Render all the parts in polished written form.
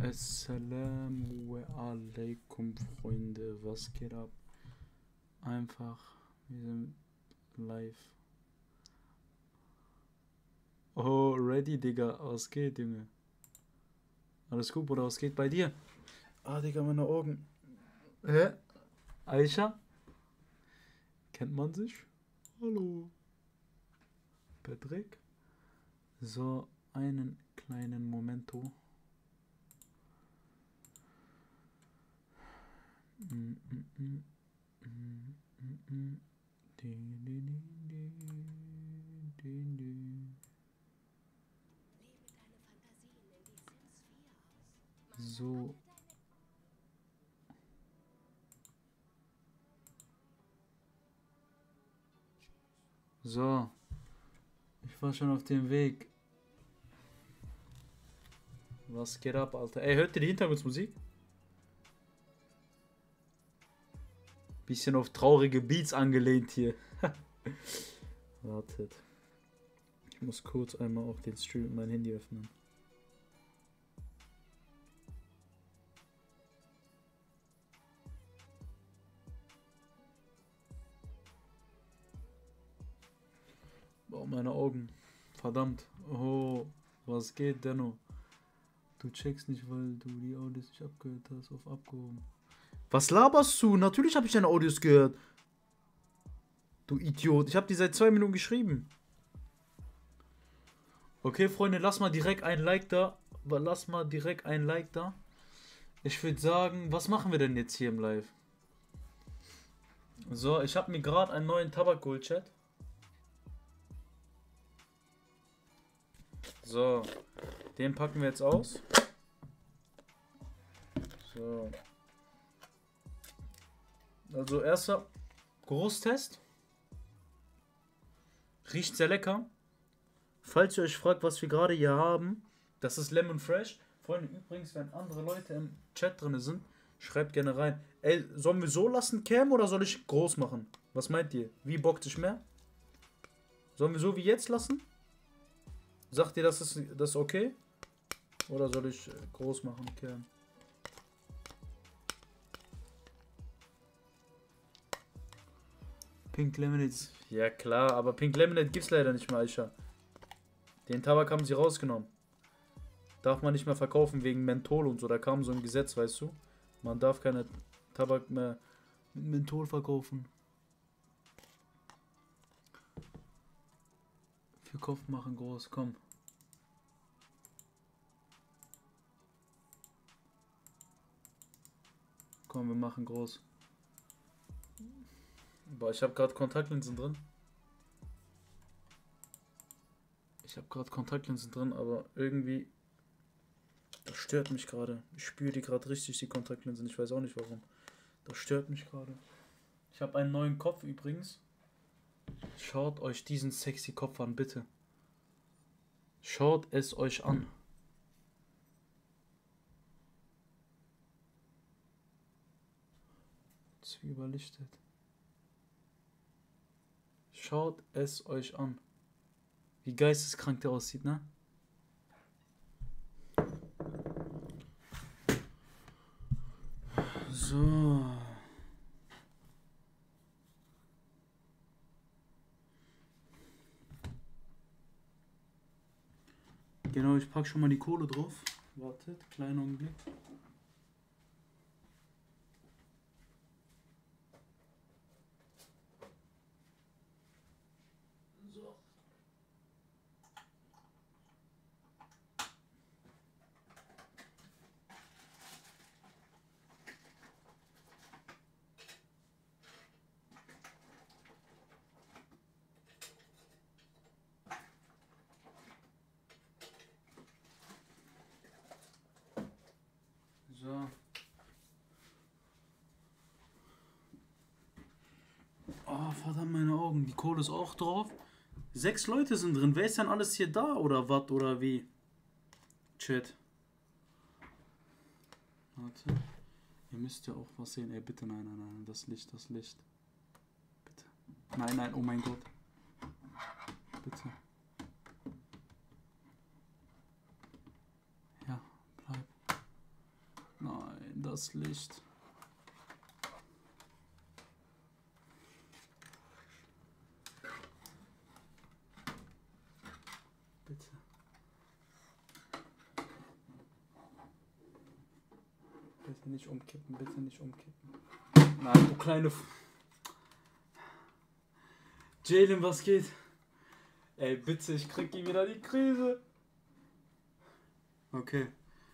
Assalamu alaikum, Freunde. Was geht ab? Einfach, wir sind live. Oh, ready, Digga. Was geht, Junge? Alles gut, Bruder? Was geht bei dir? Ah, Digga, meine Augen. Hä? Aisha? Kennt man sich? Hallo. Patrick? So, einen kleinen Momento. So. So. Ich war schon auf dem Weg. Was geht ab, Alter? Ey, hört ihr die Hintergrundmusik? Bisschen auf traurige Beats angelehnt hier. Wartet. Ich muss kurz einmal auch den Stream mit meinem Handy öffnen. Boah, meine Augen. Verdammt. Oh, was geht, Denno? Du checkst nicht, weil du die Audios nicht abgehört hast, auf abgehoben. Was laberst du? Natürlich habe ich deine Audios gehört. Du Idiot. Ich habe die seit 2 Minuten geschrieben. Okay, Freunde, lass mal direkt ein Like da. Ich würde sagen, was machen wir denn jetzt hier im Live? So, ich habe mir gerade einen neuen Tabak geholt, Chat. So, den packen wir jetzt aus. So. Also erster Geruchstest. Riecht sehr lecker. Falls ihr euch fragt, was wir gerade hier haben, das ist Lemon Fresh. Freunde, übrigens, wenn andere Leute im Chat drin sind, schreibt gerne rein. Ey, sollen wir so lassen, Cam, oder soll ich groß machen? Was meint ihr? Wie bockt sich mehr? Sollen wir so wie jetzt lassen? Sagt ihr, das ist okay? Oder soll ich groß machen, Cam? Pink Lemonade. Ja klar, aber Pink Lemonade gibt's leider nicht mehr, Aisha. Den Tabak haben sie rausgenommen. Darf man nicht mehr verkaufen wegen Menthol und so. Da kam so ein Gesetz, weißt du. Man darf keine Tabak mehr mit Menthol verkaufen. Für Kopf machen groß, komm. Komm, wir machen groß. Boah, ich habe gerade Kontaktlinsen drin. Aber irgendwie... Das stört mich gerade. Ich spüre die gerade richtig, die Kontaktlinsen. Ich weiß auch nicht warum. Das stört mich gerade. Ich habe einen neuen Kopf übrigens. Schaut euch diesen sexy Kopf an, bitte. Schaut es euch an. Zu überlichtet. Schaut es euch an. Wie geisteskrank der aussieht, ne? So. Genau, ich packe schon mal die Kohle drauf. Wartet, kleinen Augenblick. So. So. Oh, verdammt, meine Augen. Die Kohle ist auch drauf. 6 Leute sind drin. Wer ist denn alles hier da? Oder was? Oder wie? Chat. Warte. Ihr müsst ja auch was sehen. Ey, bitte, nein, nein, nein. Das Licht. Bitte. Nein, nein, oh mein Gott. Bitte. Ja, bleib. das Licht. Bitte. Bitte nicht umkippen, bitte nicht umkippen. Nein, du kleine... Jalen, was geht? Ey, bitte, ich krieg ihm wieder die Krise. Okay.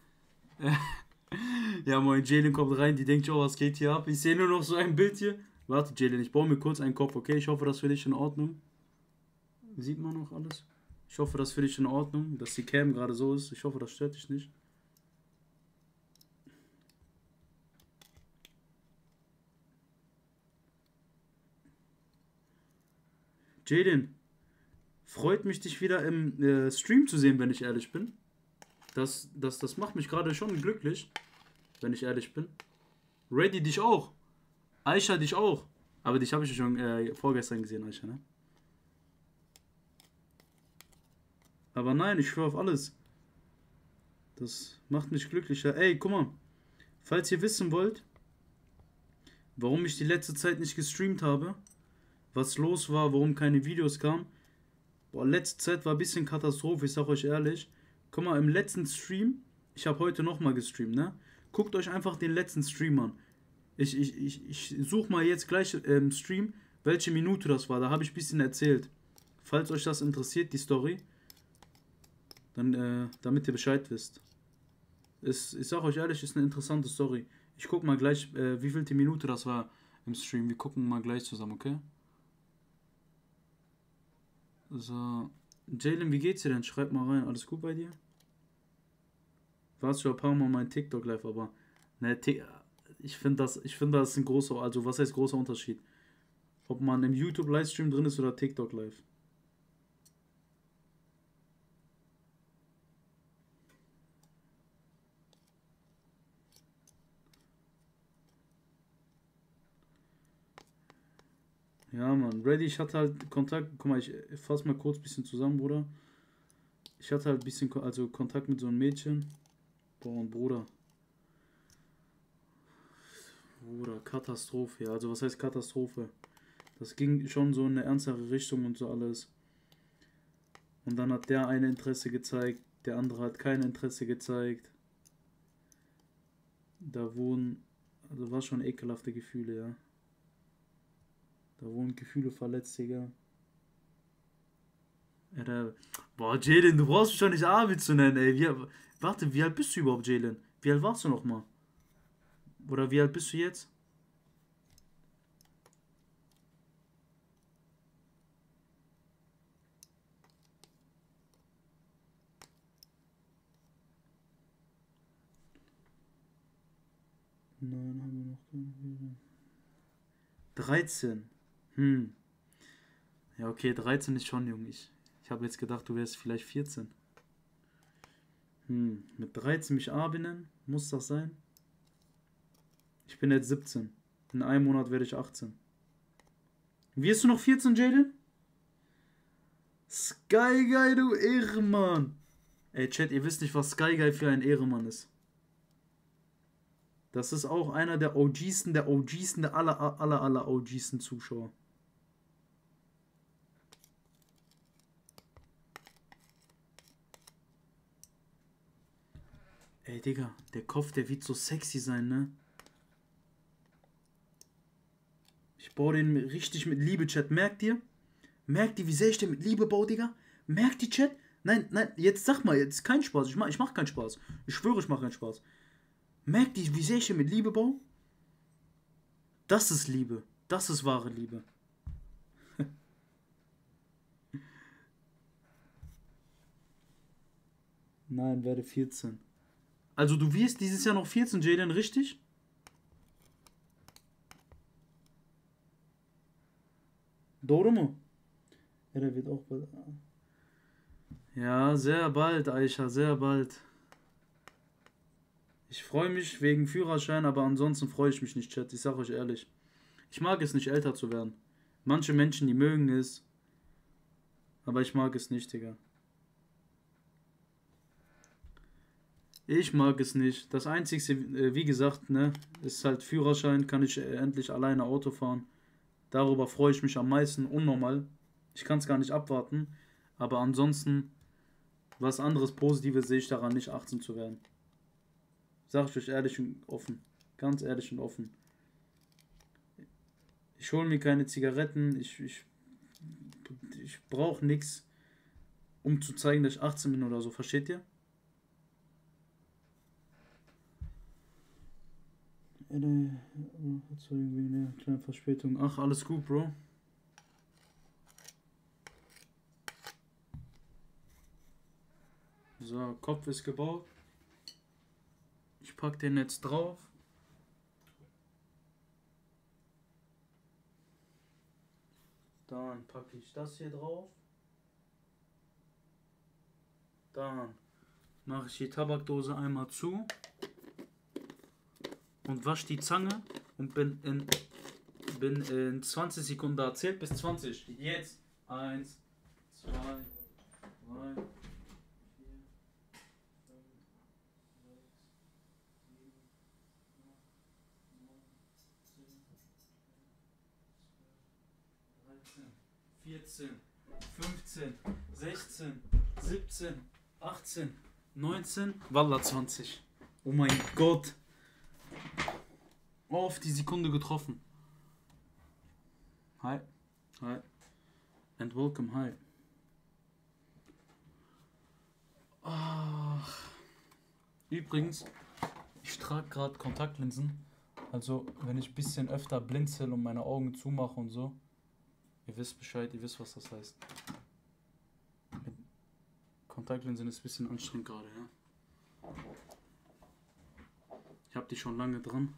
Ja, moin, Jalen kommt rein, die denkt, oh, was geht hier ab? Ich sehe nur noch so ein Bild hier. Warte, Jalen, ich baue mir kurz einen Kopf, okay? Ich hoffe, das ist für dich in Ordnung. Sieht man noch alles? Ich hoffe, das ist für dich in Ordnung, dass die Cam gerade so ist. Ich hoffe, das stört dich nicht. Jalen, freut mich, dich wieder im Stream zu sehen, wenn ich ehrlich bin. Das macht mich gerade schon glücklich, wenn ich ehrlich bin. Ready dich auch. Aisha dich auch. Aber dich habe ich schon vorgestern gesehen, Aisha, ne? Aber nein, ich schwöre auf alles. Das macht mich glücklicher. Ey, guck mal. Falls ihr wissen wollt, warum ich die letzte Zeit nicht gestreamt habe, was los war, warum keine Videos kamen. Boah, letzte Zeit war ein bisschen Katastrophe, ich sag euch ehrlich. Guck mal, im letzten Stream, ich habe heute nochmal gestreamt, ne? Guckt euch einfach den letzten Stream an. Ich suche mal jetzt gleich im Stream, welche Minute das war. Da habe ich ein bisschen erzählt. Falls euch das interessiert, die Story, dann, damit ihr Bescheid wisst. Ich sag euch ehrlich, ist eine interessante Story. Ich guck mal gleich, wie viel die Minute das war im Stream. Wir gucken mal gleich zusammen, okay? So. Jalen, wie geht's dir denn? Schreib mal rein. Alles gut bei dir? Warst schon ein paar Mal mein TikTok live, aber ne, ich finde das ist ein großer, also was heißt großer Unterschied? Ob man im YouTube Livestream drin ist oder TikTok live. Ja, Mann. Ready, ich hatte halt Kontakt. Guck mal, ich fasse mal kurz ein bisschen zusammen, Bruder. Ich hatte halt ein bisschen Kontakt mit so einem Mädchen. Boah, und Bruder. Bruder, Katastrophe. Ja, also was heißt Katastrophe? Das ging schon so in eine ernstere Richtung und so alles. Und dann hat der eine Interesse gezeigt, der andere hat kein Interesse gezeigt. Da wurden, also war schon ekelhafte Gefühle, ja. Da wurden Gefühle verletzt, Digga. Ja, boah, Jalen, du brauchst mich doch nicht Arvid zu nennen, ey. Warte, wie alt bist du überhaupt, Jalen? Wie alt warst du noch mal? Oder wie alt bist du jetzt? Nein, haben wir noch keine. 13. Ja, okay, 13 ist schon jung. Ich habe jetzt gedacht, du wärst vielleicht 14. Mit 13 mich Abi nennen? Muss das sein? Ich bin jetzt 17. In einem Monat werde ich 18. Wirst du noch 14, Jaden? Sky Guy, du Ehrenmann. Ey, Chat, ihr wisst nicht, was Sky Guy für ein Ehrenmann ist. Das ist auch einer der OGsten, der aller OGsten Zuschauer. Ey, Digga, der Kopf, der wird so sexy sein, ne? Ich baue den richtig mit Liebe, Chat. Merkt ihr? Merkt ihr, wie sehr ich den mit Liebe baue, Digga? Merkt ihr, Chat? Nein, jetzt sag mal, jetzt kein Spaß. Ich mach keinen Spaß. Ich schwöre, ich mach keinen Spaß. Merkt ihr, wie sehr ich den mit Liebe baue? Das ist Liebe. Das ist wahre Liebe. Nein, werde 14. Also du wirst dieses Jahr noch 14, Jalen, richtig? Doğru mu? Er wird auch bald. Ja, sehr bald, Aisha, sehr bald. Ich freue mich wegen Führerschein, aber ansonsten freue ich mich nicht, Chat. Ich sag euch ehrlich. Ich mag es nicht, älter zu werden. Manche Menschen, die mögen es. Aber ich mag es nicht, Digga. Ich mag es nicht. Das Einzige, wie gesagt, ne, ist halt Führerschein, kann ich endlich alleine Auto fahren. Darüber freue ich mich am meisten, unnormal. Ich kann es gar nicht abwarten. Aber ansonsten, was anderes Positives sehe ich daran nicht, 18 zu werden. Sag ich euch ehrlich und offen. Ganz ehrlich und offen. Ich hole mir keine Zigaretten, ich brauche nichts, um zu zeigen, dass ich 18 bin oder so. Versteht ihr? Hat so irgendwie eine kleine Verspätung. Ach, alles gut, Bro. So, Kopf ist gebaut. Ich pack den jetzt drauf. Dann packe ich das hier drauf. Dann mache ich die Tabakdose einmal zu und wasche die Zange und bin in 20 Sekunden da. Zählt bis 20. Jetzt. 1, 2, 3, 4, 5, 6, 7, 8, 9, 10, 13, 14, 15, 16, 17, 18, 19, Wallah 20. Oh mein Gott. Auf die Sekunde getroffen. Hi. Hi. And welcome, hi. Ach. Übrigens, ich trage gerade Kontaktlinsen. Also, wenn ich ein bisschen öfter blinzel und meine Augen zumache und so, ihr wisst Bescheid, ihr wisst, was das heißt. Mit Kontaktlinsen ist ein bisschen anstrengend gerade, ja. Ich habe die schon lange dran.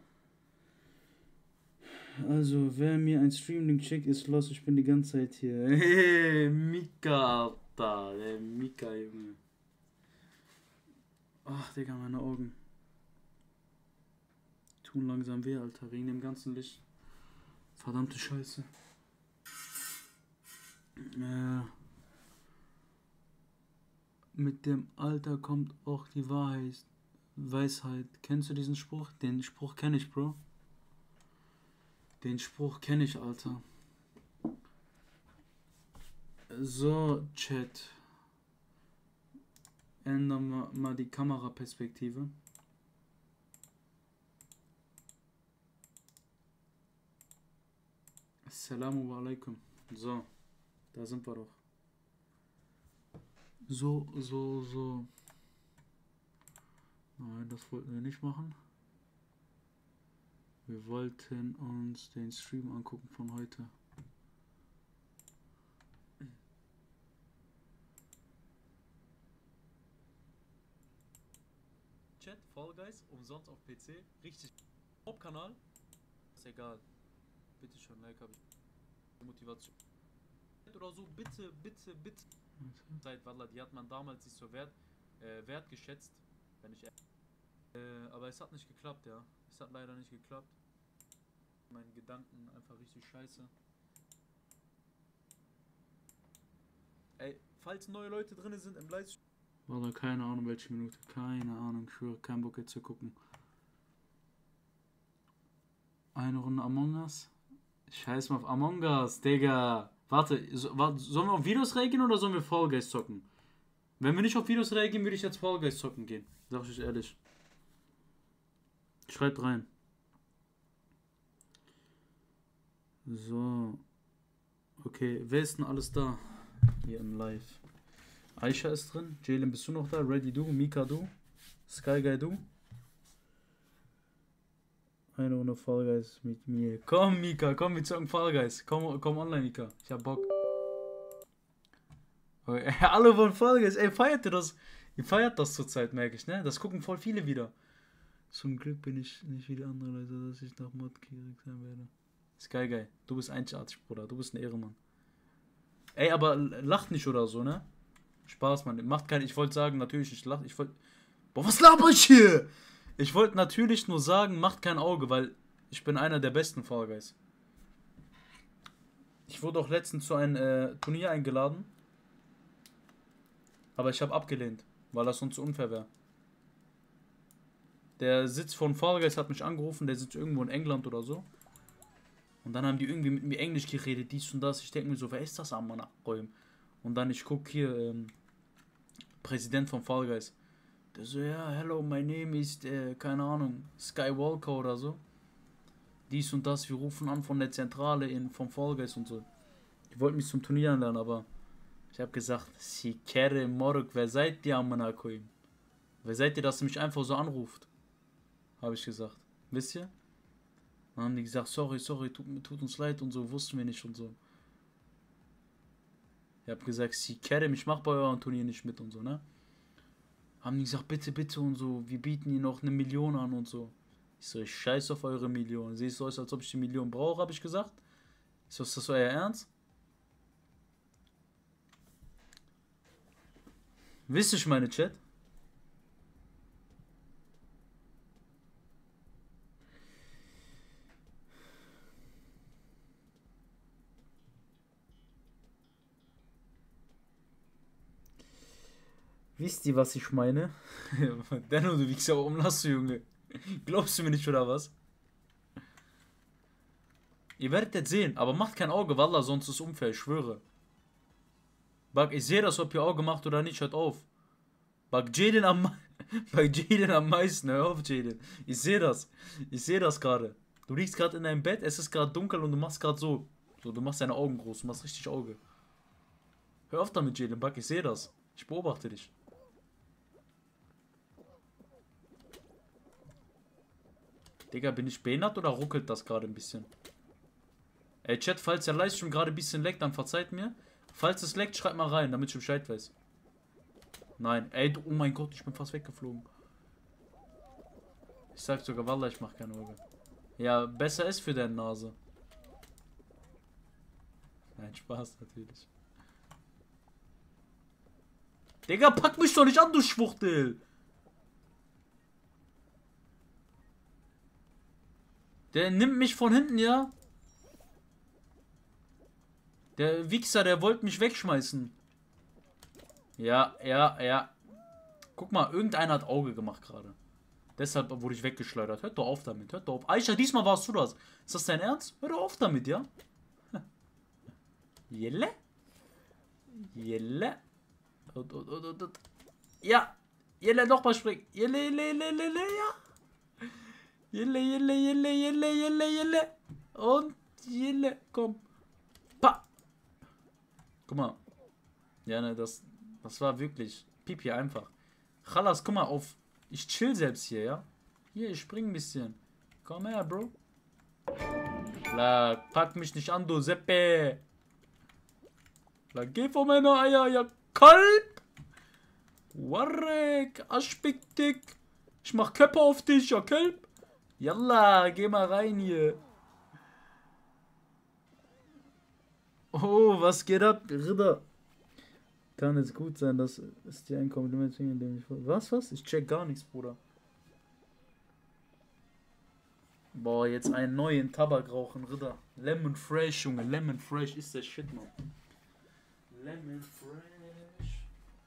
Also, wer mir ein Streamlink schickt, ist los. Ich bin die ganze Zeit hier. Hey, Mika, Alter. Der Mika, Junge. Ach, Digga, meine Augen tun langsam weh, Alter. Wegen dem ganzen Licht. Verdammte Scheiße. Mit dem Alter kommt auch die Weisheit. Kennst du diesen Spruch? Den Spruch kenne ich, Bro. Den Spruch kenne ich, Alter. So, Chat. Ändern wir mal die Kameraperspektive. Assalamu alaikum. So, da sind wir doch. So. Nein, das wollten wir nicht machen. Wir wollten uns den Stream angucken von heute. Chat, Fall Guys, umsonst auf PC. Richtig. Hauptkanal. Ist egal. Bitte schon, Like habe ich. Motivation. Oder so, bitte. Zeit, Wallah, die hat man damals nicht so wertgeschätzt. Wenn ich. Aber es hat nicht geklappt, ja. Es hat leider nicht geklappt. Meine Gedanken einfach richtig scheiße. Ey, falls neue Leute drin sind im Livestream. Wallah, keine Ahnung welche Minute. Keine Ahnung, ich schwöre, kein Bock jetzt zu gucken. Eine Runde Among Us? Scheiß mal auf Among Us, Digga. Warte, sollen wir auf Videos reagieren oder sollen wir Fall Guys zocken? Wenn wir nicht auf Videos reagieren, würde ich jetzt Fall Guys zocken gehen. Sag ich euch ehrlich. Schreibt rein. So. Okay, wer ist denn alles da? Hier im Live. Aisha ist drin. Jalen, bist du noch da? Ready du? Mika du? Sky Guy du? Eine Runde Fall Guys mit mir. Komm, Mika, komm, wir zocken Fall Guys. Komm online, Mika. Ich hab Bock. Okay. Alle wollen Fall Guys. Ey, feiert ihr das? Ihr feiert das zurzeit, merke ich, ne? Das gucken voll viele wieder. Zum Glück bin ich nicht wie die anderen Leute, dass ich nach Modkierig sein werde. Sky Guy, du bist einzigartig, Bruder. Du bist ein Ehrenmann. Ey, aber lacht nicht oder so, ne? Spaß, Mann. Macht keinen. Ich wollte sagen, natürlich, ich lache. Boah, was laber ich hier? Ich wollte natürlich nur sagen, macht kein Auge, weil ich bin einer der besten Fall Guys. Ich wurde auch letztens zu einem Turnier eingeladen. Aber ich habe abgelehnt, weil das sonst unfair wäre. der Sitz von Fall Guys hat mich angerufen, der sitzt irgendwo in England oder so. Und dann haben die irgendwie mit mir Englisch geredet, dies und das. Ich denke mir so, wer ist das am Mann abräumen? Und dann ich gucke hier, Präsident von Fall Guys. Der so, ja, hello, my name is, keine Ahnung, Skywalker oder so. Dies und das, wir rufen an von der Zentrale vom Fall Guys und so. Die wollten mich zum Turnier anlernen, aber ich habe gesagt, Sikere Morg, wer seid ihr am Manakoim? Wer seid ihr, dass ihr mich einfach so anruft? Habe ich gesagt. Wisst ihr? Dann haben die gesagt, sorry, tut uns leid und so, wussten wir nicht und so. Ich habe gesagt, Sikere, ich mach bei eurem Turnier nicht mit und so, ne? Haben die gesagt, bitte und so, wir bieten ihnen noch 1 Million an und so. Ich so, ich scheiß auf eure Million. Siehst du aus, als ob ich die Million brauche, habe ich gesagt. Ich so, ist das euer Ernst? Wisst ihr, meine Chat? Wisst ihr, was ich meine? Denno, du wiegst ja auch umlass, Junge. Glaubst du mir nicht, oder was? Ihr werdet jetzt sehen, aber macht kein Auge, Wallah, sonst ist unfair, ich schwöre. Bak, ich sehe das, ob ihr Auge macht oder nicht, hört auf. Bak, Jaden am meisten, hör auf, Jaden. Ich sehe das. Ich sehe das gerade. Du liegst gerade in deinem Bett, es ist gerade dunkel und du machst gerade so. So, du machst deine Augen groß, du machst richtig Auge. Hör auf damit, Jaden, Bak, ich sehe das. Ich beobachte dich. Digga, bin ich behindert oder ruckelt das gerade ein bisschen? Ey, Chat, falls der Livestream gerade ein bisschen leckt, dann verzeiht mir. Falls es leckt, schreibt mal rein, damit ich Bescheid weiß. Nein, ey, oh mein Gott, ich bin fast weggeflogen. Ich sag sogar, Wallah, ich mach keine Auge. Ja, besser ist für deine Nase. Nein, Spaß natürlich. Digga, pack mich doch nicht an, du Schwuchtel! Der nimmt mich von hinten, ja? Der Wichser, der wollte mich wegschmeißen. Ja. Guck mal, irgendeiner hat Auge gemacht gerade. Deshalb wurde ich weggeschleudert. Hört doch auf damit, hört doch auf. Aisha, diesmal warst du das. Ist das dein Ernst? Hör doch auf damit, ja? Jelle? Jelle? Ja! Jelle, nochmal springen. Jelle, ja! Jelle. Und Jelle, komm. Pa! Guck mal. Ja, ne, das war wirklich Pipi einfach. Chalas, guck mal auf. Ich chill selbst hier, ja? Hier, ich spring ein bisschen. Komm her, Bro. La, pack mich nicht an, du Seppe. La, geh von meiner Eier, ja, Kalb. Warek, Aschpickdick. Ich mach Köpfe auf dich, ja, Kalb. Yalla, geh mal rein hier. Oh, was geht ab, Ritter? Kann es gut sein, dass es dir ein Kompliment in dem ich... Was? Ich check gar nichts, Bruder. Boah, jetzt einen neuen Tabak rauchen, Ritter. Lemon Fresh, Junge. Lemon Fresh ist der Shit, Mann. Lemon Fresh.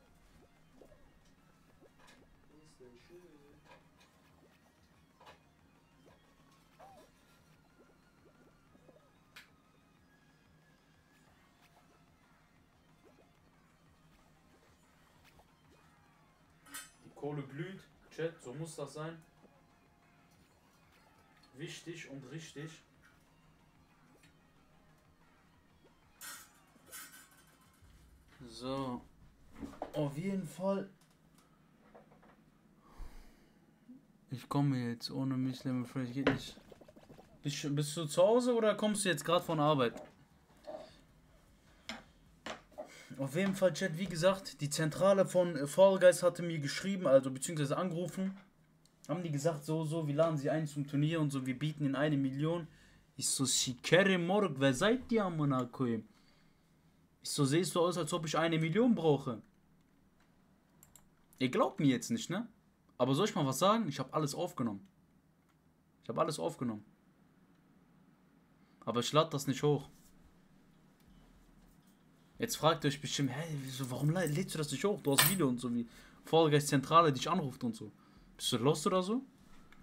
Ist der Shit. Die Kohle glüht. Chat, so muss das sein. Wichtig und richtig. So. Auf jeden Fall. Ich komme jetzt ohne mich, Lemon Fresh geht nicht. Bist du zu Hause oder kommst du jetzt gerade von Arbeit? Auf jeden Fall, Chat, wie gesagt, die Zentrale von Fall Guys hatte mir geschrieben, also beziehungsweise angerufen. Haben die gesagt, so, wir laden sie ein zum Turnier und so, wir bieten ihnen 1 Million. Ich so, Sikere Morg, wer seid ihr am Monaco? Ich so, siehst du aus, als ob ich 1 Million brauche. Ihr glaubt mir jetzt nicht, ne? Aber soll ich mal was sagen? Ich habe alles aufgenommen. Aber ich lade das nicht hoch. Jetzt fragt ihr euch bestimmt, hä, warum lädst du das nicht hoch? Du hast Video und so, wie Fall Guys Zentrale dich anruft und so. Bist du lost oder so?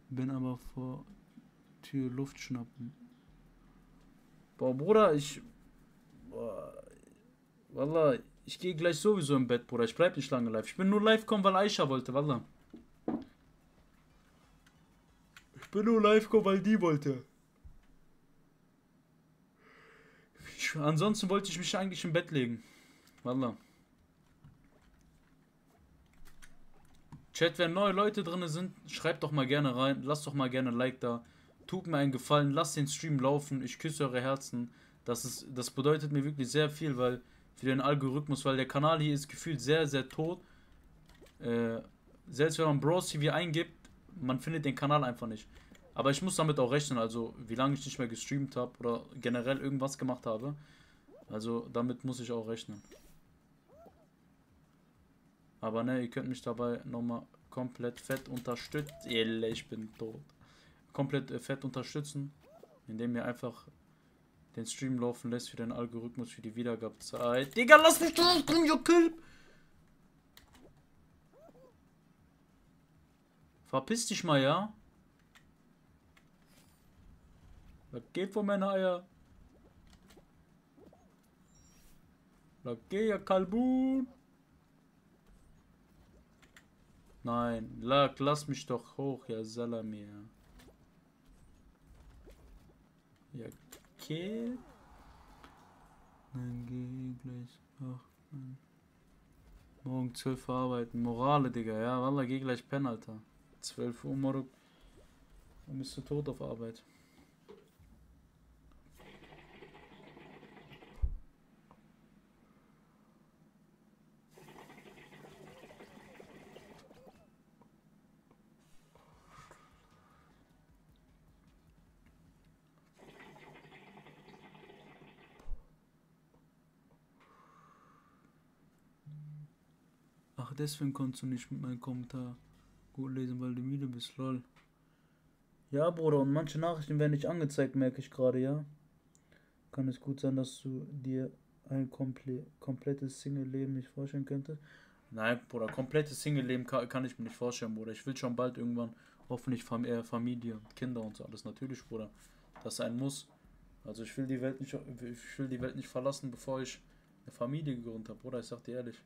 Bin aber vor Tür Luft schnappen. Boah, Bruder, Boah, Wallah, ich gehe gleich sowieso im Bett, Bruder. Ich bleib nicht lange live. Ich bin nur live gekommen, weil Aisha wollte, Wallah. Ich bin nur live gekommen, weil die wollte. Ansonsten wollte ich mich eigentlich im Bett legen. Wallah. Chat, wenn neue Leute drin sind, schreibt doch mal gerne rein. Lasst doch mal gerne ein Like da. Tut mir einen Gefallen, lasst den Stream laufen. Ich küsse eure Herzen. Das bedeutet mir wirklich sehr viel, weil für den Algorithmus, weil der Kanal hier ist gefühlt sehr, sehr tot. Selbst wenn man Bros TV eingibt, man findet den Kanal einfach nicht. Aber ich muss damit auch rechnen, also wie lange ich nicht mehr gestreamt habe oder generell irgendwas gemacht habe. Also damit muss ich auch rechnen. Aber ne, ihr könnt mich dabei nochmal komplett fett unterstützen. Ich bin tot. Komplett fett unterstützen, indem ihr einfach den Stream laufen lässt für den Algorithmus, für die Wiedergabezeit. Digga, lass mich durch, komm, you kill! Verpiss dich mal, ja? Das geht von meinen Eier. Da geh ja Kalbun. Nein, lass mich doch hoch, ja Salami. Ja, okay. Dann geh ich gleich. Ach, morgen 12 Uhr arbeiten. Morale, Digga. Ja, Wallah, geh gleich pennen, Alter. 12 Uhr morgen. Dann bist du tot auf Arbeit. Ach, deswegen konntest du nicht mit meinem Kommentar gut lesen, weil du müde bist, lol. Ja, Bruder, und manche Nachrichten werden nicht angezeigt, merke ich gerade, ja. Kann es gut sein, dass du dir ein komplettes Single-Leben nicht vorstellen könntest? Nein, Bruder, komplettes Single-Leben kann ich mir nicht vorstellen, Bruder. Ich will schon bald irgendwann hoffentlich Familie, Kinder und so alles. Natürlich, Bruder, das sein muss. Also ich will die Welt nicht verlassen, bevor ich eine Familie gegründet habe, Bruder. Ich sag dir ehrlich.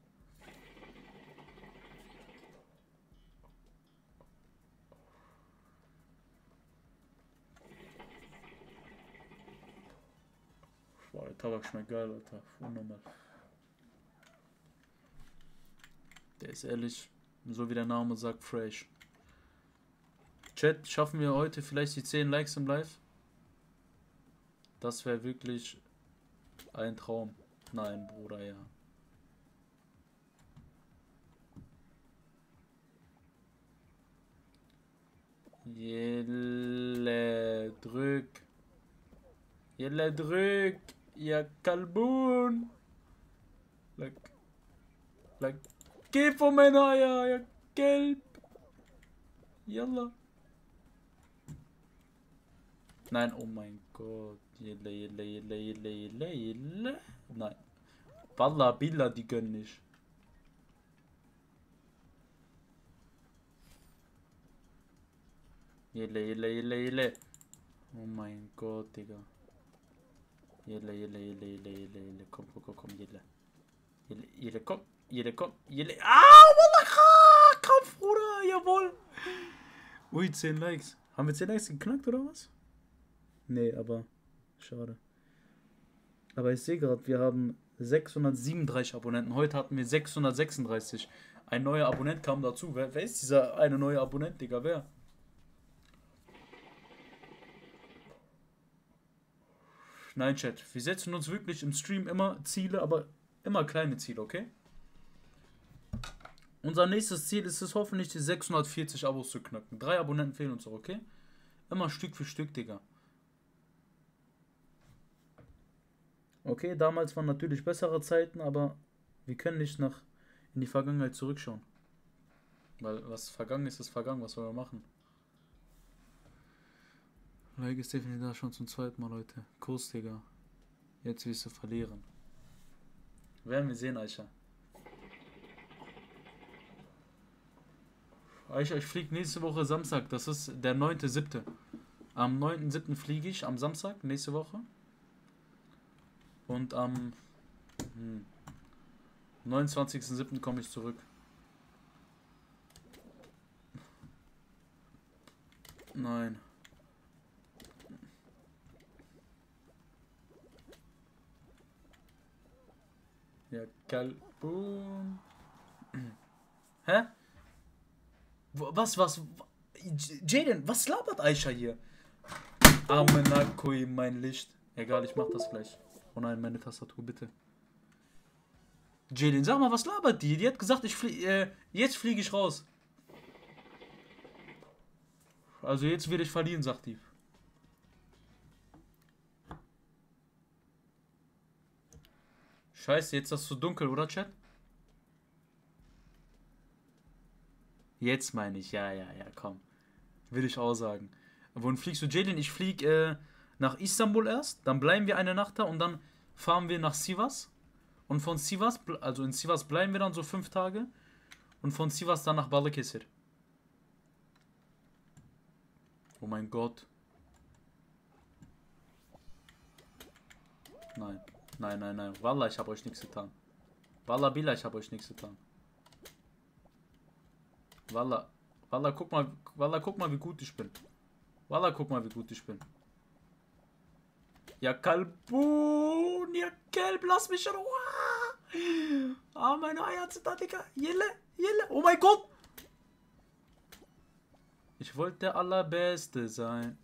Boah, der Tabak schmeckt geil, Alter. Unnormal. Der ist ehrlich, so wie der Name sagt, fresh. Chat, schaffen wir heute vielleicht die 10 Likes im Live? Das wäre wirklich ein Traum. Nein, Bruder, ja. Jelle, drück. Jelle, drück. Ja, Kalbun. Geh von meiner Eier, ja, gelb. Yalla. Nein, oh mein Gott. Jelle. Nein. Wallah, Billah, die gönnen nicht. Jelle. Oh mein Gott, Digga. Jelle. Komm, Jelle. Jelle, komm. Ah, Wallah, Kampf, Bruder, jawohl. Ui, 10 Likes. Haben wir 10 Likes geknackt, oder was? Nee, aber schade. Aber ich sehe gerade, wir haben 637 Abonnenten. Heute hatten wir 636. Ein neuer Abonnent kam dazu. Wer ist dieser eine neue Abonnent, Digga? Wer? Nein, Chat. Wir setzen uns wirklich im Stream immer Ziele, aber immer kleine Ziele, okay? Unser nächstes Ziel ist es hoffentlich, die 640 Abos zu knacken. 3 Abonnenten fehlen uns auch, okay? Immer Stück für Stück, Digga. Okay, damals waren natürlich bessere Zeiten, aber wir können nicht in die Vergangenheit zurückschauen. Weil was vergangen ist vergangen. Was sollen wir machen? Like ist definitiv da schon zum zweiten Mal, Leute. Kurs, Digga. Jetzt willst du verlieren. Werden wir sehen, Aisha. Ich fliege nächste Woche Samstag. Das ist der 9.7. Am 9.7. fliege ich, am Samstag, nächste Woche. Und am 29.7. komme ich zurück. Nein. Ja, Kalbun. Hä? Was? Jaden, was labert Aisha hier? Amenakui, mein Licht. Egal, ich mach das gleich. Oh nein, meine Tastatur, bitte. Jaden, sag mal, was labert die? Die hat gesagt, jetzt fliege ich raus. Also jetzt werde ich verlieren, sagt die. Scheiße, jetzt ist das zu dunkel, oder, Chat? Jetzt meine ich, ja, komm. Will ich auch sagen. Wohin fliegst du, Jaden? Ich fliege nach Istanbul erst, dann bleiben wir eine Nacht da und dann fahren wir nach Sivas. Und von Sivas, also in Sivas bleiben wir dann so 5 Tage. Und von Sivas dann nach Balıkesir. Oh mein Gott. Nein. Wallah, ich habe euch nichts getan. Wallah, Billah, ich habe euch nichts getan. Wallah, guck mal, wie gut ich bin. Wallah, guck mal, wie gut ich bin. Ja, Kalbun, ja, Kelb, lass mich in Ruhe. Ah, meine Eier sind da, Digga. Jelle. Oh mein Gott. Ich wollte der Allerbeste sein.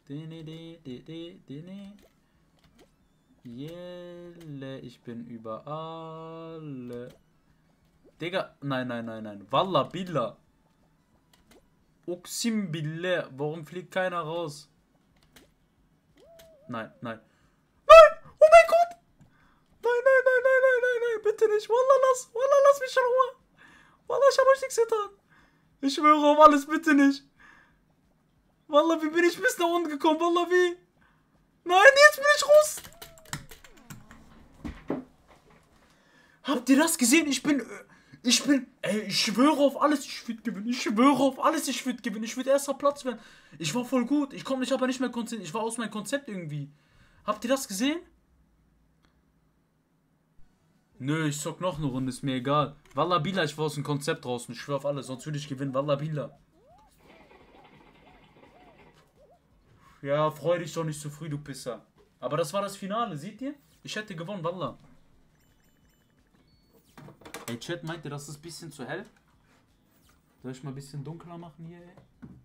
Jelle, ich bin überall. Digga, nein. Wallah, Billah. Oxim Billah. Warum fliegt keiner raus? Nein. Oh mein Gott. Nein. Bitte nicht. Wallah, lass mich in Ruhe. Wallah, ich hab euch nichts getan. Ich schwöre auf alles, bitte nicht. Wallah, wie bin ich bis nach unten gekommen? Wallah, wie? Nein, jetzt bin ich raus. Habt ihr das gesehen? Ich schwöre auf alles, ich würde gewinnen. Ich würde erster Platz werden. Ich war voll gut. Ich komme mich aber nicht mehr konzentriert. Ich war aus meinem Konzept irgendwie. Habt ihr das gesehen? Nö, ich zock noch eine Runde, ist mir egal. Wallah Billah, ich war aus dem Konzept draußen. Ich schwöre auf alles, sonst würde ich gewinnen. Wallah Billah. Ja, freu dich doch nicht zu früh, du Pisser. Aber das war das Finale, seht ihr? Ich hätte gewonnen, Wallah. Ey, Chat, meint ihr, das ist ein bisschen zu hell? Soll ich mal ein bisschen dunkler machen hier, ey?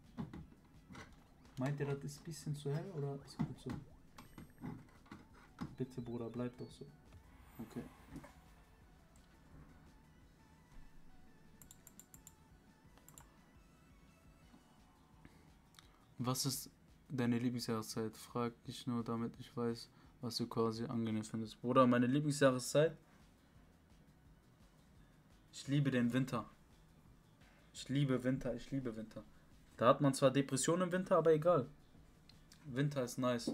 Meint ihr, das ist ein bisschen zu hell oder ist gut so? Bitte, Bruder, bleib doch so. Okay. Was ist deine Lieblingsjahreszeit? Frag dich nur, damit ich weiß, was du quasi angenehm findest. Bruder, meine Lieblingsjahreszeit? Ich liebe den Winter. Ich liebe Winter. Da hat man zwar Depressionen im Winter, aber egal. Winter ist nice.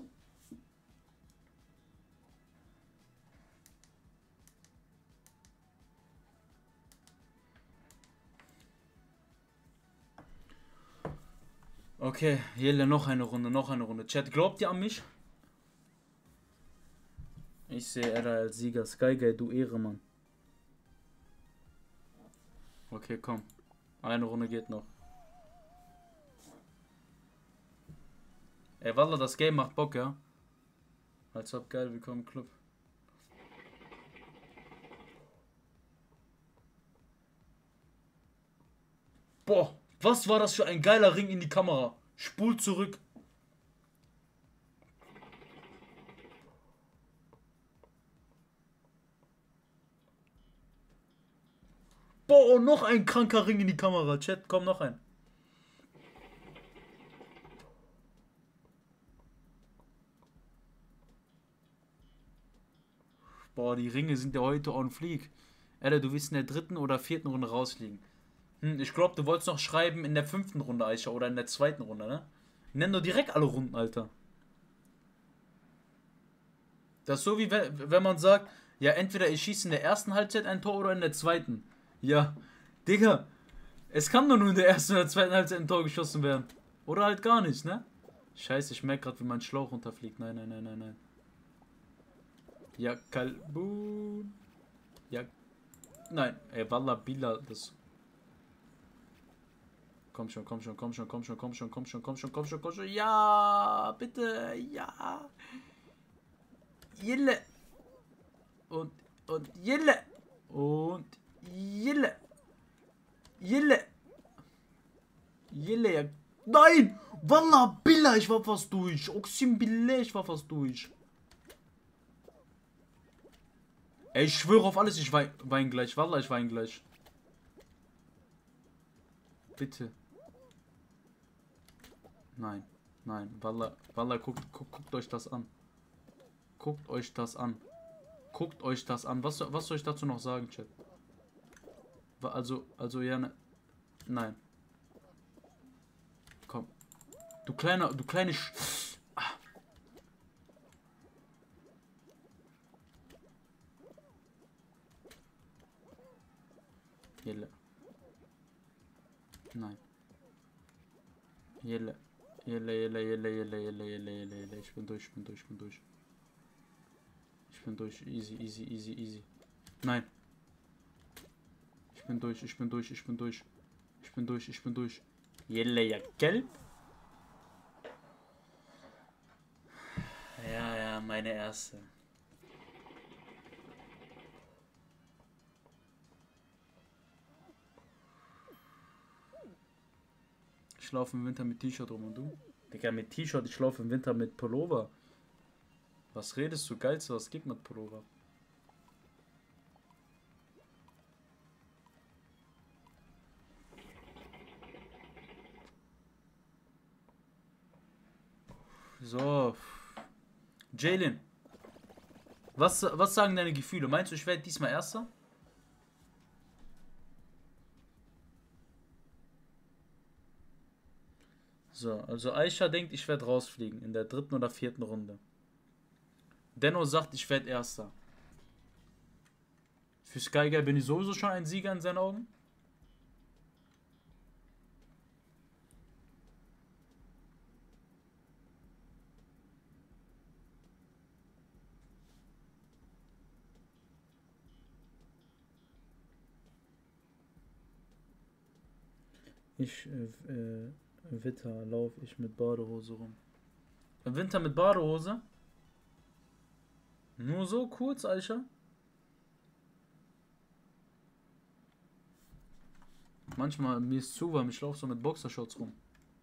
Okay, Jelle, noch eine Runde. Chat, glaubt ihr an mich? Ich sehe Era als Sieger. Skyguy, du Ehremann. Okay, komm. Eine Runde geht noch. Ey, Wallah, das Game macht Bock, ja? Als ob, geil, willkommen im Club. Boah, was war das für ein geiler Ring in die Kamera? Spul zurück. Boah, noch ein kranker Ring in die Kamera. Chat, komm, noch ein. Boah, die Ringe sind ja heute on fleek. Alter, du willst in der 3. oder 4. Runde rausfliegen. Ich glaube, du wolltest noch schreiben in der 5. Runde, Aisha, oder in der 2. Runde, ne? Nenn doch direkt alle Runden, Alter. Das ist so wie wenn man sagt, ja, entweder ich schieße in der ersten Halbzeit ein Tor oder in der 2. Ja, Digga, Es kann doch nur in der ersten oder zweiten Halbzeit ein Tor geschossen werden. Oder halt gar nicht, ne? Scheiße, ich merke gerade, wie mein Schlauch runterfliegt. Nein, nein, nein, nein, nein. Ja, Kalbun. Ja. Nein, ey, Wallah, Bila, das. Komm schon, komm schon, komm schon, komm schon, komm schon, komm schon, komm schon, komm schon, komm schon. Ja, bitte, ja. Jille. Und Jille. Und Jille. Jille. Jille, ja. Nein! Wallah, Billah, ich war fast durch. Oxim Billah, ich war fast durch. Ey, ich schwöre auf alles, ich wein gleich. Wallah, ich wein gleich. Bitte. Nein, nein. Wallah, Wallah, guckt euch das an. Guckt euch das an. Guckt euch das an. Was soll ich dazu noch sagen, Chat? Also ja, ne, nein. Komm. Du kleine ah. Jelle. Nein. Jelle. Jelle. Ich bin durch. Ich bin durch. Easy. Nein. Ich bin durch. Jelle, ja, gelb. Ja, meine erste. Ich laufe im Winter mit T-Shirt rum und du? Digga, mit T-Shirt, ich laufe im Winter mit Pullover. Was redest du? Geilste, was gibt mit Pullover? So. Jalen. Was sagen deine Gefühle? Meinst du, ich werde diesmal Erster? So, also Aisha denkt, ich werde rausfliegen in der 3. oder 4. Runde. Denno sagt, ich werde Erster. Für Skyguy bin ich sowieso schon ein Sieger in seinen Augen. Im Winter laufe ich mit Badehose rum. Im Winter mit Badehose? Nur so kurz, Aisha? Manchmal mir ist zu warm, ich laufe so mit Boxershorts rum.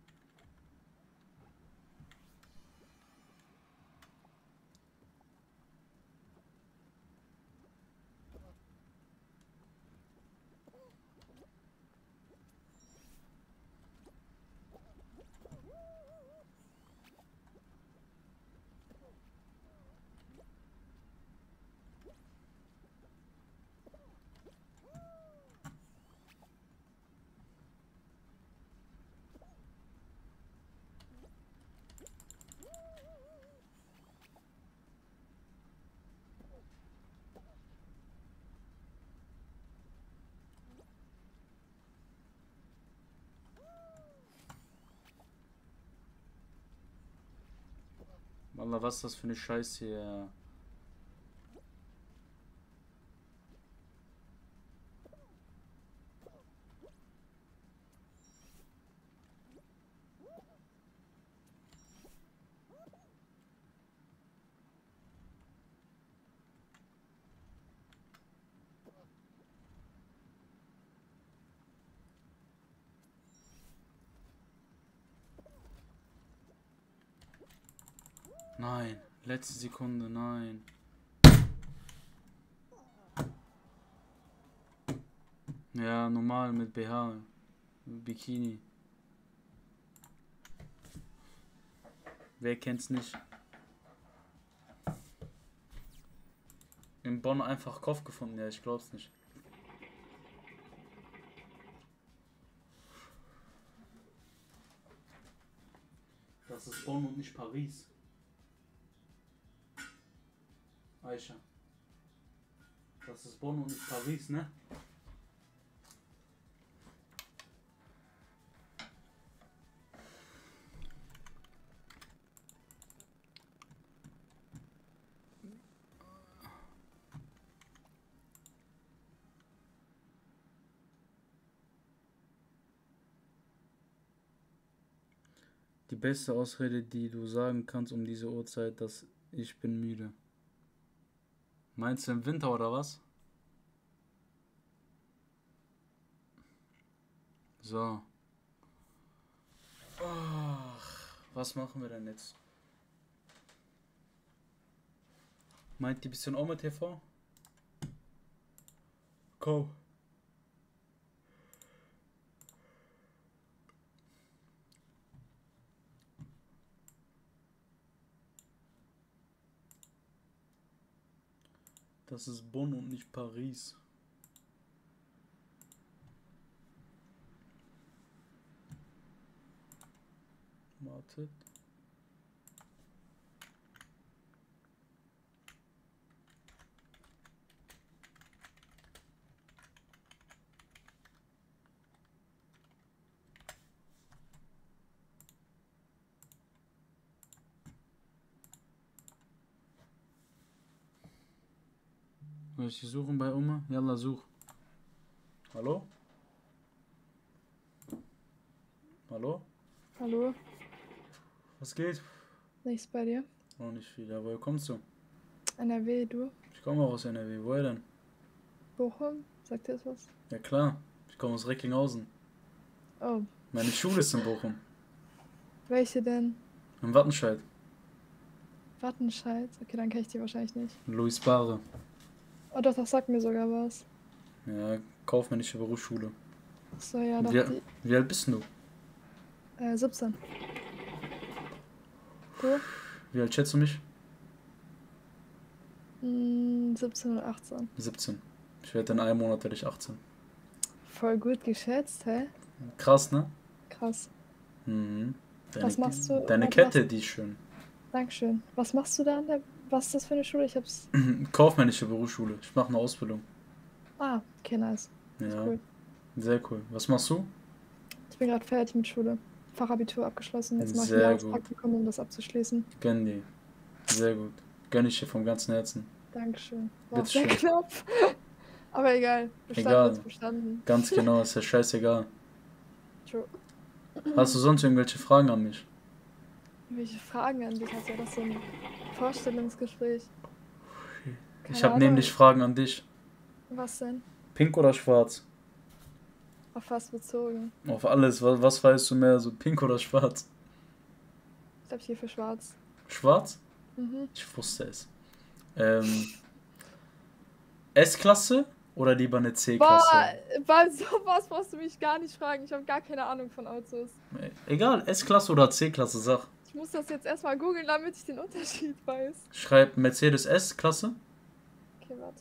Wallah, was ist das für eine Scheiße hier? Nein, letzte Sekunde, nein. Ja, normal mit BH, Bikini. Wer kennt's nicht? In Bonn einfach Kopf gefunden, ja, ich glaub's nicht. Das ist Bonn und nicht Paris. Aisha. Das ist Bonn und nicht Paris, ne? Die beste Ausrede, die du sagen kannst um diese Uhrzeit, dass ich bin müde. Meinst du im Winter oder was? So. Ach, was machen wir denn jetzt? Meint die bisschen auch mit TV? Komm. Das ist Bonn und nicht Paris. Wartet. Soll ich die suchen bei Oma? Yalla, such. Hallo? Hallo? Hallo, Was geht? nichts bei dir? Auch nicht viel. Ja, woher kommst du? NRW, du? Ich komme auch aus NRW. Woher denn? Bochum? Sagt dir das was? Ja klar. Ich komme aus Recklinghausen. Oh, Meine Schule ist in Bochum. welche denn? In Wattenscheid. Wattenscheid? Okay, dann kenne ich die wahrscheinlich nicht. Louis Bahre. Oh doch, das sagt mir sogar was. Ja, kaufmännische Berufsschule. So, ja, doch, Wie alt bist du? 17. Du? Wie alt schätzt du mich? 17 oder 18. 17. Ich werde in einem Monat werde ich 18. Voll gut geschätzt, hä? Krass, ne? Krass. Mhm. Was machst du? Deine Was Kette, die ist schön. Dankeschön. Was machst du da an der... Was ist das für eine Schule? Ich hab's... Kaufmännische Berufsschule. Ich mache eine Ausbildung. Ah, okay, nice. Ja, Cool. sehr cool. Was machst du? Ich bin gerade fertig mit Schule. Fachabitur abgeschlossen. Jetzt mache ich ein Sehr gut. Jahrespraktikum, um das abzuschließen. Gönn dir. Sehr gut. Gönn ich dir vom ganzen Herzen. Dankeschön. War auch Bitte sehr schön. knapp. Aber egal. Bestanden Egal. ist bestanden. Ganz genau, ist ja scheißegal. True. Hast du sonst irgendwelche Fragen an mich? Welche Fragen an dich? Hast du ja das so ein Vorstellungsgespräch? Ich Keine habe Ahnung. nämlich Fragen an dich. Was denn? Pink oder schwarz? Auf was bezogen? Auf alles. Was weißt du mehr? So pink oder schwarz? Ich glaube, hier für schwarz. Schwarz? Mhm. Ich wusste es. S-Klasse oder lieber eine C-Klasse? Bei sowas brauchst du mich gar nicht fragen. Ich habe gar keine Ahnung von Autos. Egal, S-Klasse oder C-Klasse, sag. Ich muss das jetzt erstmal googeln, damit ich den Unterschied weiß. Schreib Mercedes S-Klasse. Okay, warte.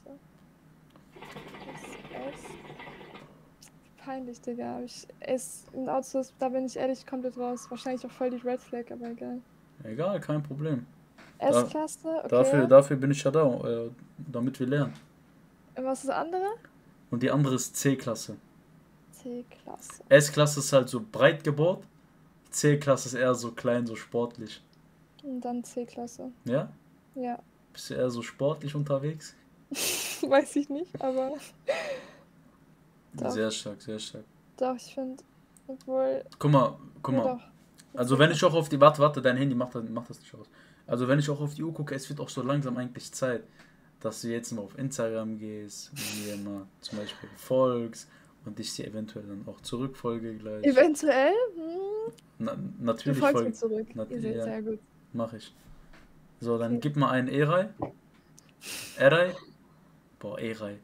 S. Peinlich, Digga. In Autos, da bin ich ehrlich komplett raus. Wahrscheinlich auch voll die Red Flag, aber egal. Egal, kein Problem. S-Klasse, okay. Dafür bin ich ja da, damit wir lernen. Und was ist das andere? Und die andere ist C-Klasse. C-Klasse. S-Klasse ist halt so breit gebaut. C-Klasse ist eher so klein, so sportlich. Und dann C-Klasse. Ja? Ja. Bist du eher so sportlich unterwegs? Weiß ich nicht, aber Doch. Sehr stark, sehr stark. doch, ich finde, obwohl. Guck mal. Ja, doch. Also wenn ich auch auf die... Warte, dein Handy macht das nicht aus. Also wenn ich auch auf die Uhr gucke, es wird auch so langsam eigentlich Zeit, dass du jetzt mal auf Instagram gehst, mir mal zum Beispiel folgst und ich dir eventuell dann auch zurückfolge gleich. Eventuell? Du Natürlich folgst mir folge zurück. Ihr seht ja, sehr gut. mach ich. So, dann Okay. gib mal einen E-Rei. E-Rei. Boah, E-Rei.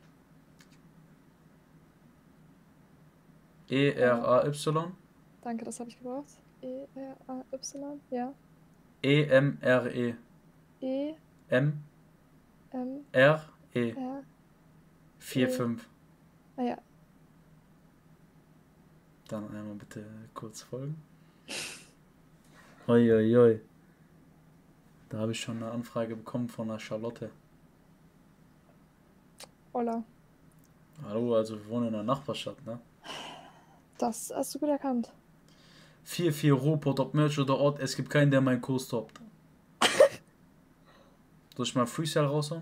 E-R-A-Y. Danke, das habe ich gebraucht. E-R-A-Y, ja. E-M-R-E. E, M-R-E. M, R, 4-5. ah ja. Dann einmal bitte kurz folgen. Oi, oi, oi. Da habe ich schon eine Anfrage bekommen von einer Charlotte. Hola. Hallo, also wir wohnen in einer Nachbarstadt, ne? Das hast du gut erkannt. 4-4 Ruhrpott, ob Merch oder Ort, es gibt keinen, der meinen Kurs toppt. Soll ich mal Freestyle raushauen?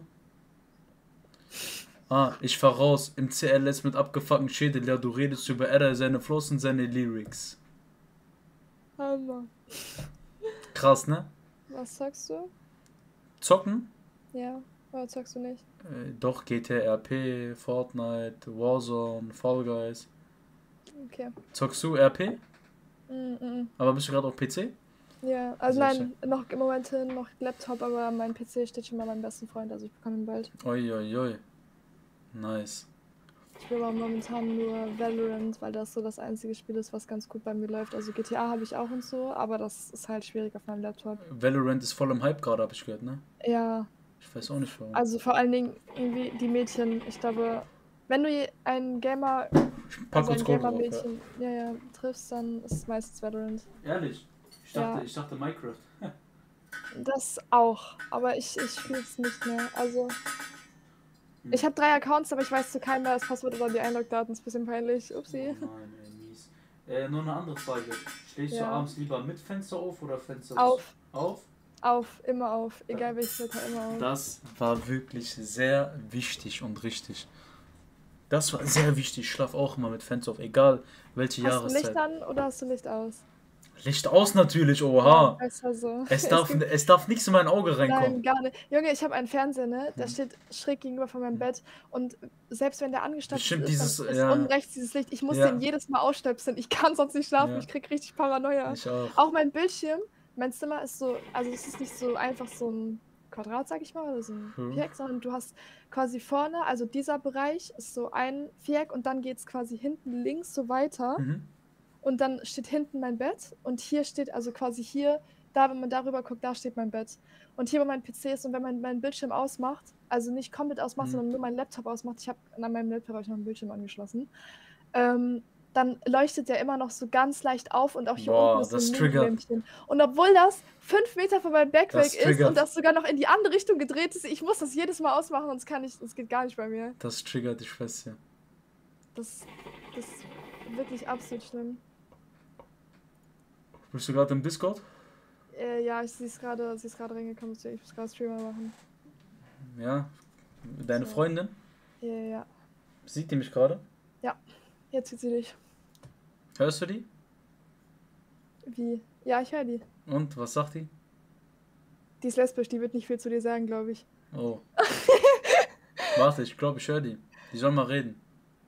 Ich fahr raus im CLS mit abgefuckten Schädel. Ja, du redest über Error, seine Flossen, seine Lyrics. Hammer. Krass, ne? Was sagst du? Zocken? Ja, oder sagst du nicht? Doch, GTRP, Fortnite, Warzone, Fall Guys. Okay. Zockst du RP? Mm. Aber bist du gerade auf PC? Ja, also Sehr stark. nein, noch im Moment noch Laptop, aber mein PC steht schon bei meinem besten Freund, also ich bekomme ihn bald. Oi, oi, oi. Nice. Ich spiele aber momentan nur Valorant, weil das so das einzige Spiel ist, was ganz gut bei mir läuft. Also GTA habe ich auch und so, aber das ist halt schwierig auf meinem Laptop. Valorant ist voll im Hype gerade, habe ich gehört, ne? Ja, Ich weiß auch nicht warum. also vor allen Dingen irgendwie die Mädchen, ich glaube, wenn du ein Gamer, Pack also uns ein Code drauf, ja. Gamer-Mädchen, ja, triffst, dann ist es meistens Valorant. Ehrlich? Ja. Ich dachte Minecraft. Das auch, aber ich spiele es nicht mehr. Also, ich habe 3 Accounts, aber ich weiß zu keinem mehr das Passwort oder die Einlogdaten. Ist ein bisschen peinlich. Oh Upsi. nein, ey, mies. Nur eine andere Frage. Stehst du Ja. abends lieber mit Fenster auf oder Fenster Auf. auf? Auf, immer auf. Egal welches Wetter, immer auf. Das war wirklich sehr wichtig und richtig. Das war sehr wichtig. Ich schlaf auch immer mit Fenster auf, egal welche Hast du Jahreszeit. Licht an oder hast du Licht aus? Licht aus natürlich, Ja, oha. besser so. Es darf nichts in mein Auge Nein, reinkommen. gar nicht. Junge, ich habe einen Fernseher, ne? Der steht schräg gegenüber von meinem Bett. Und selbst wenn der angestanden Bestimmt ist, dieses, dann ist ja. unten rechts dieses Licht. Ich muss Ja. den jedes Mal ausstöpseln. Ich kann sonst nicht schlafen. Ja. Ich krieg richtig Paranoia. Ich auch. Auch mein Bildschirm, mein Zimmer ist so, also es ist nicht so einfach so ein Quadrat, sag ich mal, oder so ein Viereck, sondern du hast quasi vorne, also dieser Bereich ist so ein Viereck und dann geht es quasi hinten links so weiter. Und dann steht hinten mein Bett und hier steht, also quasi hier, da, wenn man darüber guckt, da steht mein Bett. Und hier, wo mein PC ist und wenn man meinen Bildschirm ausmacht, also nicht komplett ausmacht, sondern nur meinen Laptop ausmacht, an meinem Laptop habe ich noch einen Bildschirm angeschlossen, dann leuchtet der immer noch so ganz leicht auf und auch hier unten ist so ein Mini-Lämpchen. Und obwohl das 5 Meter von meinem Back weg ist und das sogar noch in die andere Richtung gedreht ist, ich muss das jedes Mal ausmachen, sonst das geht gar nicht bei mir. Das triggert dich fest, ja. Das ist wirklich absolut schlimm. Bist du gerade im Discord? Ja, sie ist gerade reingekommen, ich muss gerade Streamer machen. Ja. Deine Freundin? Ja. Sieht die mich gerade? Ja, jetzt sieht sie dich. Hörst du die? Wie? Ja, ich höre die. Und, was sagt die? Die ist lesbisch, die wird nicht viel zu dir sagen, glaube ich. Oh. Warte, ich glaube, ich höre die. Die soll mal reden.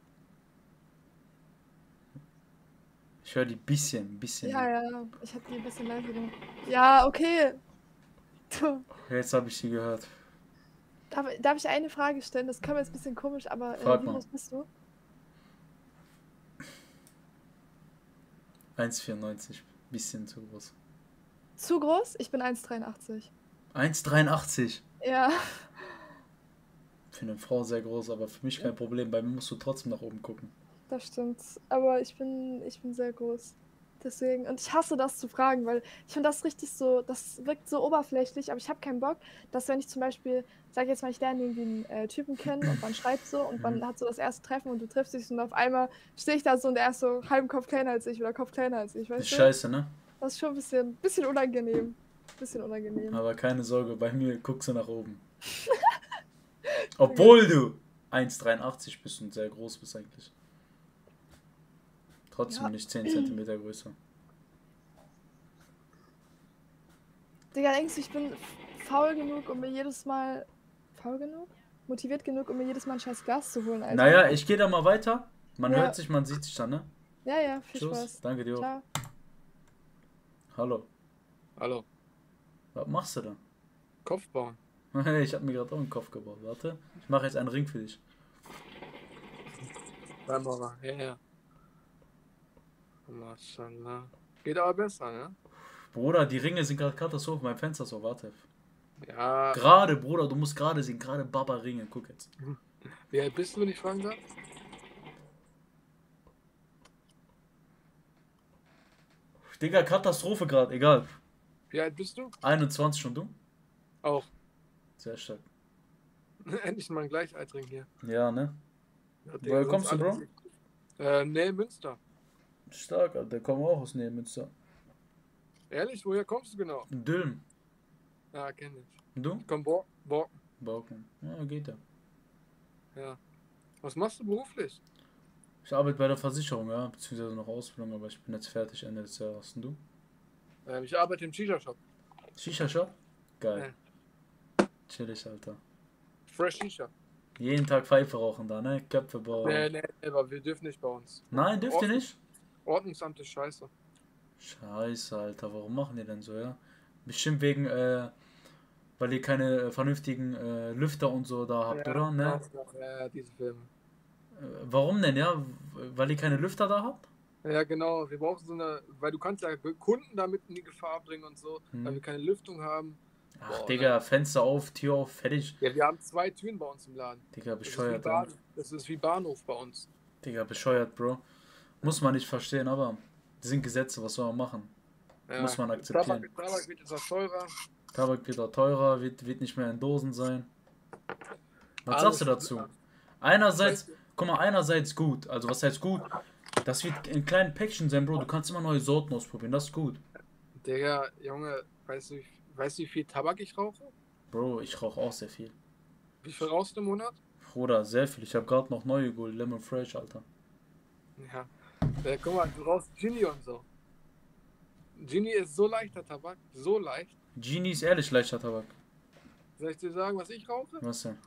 Ich höre die bisschen. Ja, ich habe die ein bisschen leiser gemacht. Ja, okay. Jetzt habe ich sie gehört. Darf ich eine Frage stellen? Das kam jetzt ein bisschen komisch, aber Frag wie mal. groß bist du? 1,94. Bisschen zu groß. Zu groß? Ich bin 1,83. 1,83? Ja. Für eine Frau sehr groß, aber für mich kein Problem. Bei mir musst du trotzdem nach oben gucken. Das stimmt. Aber ich bin sehr groß. Deswegen. Und ich hasse das zu fragen, weil ich finde das richtig so, das wirkt so oberflächlich, aber ich habe keinen Bock, dass wenn ich zum Beispiel, sag jetzt mal, ich lerne irgendwie einen Typen kennen und man schreibt so und man hat so das erste Treffen und du triffst dich und auf einmal stehe ich da so und der ist so halben Kopf kleiner als ich oder Kopf kleiner als ich, weißt Ist du? scheiße, ne? Das ist schon ein bisschen unangenehm. Aber keine Sorge, bei mir guckst du nach oben. Obwohl du 1,83 bist und sehr groß bist eigentlich. Trotzdem nicht 10 cm größer. Digga, denkst du, ich bin faul genug, um mir jedes Mal... Faul genug? Motiviert genug, um mir jedes Mal ein scheiß Glas zu holen, Alter? Naja, ich gehe da mal weiter. Man hört sich, man sieht sich dann, ne? Ja, viel Tschüss. Spaß. Danke dir auch. Ciao. Hallo. Was machst du da? Kopf bauen. Hey, ich habe mir gerade auch einen Kopf gebaut. Warte, ich mache jetzt einen Ring für dich. Ja. Maschallah. Geht aber besser, ne? Bruder, die Ringe sind gerade Katastrophe. Mein Fenster ist so, warte. Ja. Gerade, Bruder, du musst gerade sehen. Gerade Baba-Ringe. Guck jetzt. Wie alt bist du, wenn ich fragen darf? Digga, Katastrophe gerade. Egal. Wie alt bist du? 21 und du? Auch. Sehr stark. Endlich mal ein Gleichaltrigen hier. Ja, ne? Ja, Woher kommst du, Bro? Nee, Münster. Stark, Alter. Der kommt auch aus Neumünster. Ehrlich, woher kommst du genau? Dülm. Ja, kenn ich. Und du? Ich komm Borken. Borken. Ja, geht ja. Ja. Was machst du beruflich? Ich arbeite bei der Versicherung, ja. Beziehungsweise noch Ausbildung, aber ich bin jetzt fertig Ende des Jahres. Und du? Ich arbeite im Shisha-Shop. Shisha-Shop? Geil. Chillig, Alter. Fresh Shisha. Jeden Tag Pfeife rauchen da, ne? Köpfe bauen. Nee, aber wir dürfen nicht bei uns. Nein, dürft ihr nicht? Ordnungsamt ist scheiße. Scheiße, Alter, warum machen die denn so, ja? Bestimmt wegen, weil ihr keine vernünftigen Lüfter und so da habt, oder? Ne? Ja, diese Filme. Warum denn, ja? Weil ihr keine Lüfter da habt? Ja, genau. Wir brauchen so eine, weil du kannst ja Kunden damit in die Gefahr bringen und so, weil wir keine Lüftung haben. Ach, Digga, Fenster auf, Tür auf, fertig. Ja, wir haben 2 Türen bei uns im Laden. Digga, bescheuert, ja. Das ist wie Bahnhof bei uns. Digga, bescheuert, Bro. Muss man nicht verstehen, aber das sind Gesetze, was soll man machen? Ja. Muss man akzeptieren. Tabak wird jetzt auch teurer. Tabak wird auch teurer, wird nicht mehr in Dosen sein. Was sagst du dazu? Einerseits, guck mal, einerseits gut. Also was heißt gut? Das wird in kleinen Päckchen sein, Bro. Du kannst immer neue Sorten ausprobieren, das ist gut. Digga, Junge, weißt du, wie viel Tabak ich rauche? Bro, ich rauche auch sehr viel. Wie viel rauchst du im Monat? Bruder, sehr viel. Ich habe gerade noch neue geholt, Lemon Fresh, Alter. Ja. Guck mal, du rauchst Genie und so. Genie ist so leichter Tabak, so leicht. Genie ist ehrlich leichter Tabak. Soll ich dir sagen, was ich rauche? Was denn?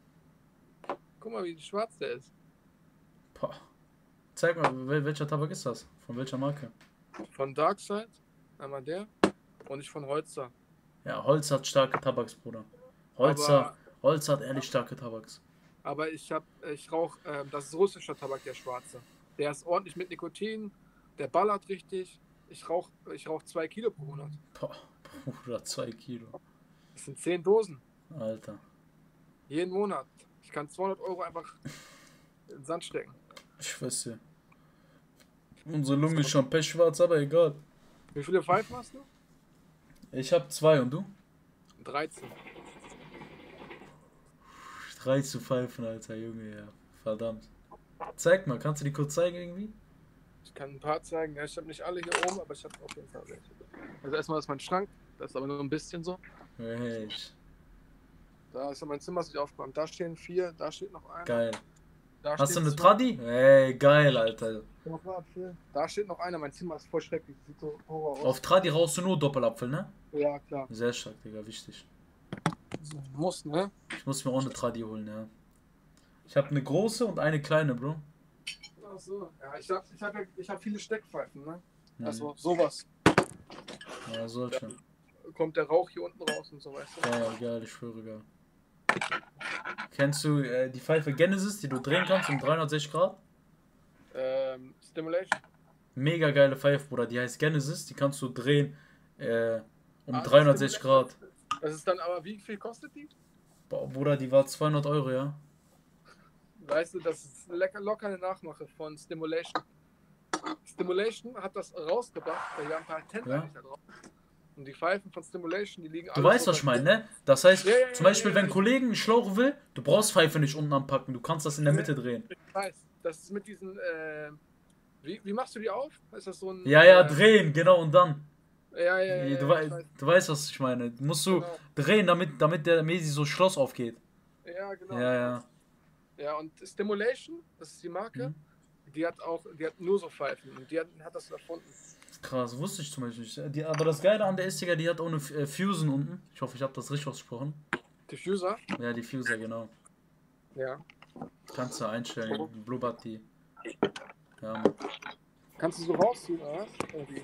Guck mal, wie schwarz der ist. Boah. Zeig mal, welcher Tabak ist das? Von welcher Marke? Von Darkside, einmal der. Und ich von Holzer. Ja, Holz hat starke Tabaks, Bruder. Holz hat ehrlich starke Tabaks. Aber ich rauche, das ist russischer Tabak, der schwarze. Der ist ordentlich mit Nikotin, der ballert richtig. Ich rauch 2 Kilo pro Monat. Boah, Bruder, 2 Kilo. Das sind 10 Dosen. Alter. Jeden Monat. Ich kann 200 Euro einfach in den Sand stecken. Ich weiß ja. Unsere Lunge ist schon pechschwarz, aber egal. Wie viele Pfeifen hast du? Ich hab 2 und du? 13. 3 zu Pfeifen, Alter, Junge, ja. Verdammt. Zeig mal, kannst du die kurz zeigen irgendwie? Ich kann ein paar zeigen. Ja, ich habe nicht alle hier oben, aber ich habe auf jeden Fall welche. Also erstmal ist mein Schrank. Das ist aber nur ein bisschen so. Echt. Da ist mein Zimmer sich aufgeräumt. Da stehen 4, da steht noch einer. Geil. Da Hast du stehen eine 2. Tradi? Ey, geil, Alter. Da steht noch einer. Mein Zimmer ist voll schrecklich. Sieht so Horror aus. Auf Tradi rauchst du nur Doppelapfel, ne? Ja, klar. Sehr stark, Digga, wichtig. Muss, ne? Ich muss mir auch eine Tradi holen, ja. Ich habe eine große und eine kleine, Bro. Ach so. Ja, ich hab viele Steckpfeifen, ne? Also sowas. Ja, solche. Da kommt der Rauch hier unten raus und so, weißt du? Ja, geil, ich schwöre, geil. Kennst du die Pfeife Genesis, die du drehen kannst um 360 Grad? Stimulation. Mega geile Pfeife, Bruder. Die heißt Genesis, die kannst du drehen um 360 Stimulation. Grad. Das ist dann aber, wie viel kostet die? Boah, Bruder, die war 200 Euro, ja. Weißt du, das ist locker eine Nachmache von Stimulation. Stimulation hat das rausgebracht, weil wir haben ein Patent eigentlich da drauf. Und die Pfeifen von Stimulation, die liegen Du weißt, was ich meine, ne? Das heißt, zum Beispiel, wenn ein ja. Kollegen einen Schlauch will, du brauchst Pfeife nicht unten anpacken, du kannst das in der Mitte drehen. Ich weiß, das ist mit diesen, wie machst du die auf? Ist das so ein... Ja, drehen, genau, und dann. Ja, Du weißt, was ich meine. Du musst so drehen, damit der mäßig so Schloss aufgeht. Ja, genau. Ja. Ja, und Stimulation, das ist die Marke, die hat nur so Pfeifen und die hat das erfunden. Krass, wusste ich zum Beispiel nicht. Aber das Geile an der ist, Digga, die hat auch eine Fusion unten. Ich hoffe, ich habe das richtig ausgesprochen. Diffuser? Ja, Diffuser, genau. Ja. Kannst du einstellen, blubbert die. Ja, Mann. Kannst du so rausziehen, oder was? Irgendwie.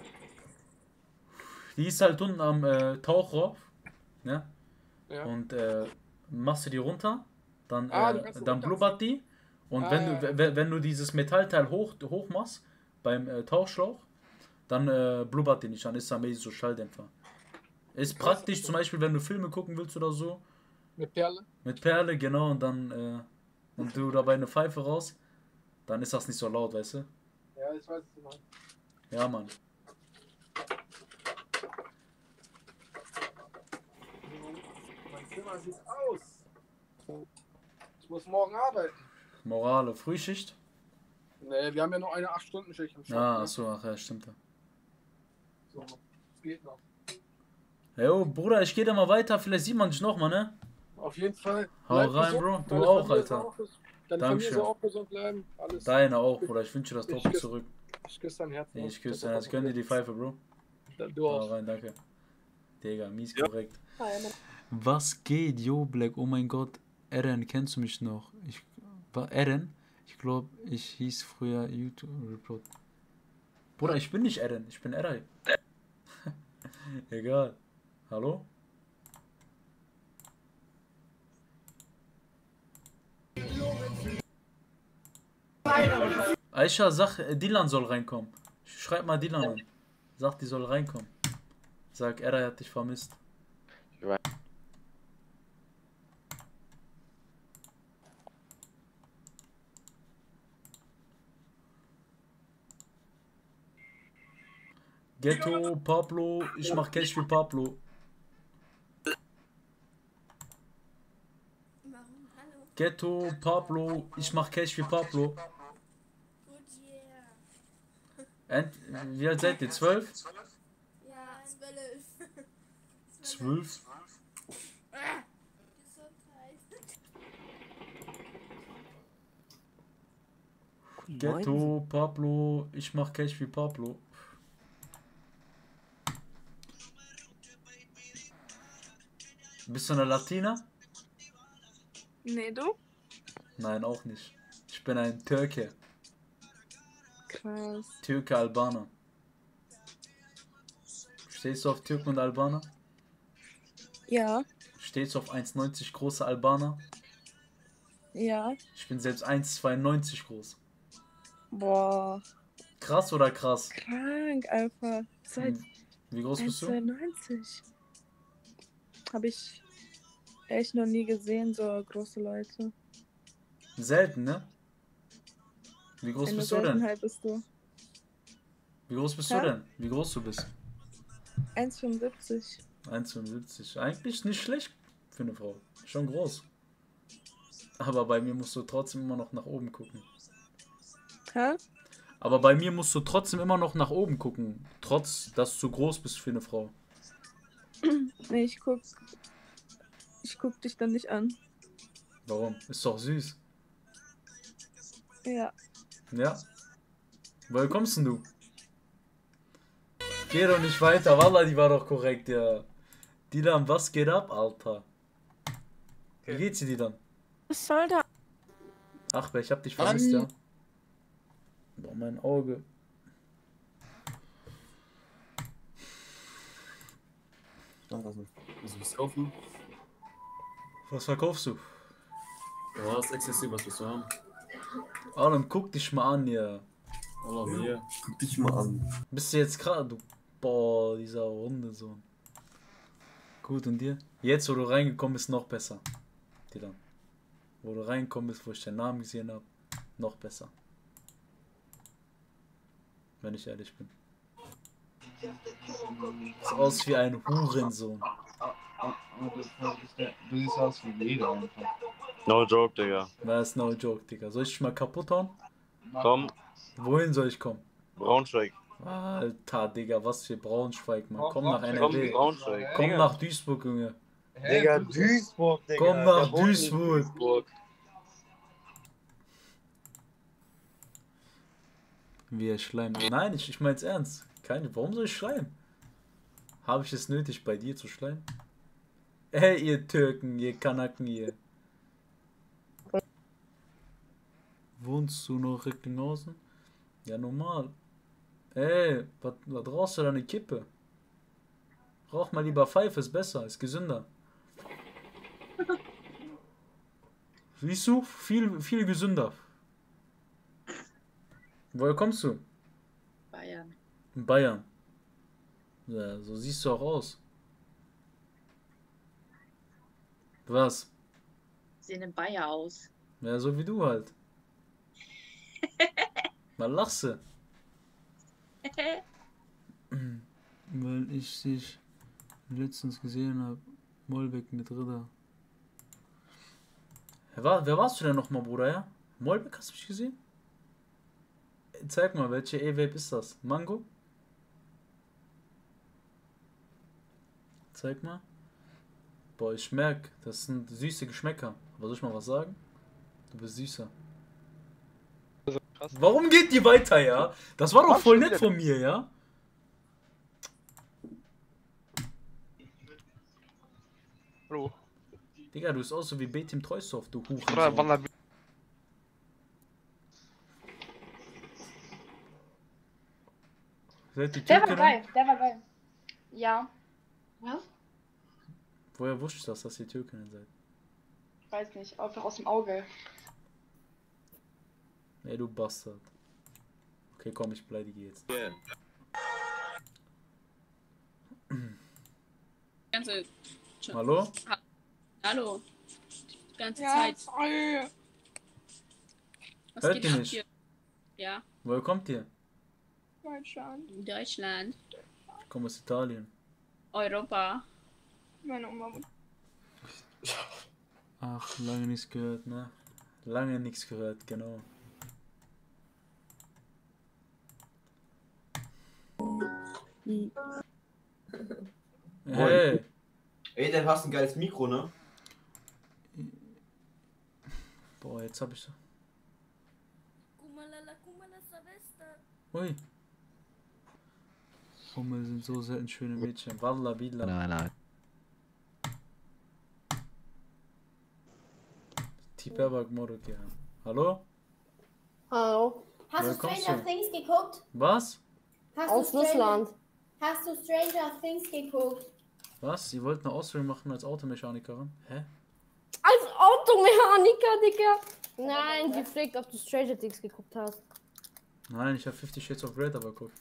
Die ist halt unten am Tauchrohr, ne? Ja. Und machst du die runter, dann, du dann blubbert die. Und wenn du dieses Metallteil hoch machst, beim Tauchschlauch, dann blubbert die nicht, dann ist da mäßig so Schalldämpfer. Ist praktisch, zum Beispiel, wenn du Filme gucken willst oder so. Mit Perle? Mit Perle, genau, und dann, und du dabei eine Pfeife raus, dann ist das nicht so laut, weißt du? Ja, ich weiß, was du meinst. Ja, Mann. Mein Zimmer sieht aus. Ich muss morgen arbeiten. Morale, Frühschicht? Nee, wir haben ja noch eine Ah, 8-Stunden-Schicht im Shop. achso, ach ja, stimmt. So, es geht noch. Jo, Bruder, ich geh da mal weiter, vielleicht sieht man dich noch mal, ne? Auf jeden Fall. Hau Bleib rein, gesund. Bro. Du Deine auch, Familie Alter. Deine Dankeschön. Familie soll auch gesund bleiben. Alles. Deine auch, Bruder. Ich wünsche dir das Doppel zurück. Ich küsse dein Herz. Ich küsse dein Herz. Gönn dir die Pfeife, Bro. Du Hau auch. rein, danke. Digga, mies Ja. korrekt. Hi, Was geht, yo, Black? Oh mein Gott. Eren, kennst du mich noch? Eren? Ich glaube, ich hieß früher YouTube Report. Bruder, ich bin nicht Eren, ich bin Eray. Egal. Hallo? Aisha, sag, Dilan soll reinkommen. Schreib mal Dilan an. Sag, die soll reinkommen. Sag, Eray hat dich vermisst. Ich weiß. Ghetto, Pablo, ich mach Cash wie Pablo. Warum? Hallo. Ghetto, Pablo, ich mach Cash wie Pablo. Gut, yeah. Wie alt seid ihr? 12? Ja, 12. 12? Gesundheit. Ghetto, Pablo, ich mach Cash wie Pablo. Bist du eine Latina? Nee, du? Nein, auch nicht. Ich bin ein Türke. Krass. Türke, Albaner. Stehst du auf Türken und Albaner? Ja, Stehst du auf 1,90 große Albaner? ja. Ich bin selbst 1,92 groß. Boah. Krass oder krass? Krank, Alpha. Seit Wie groß bist du? 1,92. Habe ich echt noch nie gesehen, so große Leute. Selten, ne? Wie groß Eine bist du denn? Seltenheit bist du. Wie groß bist Hä? du denn? Wie groß du bist? 1,75. 1,75. Eigentlich nicht schlecht für eine Frau. Schon groß. Aber bei mir musst du trotzdem immer noch nach oben gucken. Hä? Aber bei mir musst du trotzdem immer noch nach oben gucken. Trotz, dass du groß bist für eine Frau. Nee, ich guck dich dann nicht an. Warum? Ist doch süß. Ja. Ja? Woher kommst denn du? Geh doch nicht weiter. Wallah, die war doch korrekt, ja. Dilan, was geht ab, Alter? Wie geht's dir, Dilan? Was soll da? Ach, ich hab dich vermisst, ja. Boah, mein Auge. Also was kaufen? Was verkaufst du? Ja, das XSC, was willst du haben? Alan, guck dich mal an, ja. Oh, hier. Guck dich mal an. Bist du jetzt gerade, du... Boah, dieser Hundesohn. Gut, und dir? Jetzt, wo du reingekommen bist, noch besser. Dilan. Wo du reingekommen bist, wo ich deinen Namen gesehen habe, noch besser. Wenn ich ehrlich bin. Sieht aus wie ein Hurensohn. Du siehst aus wie jeder einfach. No joke, Digga. Das ist no joke, Digga. Soll ich dich mal kaputt hauen? Komm, Wohin soll ich kommen? Braunschweig. Alter, Digga, was für Braunschweig, Mann. Komm nach Komm, NRW. Braunschweig. Komm nach Duisburg, Junge. Digga, Duisburg, Digga. Komm nach Der wohnt in Duisburg. Duisburg. Wie er schleimt. Nein, ich mein's ernst. Warum soll ich schleimen? Habe ich es nötig, bei dir zu schleimen? Ey, ihr Türken, ihr Kanaken, ihr. Wohnst du noch Recklinghausen? Ja, normal. Ey, was rauchst du da eine Kippe? Rauch mal lieber Pfeife, ist besser, ist gesünder. Siehst du? Viel gesünder. Woher kommst du? Bayern. In Bayern. Ja, so siehst du auch aus. Was? Sehen in Bayer aus. Ja, so wie du halt. Mal lachst du. Weil ich dich letztens gesehen habe. Molbeck mit Ritter. Wer warst du denn nochmal, Bruder, ja? Molbeck, hast du mich gesehen? Zeig mal, welche E-Vape ist das? Mango? Zeig mal. Boah, ich merk, das sind süße Geschmäcker. Aber soll ich mal was sagen? Du bist süßer. Warum geht die weiter, ja? Das war doch voll nett von mir, ja? Bro. Digga, du bist auch so wie B-Team Treusdorf, du Huchen. Bruder, Wallah. Seid ihr Der war Türken? geil, der war geil. Ja. Was? Woher wusstest du das, dass ihr Türken seid? Ich weiß nicht, einfach aus dem Auge. Ey, du Bastard. Okay, komm, ich beleidige jetzt. Ganze. Hallo? Hallo. Die ganze Ja, Zeit. sorry. Was Hört geht ihr ab mich? hier? Ja, Woher kommt ihr? Deutschland. Deutschland, Ich komme aus Italien. Europa. Meine Oma. Ach, lange nichts gehört, ne? Lange nichts gehört, genau. Hey! Ey, der hast ein geiles Mikro, ne? Boah, jetzt hab ich so. Kumalala, kumala savesta. Ui. Hummel sind so selten schöne Mädchen. Wallah, billah. Nein. Tiperbag Morok, ja. Hallo? Hallo. Hast Woher du kommst Stranger du? Things geguckt? Was? Aus Russland. Hast du Stranger Things geguckt? Was? Ihr wollt eine Ausbildung machen als Automechanikerin? Hä? Als Automechaniker, Digga. Nein, die fragt, ob du Stranger Things geguckt hast. Nein, ich habe 50 Shades of Grey aber geguckt.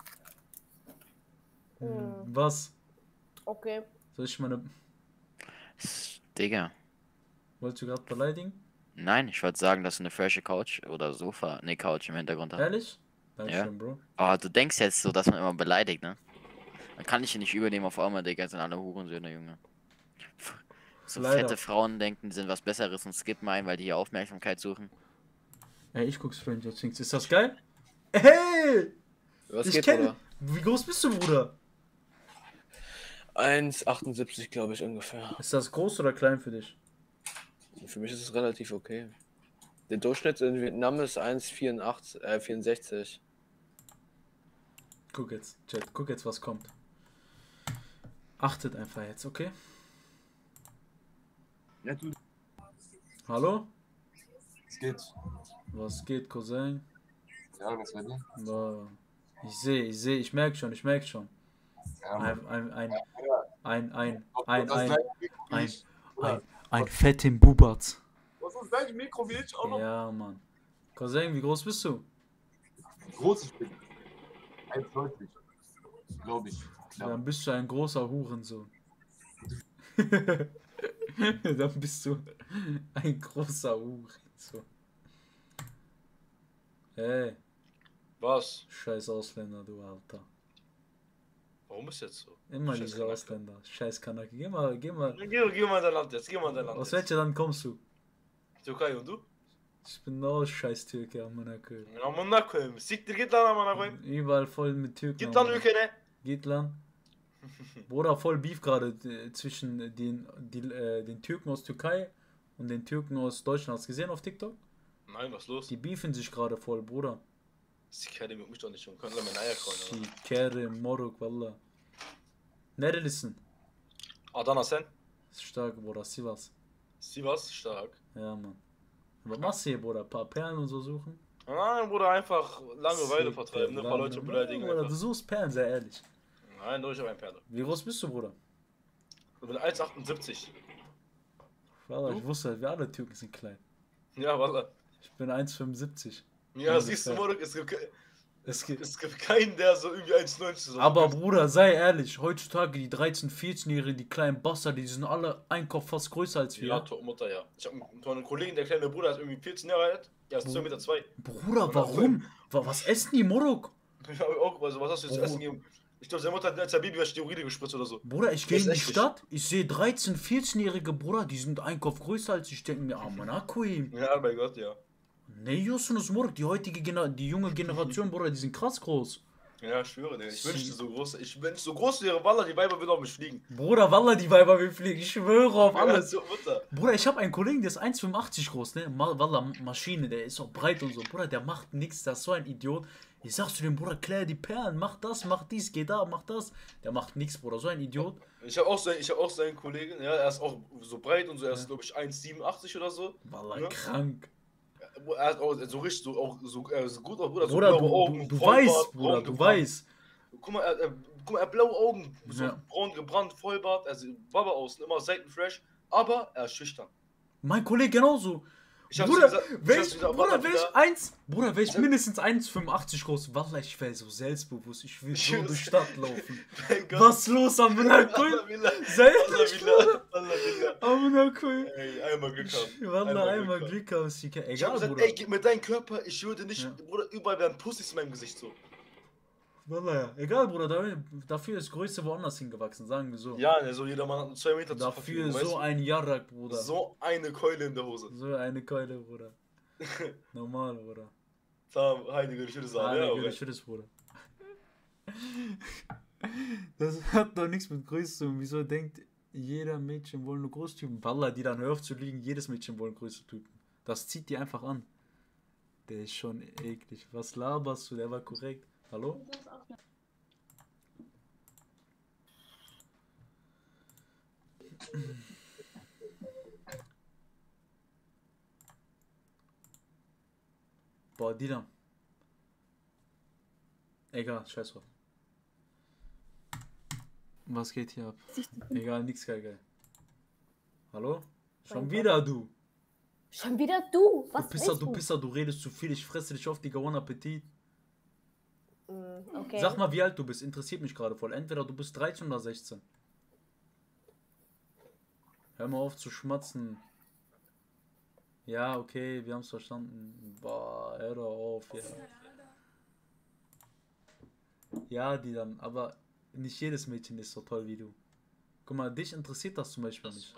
Hm. Was? Okay. Soll ich meine... Digga. Wolltest du gerade beleidigen? Nein, ich wollte sagen, dass du eine frische Couch oder Sofa, ne Couch im Hintergrund hast. Ehrlich? Ja. Dankeschön, Bro. Aber du denkst jetzt so, dass man immer beleidigt, ne? Dann kann ich dich nicht übernehmen auf einmal, Digga, sind alle Hurensöhne, Junge. So Leider. fette Frauen denken, die sind was Besseres und skippen ein, weil die hier Aufmerksamkeit suchen. Ey, ich guck Stranger Things. Ist das geil? Hey! Was Ich geht, kenn... Bruder? Wie groß bist du, Bruder? 1,78 glaube ich ungefähr. Ist das groß oder klein für dich? Für mich ist es relativ okay. Der Durchschnitt in Vietnam ist 1,64. Guck jetzt, Chat. Guck jetzt, was kommt. Achtet einfach jetzt, okay? Ja, du. Hallo? Was geht? Was geht, Cousin? Ja, was bei dir? Boah. Ich sehe, ich merke schon. Ja, Ein fetten Bubatz. Was ist dein Mikro wie ich auch noch? Ja, Mann. Cousin, wie groß bist du? Groß ich bin. 1,90. Glaube ich. Dann bist du ein großer Hurensohn. Dann bist du ein großer Hurensohn. Hey. Was? Scheiß Ausländer, du Alter. Warum ist jetzt so? Immer Scheiß diese Kanake. Ausländer. Scheiß Kanake. Geh mal. Geh mal in dein Land jetzt, geh mal in dein Land. Aus jetzt. welchem Land kommst du? Türkei und du? Ich bin auch scheiß Türke am Monaco. Amına koyayım. Siktir git lan amına koyayım. Überall voll mit Türken. Git lan ülkene. Geht lan. Bruder, voll Beef gerade zwischen den Türken aus Türkei und den Türken aus Deutschland. Hast du gesehen auf TikTok? Nein, was ist los? Die beefen sich gerade voll, Bruder. Sikeri mit mich doch nicht und können meine Eier kauen. Sikeri, Moruk, Wallah. Nerelisin? Adana sen? Stark, Bruder, Sivas. Sivas, stark. Ja, Mann. Was machst du hier, Bruder? Ein paar Perlen und so suchen? Nein, Bruder, einfach Langeweile vertreiben, ne? Ein paar Leute beleidigen. Bruder, du Einfach. suchst Perlen, sehr ehrlich. Nein, nur ich habe ein Perle. Wie groß bist du, Bruder? Ich bin 1,78. Wallah, ich wusste, wir alle Türken sind klein. Ja, Wallah. Ich bin 1,75. Ja, siehst du, Moruk, es gibt keinen, der so irgendwie 1,90 ist. Aber Bruder, sei ehrlich, heutzutage die 13-, 14-Jährigen, die kleinen Bastarde, die sind alle ein Kopf fast größer als wir. Ja, Mutter, ja. Ich habe einen Kollegen, der kleine Bruder ist irgendwie 14 Jahre alt. Er ist 2,2 Meter. Bruder, warum? Was essen die Morok? Ich habe auch, also was hast du zu essen gegeben? Ich glaube, seine Mutter hat als Baby Steroide gespritzt oder so. Bruder, ich gehe in die echt Stadt, ich sehe 13-, 14-Jährige, Bruder, die sind ein Kopf größer als ich, denke mir, ah, man, Akuim. Ja, mein Gott, ja. Nee, Justus Morok, die die junge Generation, Bruder, die sind krass groß. Ja, ich schwöre dir. Ich wünschte so groß. Wenn ich so groß wäre, Wallah, die Weiber würden auf mich fliegen. Bruder, Wallah, die Weiber will fliegen, ich schwöre auf Ja, alles. so, Mutter. Bruder, ich habe einen Kollegen, der ist 1,85 groß, ne? Wallah, Maschine, der ist auch breit und so. Bruder, der macht nichts, der ist so ein Idiot. Ich sag zu dem Bruder, klär die Perlen, mach das, mach dies, geh da, mach das. Der macht nichts, Bruder, so ein Idiot. Ich hab auch so einen Kollegen, ja, er ist auch so breit und so, er ist, glaube ich, 1,87 oder so. Wallah, krank. Er hat auch so richtig, so gut auch, Bruder, so Bruder, blaue Augen, du Vollbart, weißt, Bruder, braun du gebrannt. weißt. Guck mal, er hat blaue Augen, so Ja. braun gebrannt, Vollbart, er sieht Baba aus, immer seitenfresh, aber er ist schüchtern. Mein Kollege genauso. Ich hab's Bruder, gesagt, ich wäre hab's ich, gesagt, Bruder, Wallah, wär ich wieder- eins, Bruder, wäre ich mindestens 1,85 groß. Wallah, ich wäre so selbstbewusst. Ich will so durch die Stadt laufen. Mein Gott. Was los am Minakul? Selbst, Bruder. Am Minakul. Ey, einmal Glück haben. Wallah, einmal Glück haben, Sika. Ich hab Egal, gesagt, Bruder. ey, gib mir deinen Körper, ich würde nicht, Bruder, überall werden Pussys in meinem Gesicht so. Wallah, ja. Egal, Bruder, dafür ist Größe woanders hingewachsen, sagen wir so. Ja, ne, so jeder Mann hat 2 Meter zur Dafür Verfügung, so weißt du? ein Jarak, Bruder. So eine Keule in der Hose. So eine Keule, Bruder. Normal, Bruder. Heilige Schütze sagen, ja, Heilige aber- Schütze, Bruder. Das hat doch nichts mit Größe zu tun. Wieso denkt jeder Mädchen wollen nur Großtypen? Wallah, die dann hör auf zu liegen, jedes Mädchen wollen größte Typen. Das zieht die einfach an. Der ist schon eklig. Was laberst du? Der war korrekt. Hallo? Boah, Dylan. Egal, scheiß drauf. Was geht hier ab? Egal, nix geil. Hallo? Schon Mein wieder du. Schon wieder du? Was Du Pisser, du redest zu viel. Ich fresse dich auf, Digga, ohne Appetit. Okay. Sag mal, wie alt du bist. Interessiert mich gerade voll. Entweder du bist 13 oder 16. Hör mal auf zu schmatzen. Ja, okay, wir haben es verstanden. Boah, hör doch auf, ja. Ja, die dann, aber nicht jedes Mädchen ist so toll wie du. Guck mal, dich interessiert das zum Beispiel nicht.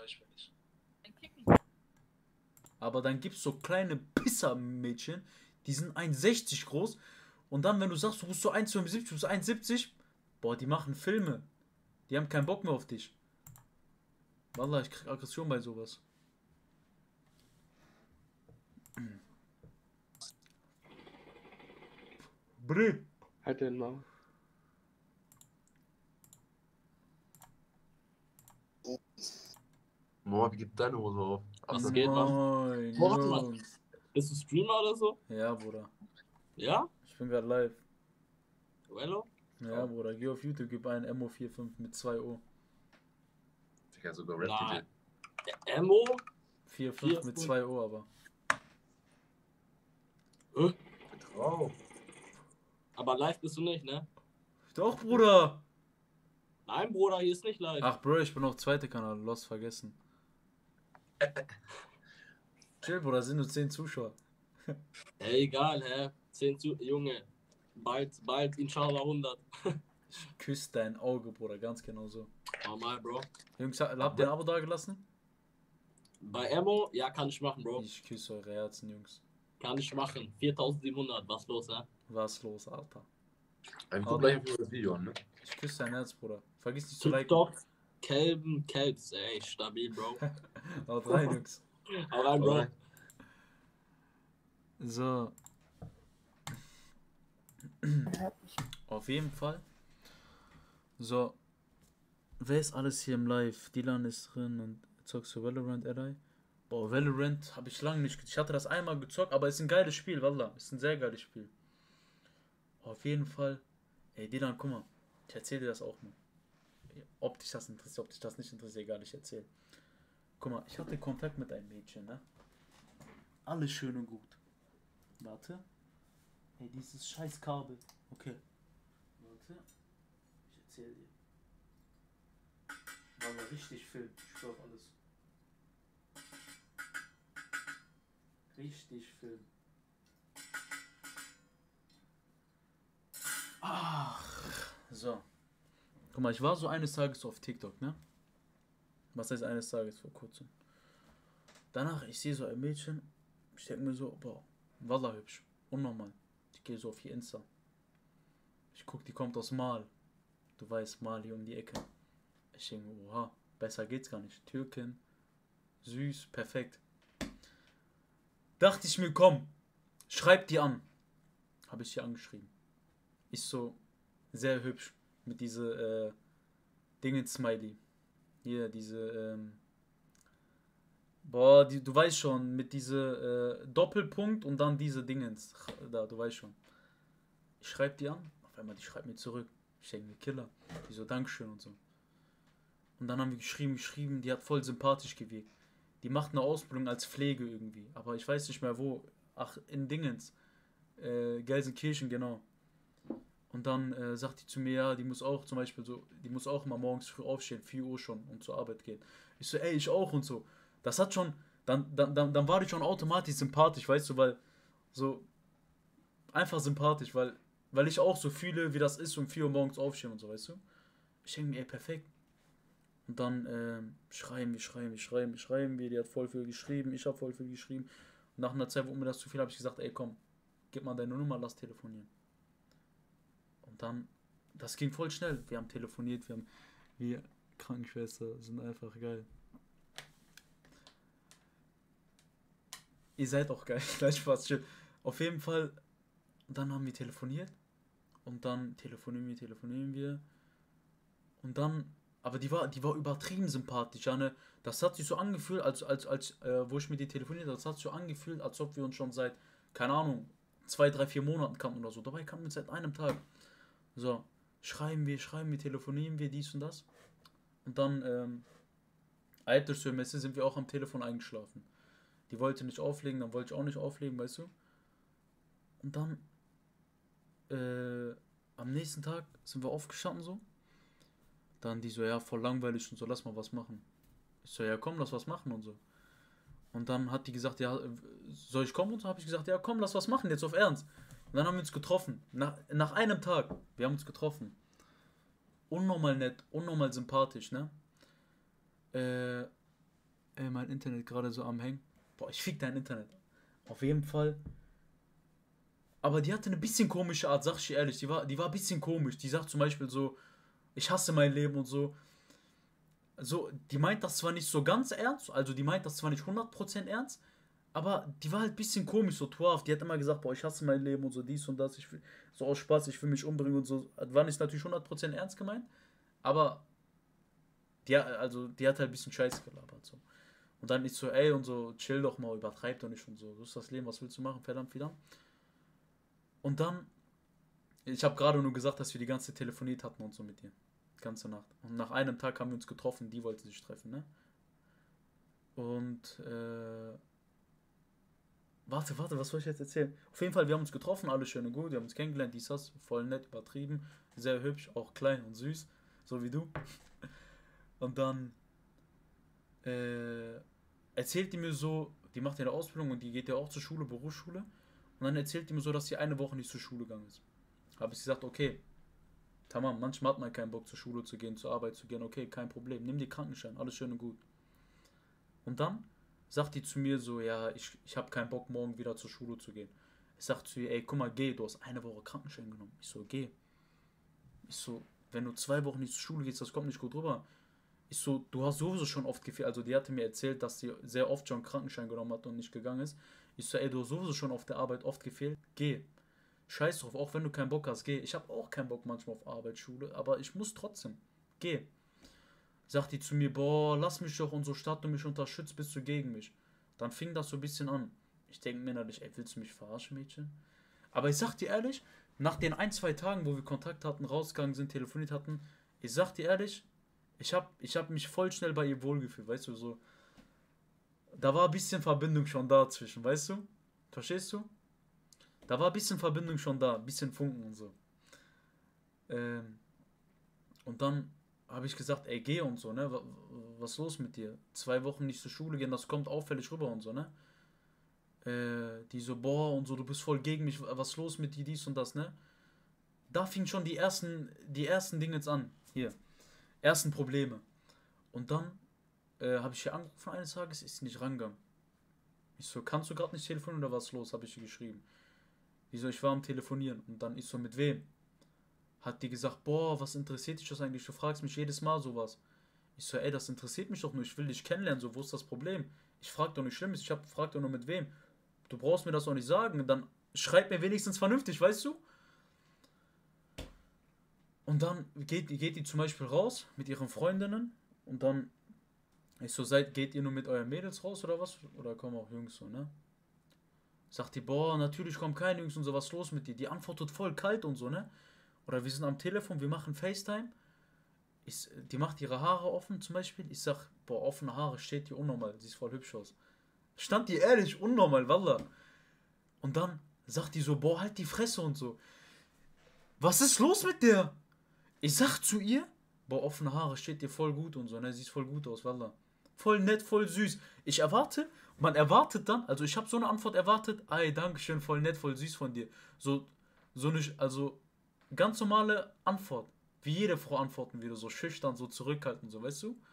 Aber dann gibt es so kleine Pisser-Mädchen, die sind 1,60 groß. Und dann, wenn du sagst, du bist so 1,75, du bist 1,70, boah, die machen Filme. Die haben keinen Bock mehr auf dich. Wallah, ich krieg Aggression bei sowas. Brr. Halt den Maul. Mama, wie geht deine Hose auf? Was geht, Mann? Moin, Warte mal. Jungs. Bist du Streamer oder so? Ja, Bruder. Ja? Ich bin gerade live. Duello? Ja, Bruder, geh auf YouTube, gib einen MO45 mit 2 O. Digga, sogar Nein. Der Emo? 4,5 mit 2 O, aber. Wow. Aber live bist du nicht, ne? Doch, Bruder! Nein, Bruder, hier ist nicht live. Ach, Bro, ich bin auf zweite Kanal, Lost vergessen. Chill, Bruder, sind nur 10 Zuschauer. Ey, egal, hä? 10 zu. Junge. Bald, inshallah 100. Ich küsse dein Auge, Bruder, ganz genau so. Normal, Bro. Jungs, habt ihr ein Abo da gelassen? Bei Emo, ja, kann ich machen, Bro. Ich küsse eure Herzen, Jungs. Kann ich machen. 4700, was los, hä? Was los, Alter? Guck gleich für das Video an, ne? Ich küsse dein Herz, Bruder. Vergiss nicht zu liken. TikTok, Kelps, ey, stabil, Bro. Haut rein, Jungs. Hau rein, Bro. So. Auf jeden Fall. So. Wer ist alles hier im Live? Dylan ist drin und zockst du Valorant, Ally? Boah, Valorant habe ich lange nicht. Ich hatte das einmal gezockt, aber es ist ein geiles Spiel, Wallah. Es ist ein sehr geiles Spiel. Auf jeden Fall. Ey, Dylan, guck mal. Ich erzähle dir das auch mal. Ob dich das interessiert, ob dich das nicht interessiert, egal, ich erzähle. Guck mal, ich hatte Kontakt mit einem Mädchen, ne? Alles schön und gut. Warte. Ey, dieses scheiß Kabel. Okay. Warte. Ich erzähle dir. War mal richtig Film. Ich schwör auf alles. Richtig Film. Ach. So. Guck mal, ich war so eines Tages auf TikTok, ne? Was heißt eines Tages, vor kurzem. Danach, ich sehe so ein Mädchen. Ich denke mir so, boah, wallah hübsch. Unnormal. Ich gehe so auf ihr Insta. Ich guck, die kommt aus Mal. Du weißt, Mal hier um die Ecke. Ich denke, oha, besser geht's gar nicht. Türkin, süß, perfekt. Dachte ich mir, komm, schreib die an. Habe ich sie angeschrieben. Ist so sehr hübsch. Mit diese Dingen-Smiley. Hier, diese, boah, du weißt schon, mit diese Doppelpunkt und dann diese Dingens. Da, du weißt schon. Ich schreibe die an, auf einmal die schreibt mir zurück. Ich denke mir, Killer. Die so, Dankeschön und so. Und dann haben wir geschrieben, die hat voll sympathisch gewirkt. Die macht eine Ausbildung als Pflege irgendwie. Aber ich weiß nicht mehr wo. Ach, in Dingens. Gelsenkirchen, genau. Und dann sagt die zu mir, ja, die muss auch zum Beispiel so, die muss auch immer morgens früh aufstehen, 4 Uhr schon und zur Arbeit gehen. Ich so, ey, ich auch und so. Das hat schon, dann war die schon automatisch sympathisch, weißt du, weil so einfach sympathisch, weil ich auch so fühle, wie das ist, um 4 Uhr morgens aufstehen und so, weißt du. Ich denke mir, ey, perfekt. Und dann schreiben wir, die hat voll viel geschrieben, ich habe voll viel geschrieben. Und nach einer Zeit, wo mir das zu viel, habe ich gesagt, ey, komm, gib mal deine Nummer, lass telefonieren. Und dann, das ging voll schnell. Wir haben telefoniert, wir Krankenschwester sind einfach geil. Ihr seid auch geil, gleich Spaß, schön. Auf jeden Fall, dann haben wir telefoniert. Und dann telefonieren wir. Und dann, aber die war übertrieben sympathisch. Ja, ne? Das hat sich so angefühlt, als wo ich mit ihr telefoniert habe, das hat sich so angefühlt, als ob wir uns schon seit, keine Ahnung, 2, 3, 4 Monaten kannten oder so. Dabei kannten wir uns seit einem Tag. So, schreiben wir, telefonieren wir, dies und das. Und dann, Altersmesse sind wir auch am Telefon eingeschlafen. Die wollte nicht auflegen, dann wollte ich auch nicht auflegen, weißt du. Und dann, am nächsten Tag sind wir aufgestanden so. Dann die so, ja, voll langweilig und so, lass mal was machen. Ich so, ja, komm, lass was machen und so. Und dann hat die gesagt, ja, soll ich kommen und so? Habe ich gesagt, ja, komm, lass was machen, jetzt auf Ernst. Und dann haben wir uns getroffen. Nach einem Tag. Wir haben uns getroffen. Unnormal nett, unnormal sympathisch, ne? Mein Internet gerade so am Hängen. Boah, ich fick dein Internet. Auf jeden Fall. Aber die hatte eine bisschen komische Art, sag ich dir ehrlich. Die war ein bisschen komisch. Die sagt zum Beispiel so, ich hasse mein Leben und so. So, die meint das zwar nicht so ganz ernst, also die meint das zwar nicht 100% ernst, aber die war halt ein bisschen komisch, so tuaf. Die hat immer gesagt, boah, ich hasse mein Leben und so dies und das. So aus Spaß, ich will mich umbringen und so. Das war nicht natürlich 100% ernst gemeint, aber die hat halt ein bisschen Scheiß gelabert. So. Und dann ist so, ey und so, chill doch mal, übertreib doch nicht und so. So ist das Leben, was willst du machen, verdammt wieder. Und dann, ich habe gerade nur gesagt, dass wir die ganze Zeit telefoniert hatten und so mit ihr. Die ganze Nacht. Und nach einem Tag haben wir uns getroffen, die wollte sich treffen, ne? Und, Warte, was soll ich jetzt erzählen? Auf jeden Fall, wir haben uns getroffen, alles schön und gut, wir haben uns kennengelernt, dies, das, voll nett, übertrieben, sehr hübsch, auch klein und süß, so wie du. Und dann erzählt die mir so, die macht ja eine Ausbildung und die geht ja auch zur Schule, Berufsschule. Und dann erzählt die mir so, dass sie eine Woche nicht zur Schule gegangen ist. Habe ich gesagt, okay, tamam, manchmal hat man keinen Bock zur Schule zu gehen, zur Arbeit zu gehen, okay, kein Problem, nimm die Krankenschein, alles schön und gut. Und dann sagt die zu mir so, ja, ich habe keinen Bock, morgen wieder zur Schule zu gehen. Ich sag zu ihr, ey, guck mal, geh, du hast eine Woche Krankenschein genommen. Ich so, geh. Ich so, wenn du 2 Wochen nicht zur Schule gehst, das kommt nicht gut rüber. Ich so, du hast sowieso schon oft gefehlt. Also die hatte mir erzählt, dass sie sehr oft schon Krankenschein genommen hat und nicht gegangen ist. Ich so, ey, du hast sowieso schon auf der Arbeit oft gefehlt. Geh. Scheiß drauf, auch wenn du keinen Bock hast, geh. Ich habe auch keinen Bock manchmal auf Arbeit, Schule, aber ich muss trotzdem. Geh. Sagt die zu mir, boah, lass mich doch und so, statt du mich unterstützt, bist du gegen mich. Dann fing das so ein bisschen an. Ich denke mir natürlich, ey, willst du mich verarschen, Mädchen? Aber ich sag dir ehrlich, nach den 1, 2 Tagen, wo wir Kontakt hatten, rausgegangen sind, telefoniert hatten, ich sag dir ehrlich, ich hab mich voll schnell bei ihr wohlgefühlt, weißt du, so. Da war ein bisschen Verbindung schon da zwischen, weißt du? Verstehst du? Da war ein bisschen Verbindung schon da, ein bisschen Funken und so. Und dann habe ich gesagt, ey, geh und so, ne? Was ist los mit dir? 2 Wochen nicht zur Schule gehen, das kommt auffällig rüber und so, ne? Die so, boah, und so, du bist voll gegen mich, was ist los mit dir, dies und das, ne? Da fing schon die ersten Dinge jetzt an. Hier. Ersten Probleme. Und dann habe ich hier angerufen eines Tages, ist sie nicht rangegangen. Ich so, kannst du gerade nicht telefonieren oder was ist los? Habe ich ihr geschrieben. Die so, ich war am Telefonieren. Und dann ich so, mit wem? Hat die gesagt, boah, was interessiert dich das eigentlich? Du fragst mich jedes Mal sowas. Ich so, ey, das interessiert mich doch nur, ich will dich kennenlernen, so, wo ist das Problem? Ich frag doch nicht Schlimmes, frag doch nur mit wem. Du brauchst mir das auch nicht sagen, dann schreib mir wenigstens vernünftig, weißt du? Und dann geht die zum Beispiel raus mit ihren Freundinnen und dann ich so, geht ihr nur mit euren Mädels raus oder was? Oder kommen auch Jungs so, ne? Sagt die, boah, natürlich kommen keine Jungs und so, was ist los mit dir? Die antwortet voll kalt und so, ne? Oder wir sind am Telefon, wir machen FaceTime. Die macht ihre Haare offen zum Beispiel. Ich sag, boah, offene Haare steht dir unnormal, sieht voll hübsch aus. Stand die ehrlich unnormal, wallah. Und dann sagt die so, boah, halt die Fresse und so. Was ist los mit der? Ich sag zu ihr, boah, offene Haare steht dir voll gut und so, ne? Sieht voll gut aus, wallah. Voll nett, voll süß. Ich erwarte, man erwartet dann, also ich habe so eine Antwort erwartet, ey, dankeschön, voll nett, voll süß von dir. So eine, also ganz normale Antwort. Wie jede Frau antworten würde, so schüchtern, so zurückhaltend, so, weißt du?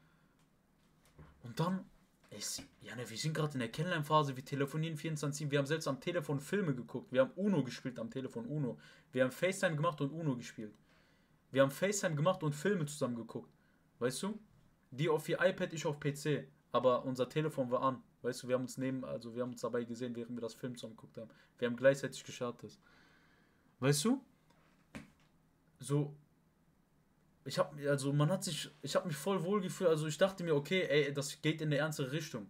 Und dann, ja, ne, wir sind gerade in der Kennenlernphase, wir telefonieren 24/7, wir haben selbst am Telefon Filme geguckt, wir haben Uno gespielt am Telefon, Uno. Wir haben FaceTime gemacht und Uno gespielt. Wir haben FaceTime gemacht und Filme zusammen geguckt, weißt du? Die auf ihr iPad, ich auf PC, aber unser Telefon war an, weißt du, wir haben uns dabei gesehen, während wir das Film zusammen geguckt haben. Wir haben gleichzeitig gestartet. Weißt du? So, ich habe mich voll wohl gefühlt, also ich dachte mir, okay, ey, das geht in eine ernste Richtung.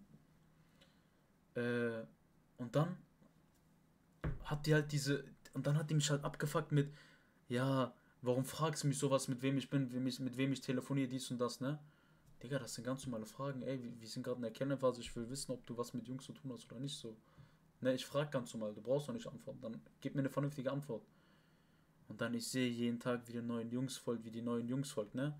Und dann hat die mich halt abgefuckt mit, ja, warum fragst du mich sowas, mit wem ich bin, mit wem ich telefoniere, dies und das, ne? Digga, das sind ganz normale Fragen, ey, wir sind gerade in der Kennenlernphase, ich will wissen, ob du was mit Jungs zu tun hast oder nicht so. Ne, ich frag ganz normal, du brauchst doch nicht antworten, dann gib mir eine vernünftige Antwort. Und dann ich sehe jeden Tag, wie die neuen Jungs folgt, ne?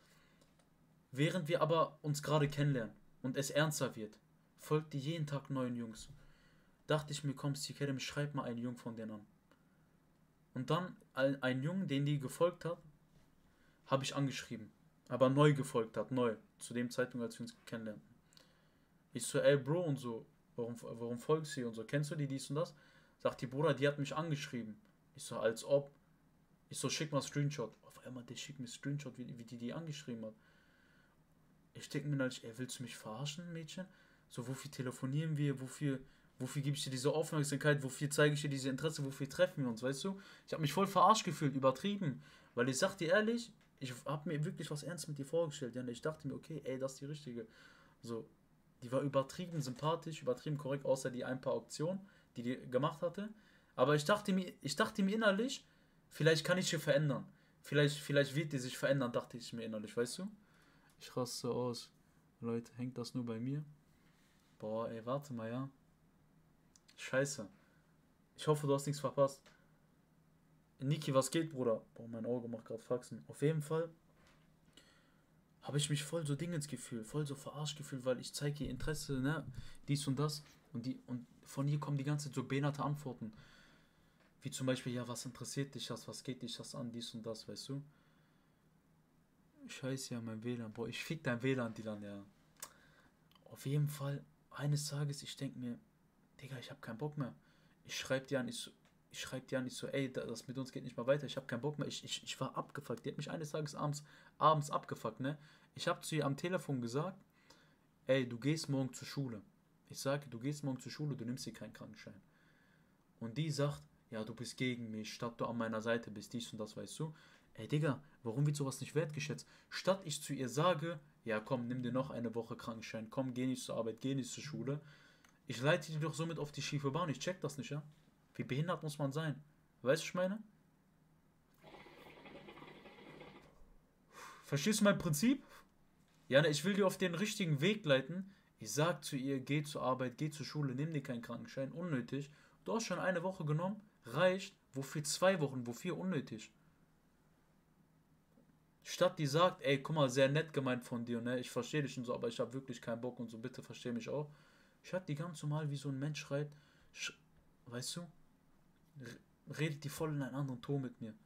Während wir aber uns gerade kennenlernen und es ernster wird, folgt die jeden Tag neuen Jungs. Dachte ich mir, komm, Sikerem, schreib mal einen Jungen von denen an. Und dann einen Jungen, den die gefolgt hat, habe ich angeschrieben. Aber neu gefolgt hat, neu. Zu dem Zeitpunkt, als wir uns kennenlernten. Ich so, ey Bro und so, warum folgst du hier und so, kennst du die, dies und das? Sagt die, Bruder, die hat mich angeschrieben. Ich so, als ob. Ich so, schick mal Screenshot. Auf einmal, der schickt mir Screenshot, wie die angeschrieben hat. Ich denke mir halt, ey, willst du mich verarschen, Mädchen? So, wofür telefonieren wir, wofür gebe ich dir diese Aufmerksamkeit, wofür zeige ich dir diese Interesse, wofür treffen wir uns, weißt du? Ich habe mich voll verarscht gefühlt, übertrieben. Weil ich sag dir ehrlich, ich habe mir wirklich was ernst mit dir vorgestellt. Ja, ich dachte mir, okay, ey, das ist die richtige. So, die war übertrieben sympathisch, übertrieben korrekt, außer die ein paar Auktionen, die gemacht hatte. Aber ich dachte mir innerlich, vielleicht kann ich sie verändern. Vielleicht wird die sich verändern, dachte ich mir innerlich, weißt du? Ich raste aus. Leute, hängt das nur bei mir? Boah, ey, warte mal, ja. Scheiße. Ich hoffe, du hast nichts verpasst. Niki, was geht, Bruder? Boah, mein Auge macht gerade Faxen. Auf jeden Fall habe ich mich voll so Dingens gefühlt, voll so verarscht gefühlt, weil ich zeige ihr Interesse, ne? Dies und das. Und von ihr kommen die ganze Zeit so benannte Antworten. Wie zum Beispiel, ja, was interessiert dich das, was geht dich das an, dies und das, weißt du? Scheiße, ja, mein WLAN. Boah, ich fick dein WLAN, Dylan, ja. Auf jeden Fall, eines Tages, ich denke mir, Digga, ich hab keinen Bock mehr. Ich schreib dir an, ich so, ey, das mit uns geht nicht mehr weiter, ich hab keinen Bock mehr. Ich war abgefuckt. Die hat mich eines Tages abends abgefuckt, ne? Ich hab zu ihr am Telefon gesagt, ey, du gehst morgen zur Schule. Ich sage, du gehst morgen zur Schule, du nimmst dir keinen Krankenschein. Und die sagt, ja, du bist gegen mich, statt du an meiner Seite bist, dies und das, weißt du? Ey, Digga, warum wird sowas nicht wertgeschätzt? Statt ich zu ihr sage, ja, komm, nimm dir noch eine Woche Krankenschein, komm, geh nicht zur Arbeit, geh nicht zur Schule. Ich leite die doch somit auf die schiefe Bahn, ich check das nicht, ja? Wie behindert muss man sein? Weißt du, was ich meine? Verstehst du mein Prinzip? Ja, ne, ich will dir auf den richtigen Weg leiten. Ich sag zu ihr, geh zur Arbeit, geh zur Schule, nimm dir keinen Krankenschein, unnötig. Du hast schon eine Woche genommen, reicht. Wofür 2 Wochen, wofür unnötig? Statt die sagt, ey, guck mal, sehr nett gemeint von dir, ne? Ich verstehe dich und so, aber ich habe wirklich keinen Bock und so, bitte versteh mich auch. Statt die ganz normal wie so ein Mensch schreit, weißt du, redet die voll in einen anderen Ton mit mir.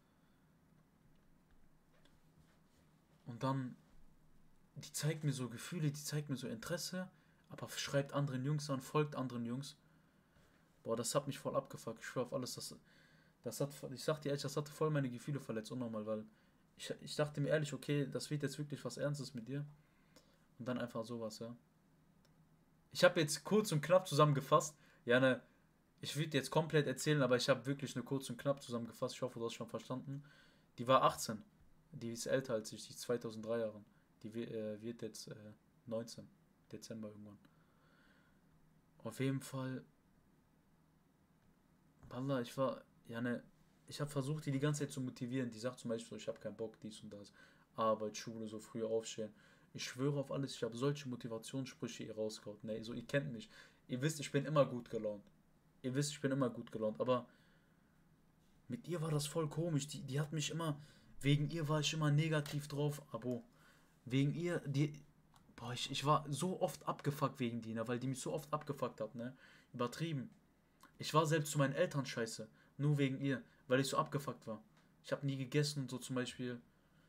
Und dann, die zeigt mir so Gefühle, die zeigt mir so Interesse, aber schreibt anderen Jungs an, folgt anderen Jungs. Boah, das hat mich voll abgefuckt. Ich schwör auf alles, ich sag dir ehrlich, das hatte voll meine Gefühle verletzt, unnormal, weil ich dachte mir ehrlich, okay, das wird jetzt wirklich was Ernstes mit dir. Und dann einfach sowas, ja. Ich habe jetzt kurz und knapp zusammengefasst. Ja, ne, ich würde jetzt komplett erzählen, aber ich habe wirklich nur kurz und knapp zusammengefasst. Ich hoffe, du hast schon verstanden. Die war 18. Die ist älter als ich, die ist 2003 Jahre. Die wird jetzt 19. Dezember irgendwann. Auf jeden Fall. Wallah, ich habe versucht, die ganze Zeit zu motivieren. Die sagt zum Beispiel so, ich habe keinen Bock, dies und das. Arbeit, Schule, so früh aufstehen. Ich schwöre auf alles, ich habe solche Motivationssprüche ihr rausgehauen. Ne, so, ihr kennt mich. Ihr wisst, ich bin immer gut gelaunt. Aber mit ihr war das voll komisch. Die hat mich immer, wegen ihr war ich immer negativ drauf. Abo. Wegen ihr, boah, ich war so oft abgefuckt wegen die, ne, weil die mich so oft abgefuckt hat, ne. Übertrieben. Ich war selbst zu meinen Eltern scheiße. Nur wegen ihr, weil ich so abgefuckt war. Ich habe nie gegessen und so zum Beispiel.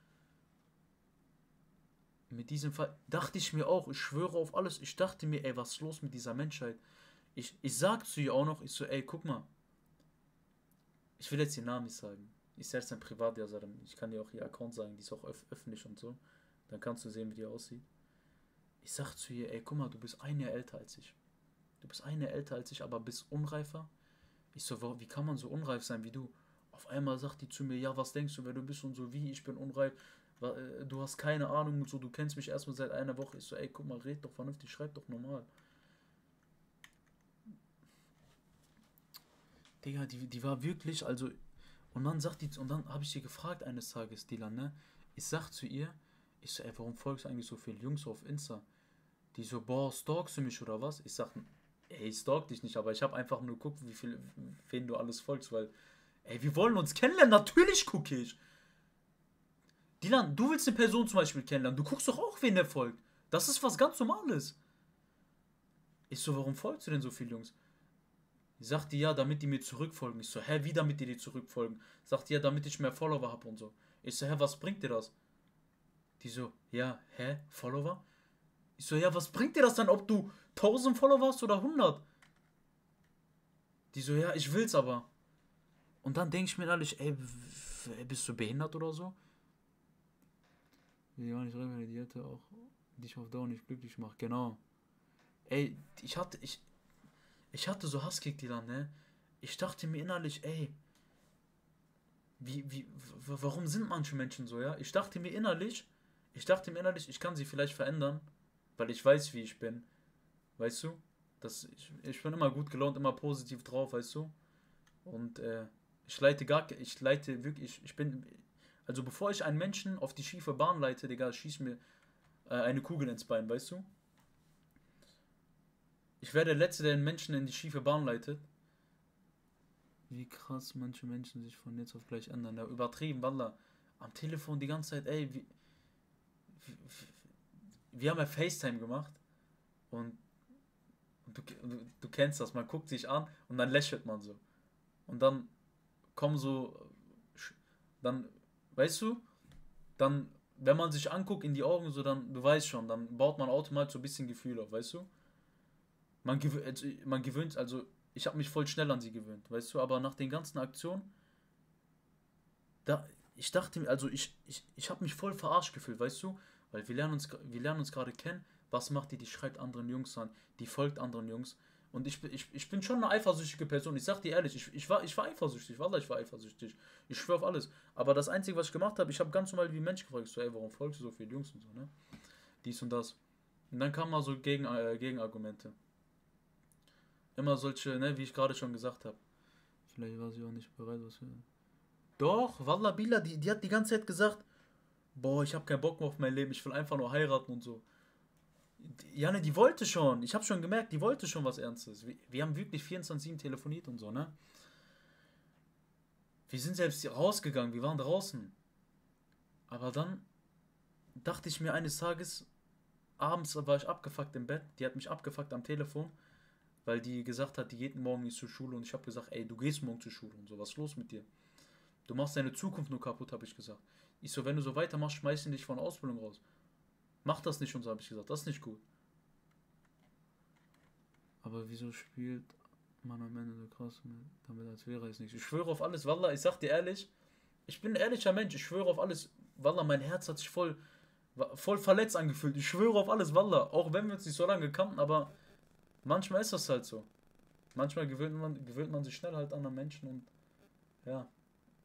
Mit diesem Fall dachte ich mir auch, ich schwöre auf alles, ich dachte mir, ey, was ist los mit dieser Menschheit? Ich sag zu ihr auch noch, ich so, ey, guck mal. Ich will jetzt den Namen nicht sagen. Ich selbst ein Privatjasarim. Ich kann dir auch ihr Account sagen, die ist auch öffentlich und so. Dann kannst du sehen, wie die aussieht. Ich sag zu ihr, ey, guck mal, du bist ein Jahr älter als ich. Aber bist unreifer. Ich so, wie kann man so unreif sein wie du? Auf einmal sagt die zu mir, ja, was denkst du, wer du bist und so, wie, ich bin unreif. Du hast keine Ahnung und so, du kennst mich erstmal seit einer Woche. Ich so, ey, guck mal, red doch vernünftig, schreib doch normal. Digga, die war wirklich, also, und dann habe ich sie gefragt eines Tages, Dylan, ne? Ich sag zu ihr, ich so, ey, warum folgst du eigentlich so viele Jungs auf Insta? Die so, boah, stalkst du mich oder was? Ich sag, ey, ich stalk dich nicht, aber ich habe einfach nur geguckt, wen du alles folgst, weil, ey, wir wollen uns kennenlernen, natürlich gucke ich. Dylan, du willst eine Person zum Beispiel kennenlernen, du guckst doch auch, wen der folgt. Das ist was ganz Normales. Ich so, warum folgst du denn so viele Jungs? Sagt die, ja, damit die mir zurückfolgen. Ich so, hä, wie damit die dir zurückfolgen? Sagt die, ja, damit ich mehr Follower habe und so. Ich so, hä, was bringt dir das? Die so, ja, hä, Follower? Ich so, ja, was bringt dir das dann, ob du 1000 Follower hast oder 100? Die so, ja, ich will's aber. Und dann denke ich mir ehrlich, ey, bist du behindert oder so? Die war nicht drin, weil die hätte auch dich auf Dauer nicht glücklich macht. Genau. Ey, ich hatte so Hasskick, die dann, ne? Ich dachte mir innerlich, ey, warum sind manche Menschen so, ja? Ich dachte mir innerlich, ich kann sie vielleicht verändern, weil ich weiß, wie ich bin. Weißt du? Ich bin immer gut gelaunt, immer positiv drauf, weißt du? Und also bevor ich einen Menschen auf die schiefe Bahn leite, Digga, schieß mir eine Kugel ins Bein, weißt du? Ich wäre der Letzte, der einen Menschen in die schiefe Bahn leitet. Wie krass manche Menschen sich von jetzt auf gleich ändern. Ja, übertrieben, Wallah. Am Telefon die ganze Zeit, ey, wir haben ja FaceTime gemacht. Und du kennst das, man guckt sich an und dann lächelt man so. Und dann weißt du, dann, wenn man sich anguckt in die Augen, so, dann, du weißt schon, dann baut man automatisch so ein bisschen Gefühl auf, weißt du? Man gewöhnt, also, ich habe mich voll schnell an sie gewöhnt, weißt du, aber nach den ganzen Aktionen, ich dachte mir, also, ich habe mich voll verarscht gefühlt, weißt du, weil wir lernen uns gerade kennen, was macht die schreibt anderen Jungs an, die folgt anderen Jungs. Und ich bin schon eine eifersüchtige Person. Ich sag dir ehrlich, ich war eifersüchtig. Wallah, ich war eifersüchtig. Ich schwör auf alles. Aber das Einzige, was ich gemacht habe, ich habe ganz normal wie ein Mensch gefragt. So, ey, warum folgst du so viele Jungs und so, ne? Dies und das. Und dann kamen mal so Gegenargumente. Immer solche, ne, wie ich gerade schon gesagt habe. Vielleicht war sie auch nicht bereit, was wir... Doch, Wallah, Bila, die hat die ganze Zeit gesagt, boah, ich habe keinen Bock mehr auf mein Leben, ich will einfach nur heiraten und so. Janne, die wollte schon. Ich habe schon gemerkt, die wollte schon was Ernstes. Wir haben wirklich 24/7 telefoniert und so, ne? Wir sind selbst rausgegangen, wir waren draußen. Aber dann dachte ich mir eines Tages, abends war ich abgefuckt im Bett. Die hat mich abgefuckt am Telefon, weil die gesagt hat, die geht morgen nicht zur Schule. Und ich habe gesagt, ey, du gehst morgen zur Schule und so, was ist los mit dir? Du machst deine Zukunft nur kaputt, habe ich gesagt. Ich so, wenn du so weitermachst, schmeißen dich von der Ausbildung raus. Mach das nicht und so, habe ich gesagt. Das ist nicht gut. Aber wieso spielt man am Ende so krass damit, als wäre es nicht? Ich schwöre auf alles, Wallah, ich sag dir ehrlich, ich bin ein ehrlicher Mensch, ich schwöre auf alles. Wallah, mein Herz hat sich voll verletzt angefühlt. Ich schwöre auf alles, Wallah. Auch wenn wir uns nicht so lange kannten, aber manchmal ist das halt so. Manchmal gewöhnt man sich schnell halt an Menschen und ja.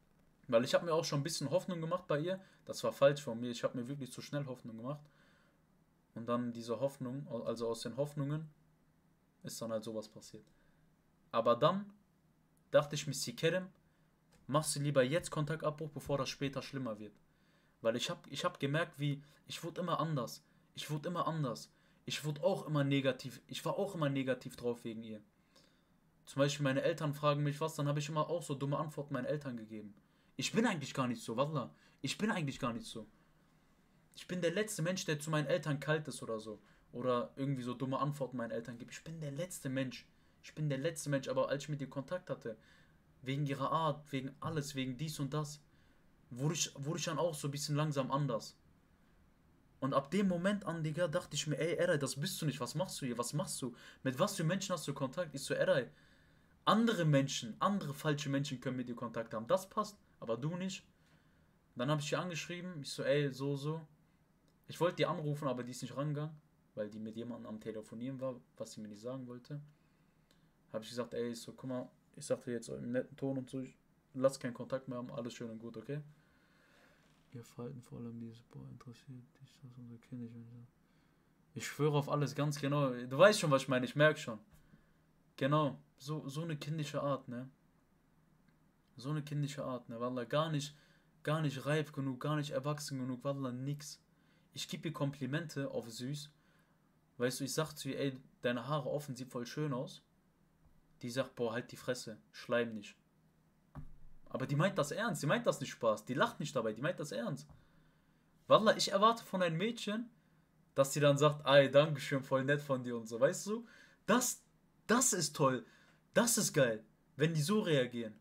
Weil ich habe mir auch schon ein bisschen Hoffnung gemacht bei ihr. Das war falsch von mir. Ich habe mir wirklich zu schnell Hoffnung gemacht. Und dann diese Hoffnung, also aus den Hoffnungen, ist dann halt sowas passiert. Aber dann dachte ich mir, Sikerem, machst du lieber jetzt Kontaktabbruch, bevor das später schlimmer wird. Weil ich hab gemerkt, wie, ich wurde immer anders. Ich wurde immer anders. Ich wurde auch immer negativ. Ich war auch immer negativ drauf wegen ihr. Zum Beispiel meine Eltern fragen mich was, dann habe ich immer auch so dumme Antworten meinen Eltern gegeben. Ich bin eigentlich gar nicht so, Wallah. Ich bin eigentlich gar nicht so. Ich bin der letzte Mensch, der zu meinen Eltern kalt ist oder so. Oder irgendwie so dumme Antworten meinen Eltern gibt. Ich bin der letzte Mensch. Ich bin der letzte Mensch. Aber als ich mit ihr Kontakt hatte, wegen ihrer Art, wegen alles, wegen dies und das, wurde ich dann auch so ein bisschen langsam anders. Und ab dem Moment an, Digga, dachte ich mir, ey, Eray, das bist du nicht. Was machst du hier? Was machst du? Mit was für Menschen hast du Kontakt? Ich so, Eray, andere Menschen, andere falsche Menschen können mit dir Kontakt haben. Das passt, aber du nicht. Dann habe ich sie angeschrieben. Ich so, ey, so. Ich wollte die anrufen, aber die ist nicht rangegangen, weil die mit jemandem am Telefonieren war, was sie mir nicht sagen wollte. Habe ich gesagt, ey, so, guck mal, ich sagte jetzt im netten Ton und so, lass keinen Kontakt mehr haben, alles schön und gut, okay? Ihr Verhalten vor allem dieses, interessiert dich das unser Kind nicht. Ich schwöre auf alles ganz genau. Du weißt schon, was ich meine, ich merke schon. Genau, so eine kindische Art, ne? So eine kindische Art, ne? Wallah, gar nicht reif genug, gar nicht erwachsen genug, Wallah, nix. Ich gebe ihr Komplimente auf süß. Weißt du, ich sag zu ihr, ey, deine Haare offen, sieht voll schön aus. Die sagt, boah, halt die Fresse, schleim nicht. Aber die meint das ernst, die meint das nicht Spaß, die lacht nicht dabei, die meint das ernst. Wallah, ich erwarte von einem Mädchen, dass sie dann sagt, ey, dankeschön, voll nett von dir und so, weißt du? Das ist toll, das ist geil, wenn die so reagieren.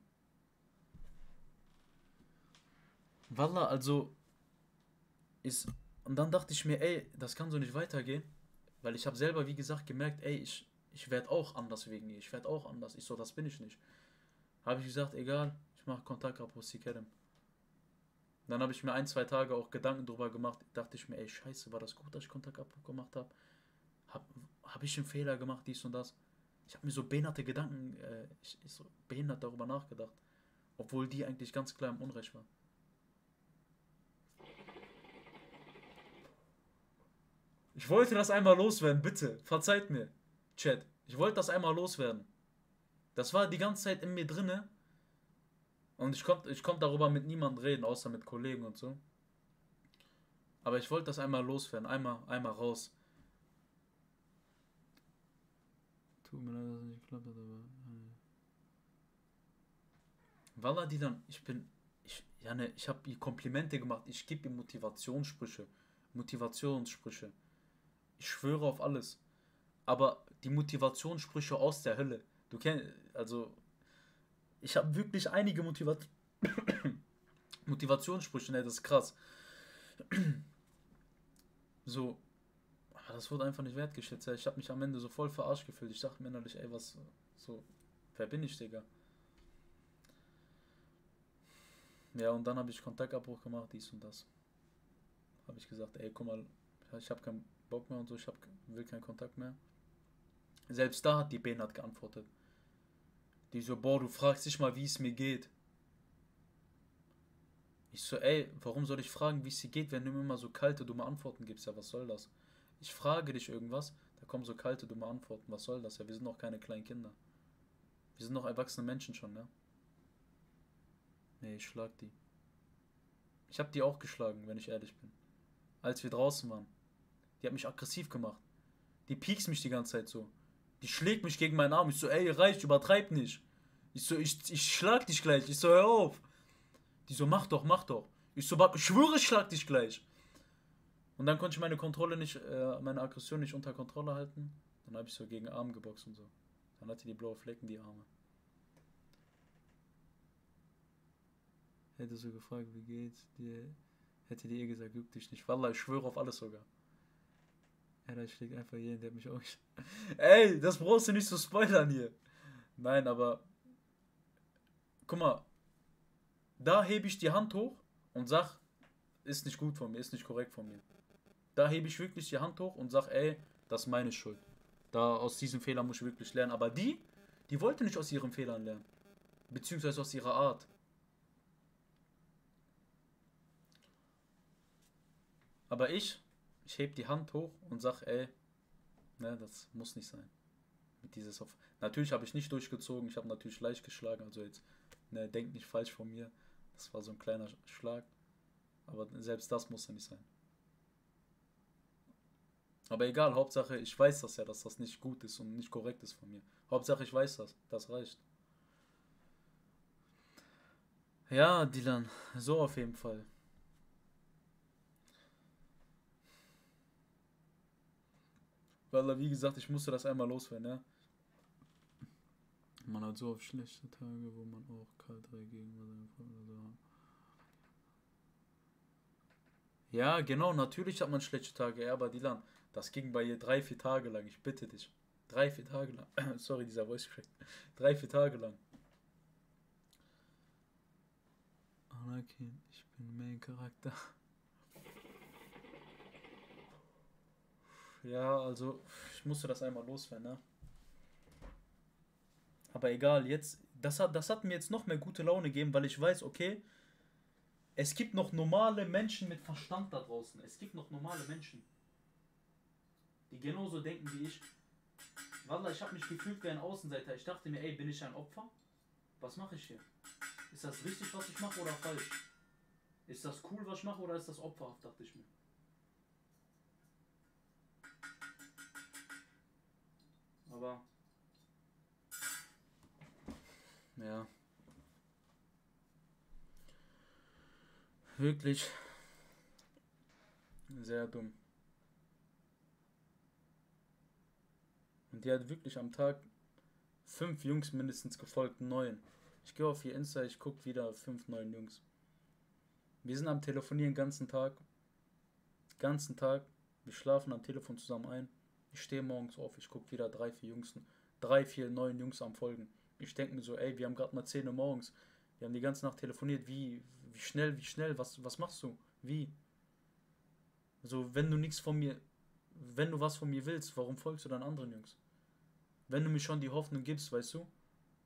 Wallah, also, und dann dachte ich mir, ey, das kann so nicht weitergehen, weil ich habe selber, wie gesagt, gemerkt, ey, ich werde auch anders wegen ihr, ich werde auch anders. Ich so, das bin ich nicht. Habe ich gesagt, egal, ich mache Kontaktabbruch, Sikerem. Dann habe ich mir 1-2 Tage auch Gedanken drüber gemacht. Dachte ich mir, ey, scheiße, war das gut, dass ich Kontaktabbruch gemacht habe? Hab ich einen Fehler gemacht, dies und das? Ich habe mir so behinderte Gedanken, so behindert darüber nachgedacht. Obwohl die eigentlich ganz klar im Unrecht war. Ich wollte das einmal loswerden, bitte. Verzeiht mir, Chat. Ich wollte das einmal loswerden. Das war die ganze Zeit in mir drinne. Und ich konnte darüber mit niemandem reden, außer mit Kollegen und so. Aber ich wollte das einmal loswerden. Einmal raus. Tut mir leid, dass es nicht geklappt hat, aber... Wallah, die dann... Ich habe ihr Komplimente gemacht. Ich gebe ihr Motivationssprüche. Ich schwöre auf alles. Aber die Motivationssprüche aus der Hölle. Du kennst, also, ich habe wirklich einige Motivationssprüche, ne, das ist krass. So, aber das wurde einfach nicht wertgeschätzt. Ich habe mich am Ende so voll verarscht gefühlt. Ich dachte mir innerlich, ey, was, so, wer bin ich, Digga? Ja, und dann habe ich Kontaktabbruch gemacht, dies und das. Habe ich gesagt, ey, guck mal, ich habe keinen Bock mehr und so, will keinen Kontakt mehr. Selbst da hat die Benat geantwortet. Die so, boah, du fragst dich mal, wie es mir geht. Ich so, ey, warum soll ich fragen, wie es dir geht, wenn du mir immer so kalte, dumme Antworten gibst? Ja, was soll das? Ich frage dich irgendwas, da kommen so kalte, dumme Antworten. Was soll das? Ja, wir sind noch keine kleinen Kinder. Wir sind noch erwachsene Menschen schon, ne? Nee, ich schlag die. Ich hab die auch geschlagen, wenn ich ehrlich bin. Als wir draußen waren. Die hat mich aggressiv gemacht. Die piekst mich die ganze Zeit so. Die schlägt mich gegen meinen Arm. Ich so, ey, reicht, übertreib nicht. Ich so, ich schlag dich gleich. Ich so, hör auf. Die so, mach doch. Ich so, ich schwöre, ich schlag dich gleich. Und dann konnte ich meine Aggression nicht unter Kontrolle halten. Dann habe ich so gegen den Arm geboxt und so. Dann hatte die blaue Flecken, die Arme. Hätte so gefragt, wie geht's dir? Hätte die gesagt, juckt dich nicht. Wallah, ich schwöre auf alles sogar. Ja, da schlägt einfach jeden, der hat mich auch... Ey, das brauchst du nicht zu spoilern hier. Nein, aber... Guck mal. Da hebe ich die Hand hoch und sag, ist nicht gut von mir, ist nicht korrekt von mir. Da hebe ich wirklich die Hand hoch und sag, ey, das ist meine Schuld. Da aus diesem Fehler muss ich wirklich lernen. Aber die wollte nicht aus ihren Fehlern lernen. Beziehungsweise aus ihrer Art. Aber ich heb die Hand hoch und sag, ey, ne, das muss nicht sein. Mit dieses auf. Natürlich habe ich nicht durchgezogen, ich habe natürlich leicht geschlagen, also jetzt, ne, denkt nicht falsch von mir. Das war so ein kleiner Schlag. Aber selbst das muss ja nicht sein. Aber egal, Hauptsache, ich weiß das ja, dass das nicht gut ist und nicht korrekt ist von mir. Hauptsache, ich weiß das. Das reicht. Ja, Dylan, so auf jeden Fall. Weil, wie gesagt, ich musste das einmal loswerden, ja. Man hat so auf schlechte Tage, wo man auch kalt dagegen war. Ja, genau, natürlich hat man schlechte Tage, ja, aber Dylan, das ging bei ihr 3-4 Tage lang, ich bitte dich. 3-4 Tage lang. Sorry, dieser Voice Crack. 3-4 Tage lang. Anakin, ich bin Main-Charakter. Ja, also, ich musste das einmal loswerden, ne? Aber egal, jetzt, das hat mir jetzt noch mehr gute Laune gegeben, weil ich weiß, okay, es gibt noch normale Menschen mit Verstand da draußen. Es gibt noch normale Menschen, die genauso denken wie ich. Wallah, ich habe mich gefühlt wie ein Außenseiter. Ich dachte mir, ey, bin ich ein Opfer? Was mache ich hier? Ist das richtig, was ich mache, oder falsch? Ist das cool, was ich mache, oder ist das opferhaft, dachte ich mir. Aber ja, wirklich sehr dumm. Und die hat wirklich am Tag 5 Jungs mindestens gefolgt, 9. Ich gehe auf ihr Insta, ich gucke wieder 5, 9 Jungs. Wir sind am Telefonieren ganzen Tag. Ganzen Tag. Wir schlafen am Telefon zusammen ein. Ich stehe morgens auf, ich gucke wieder 3, 4 Jungs, 3, 4, 9 Jungs am Folgen. Ich denke mir so, ey, wir haben gerade mal 10 Uhr morgens. Wir haben die ganze Nacht telefoniert. Wie schnell, was machst du? Wie? Also, wenn du nichts von mir, wenn du was von mir willst, warum folgst du dann anderen Jungs? Wenn du mir schon die Hoffnung gibst, weißt du?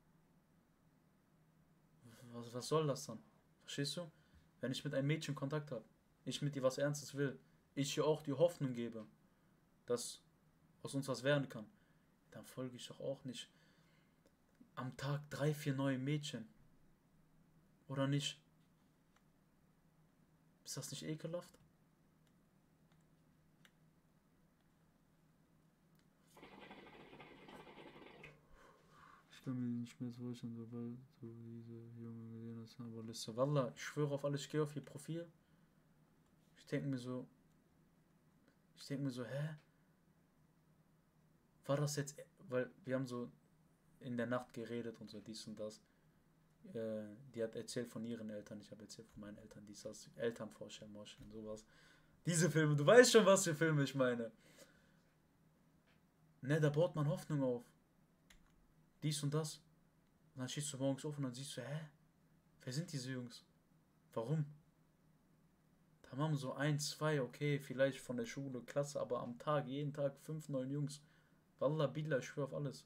Was soll das dann? Verstehst du? Wenn ich mit einem Mädchen Kontakt habe, ich mit ihr was Ernstes will, ich ihr auch die Hoffnung gebe, dass aus uns was werden kann, dann folge ich doch auch nicht am Tag 3, 4 neue Mädchen. Oder nicht? Ist das nicht ekelhaft? Ich kann mir nicht mehr vorstellen, sobald du diese Junge gesehen hast, aber Liste. Wallah, ich schwöre auf alles, ich gehe auf ihr Profil. Ich denke mir so, hä? War das jetzt, weil wir haben so in der Nacht geredet und so dies und das. Die hat erzählt von ihren Eltern, ich habe erzählt von meinen Eltern, dies, das, Eltern vorstellen, sowas. Diese Filme, du weißt schon, was für Filme ich meine. Ne, da baut man Hoffnung auf. Dies und das. Und dann stehst du morgens auf und dann siehst du, hä? Wer sind diese Jungs? Warum? Da machen wir so 1, 2, okay, vielleicht von der Schule, Klasse, aber am Tag, jeden Tag 5, 9 Jungs. Wallah, Billah, ich schwöre auf alles.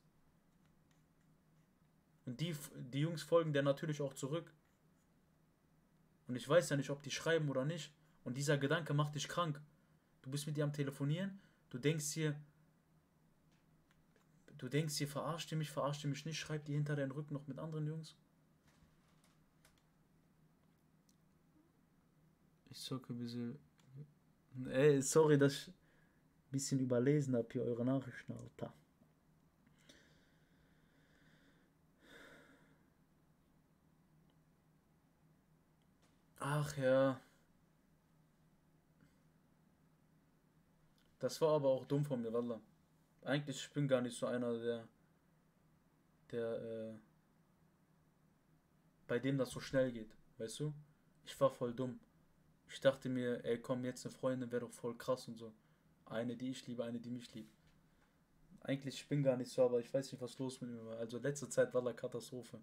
Und die Jungs folgen der natürlich auch zurück. Und ich weiß ja nicht, ob die schreiben oder nicht. Und dieser Gedanke macht dich krank. Du bist mit dir am Telefonieren, du denkst dir, verarscht ihr mich nicht, schreibt die hinter deinen Rücken noch mit anderen Jungs. Ich zocke ein bisschen. Ey, sorry, dass ich ein bisschen überlesen habe hier eure Nachrichten, Alter. Ach ja. Das war aber auch dumm von mir, Wallah. Eigentlich, ich bin gar nicht so einer, der bei dem das so schnell geht, weißt du? Ich war voll dumm. Ich dachte mir, ey, komm, jetzt eine Freundin wäre doch voll krass und so. Eine, die ich liebe, eine, die mich liebt. Eigentlich, ich bin gar nicht so, aber ich weiß nicht, was los mit mir war. Also letzte Zeit war da Katastrophe.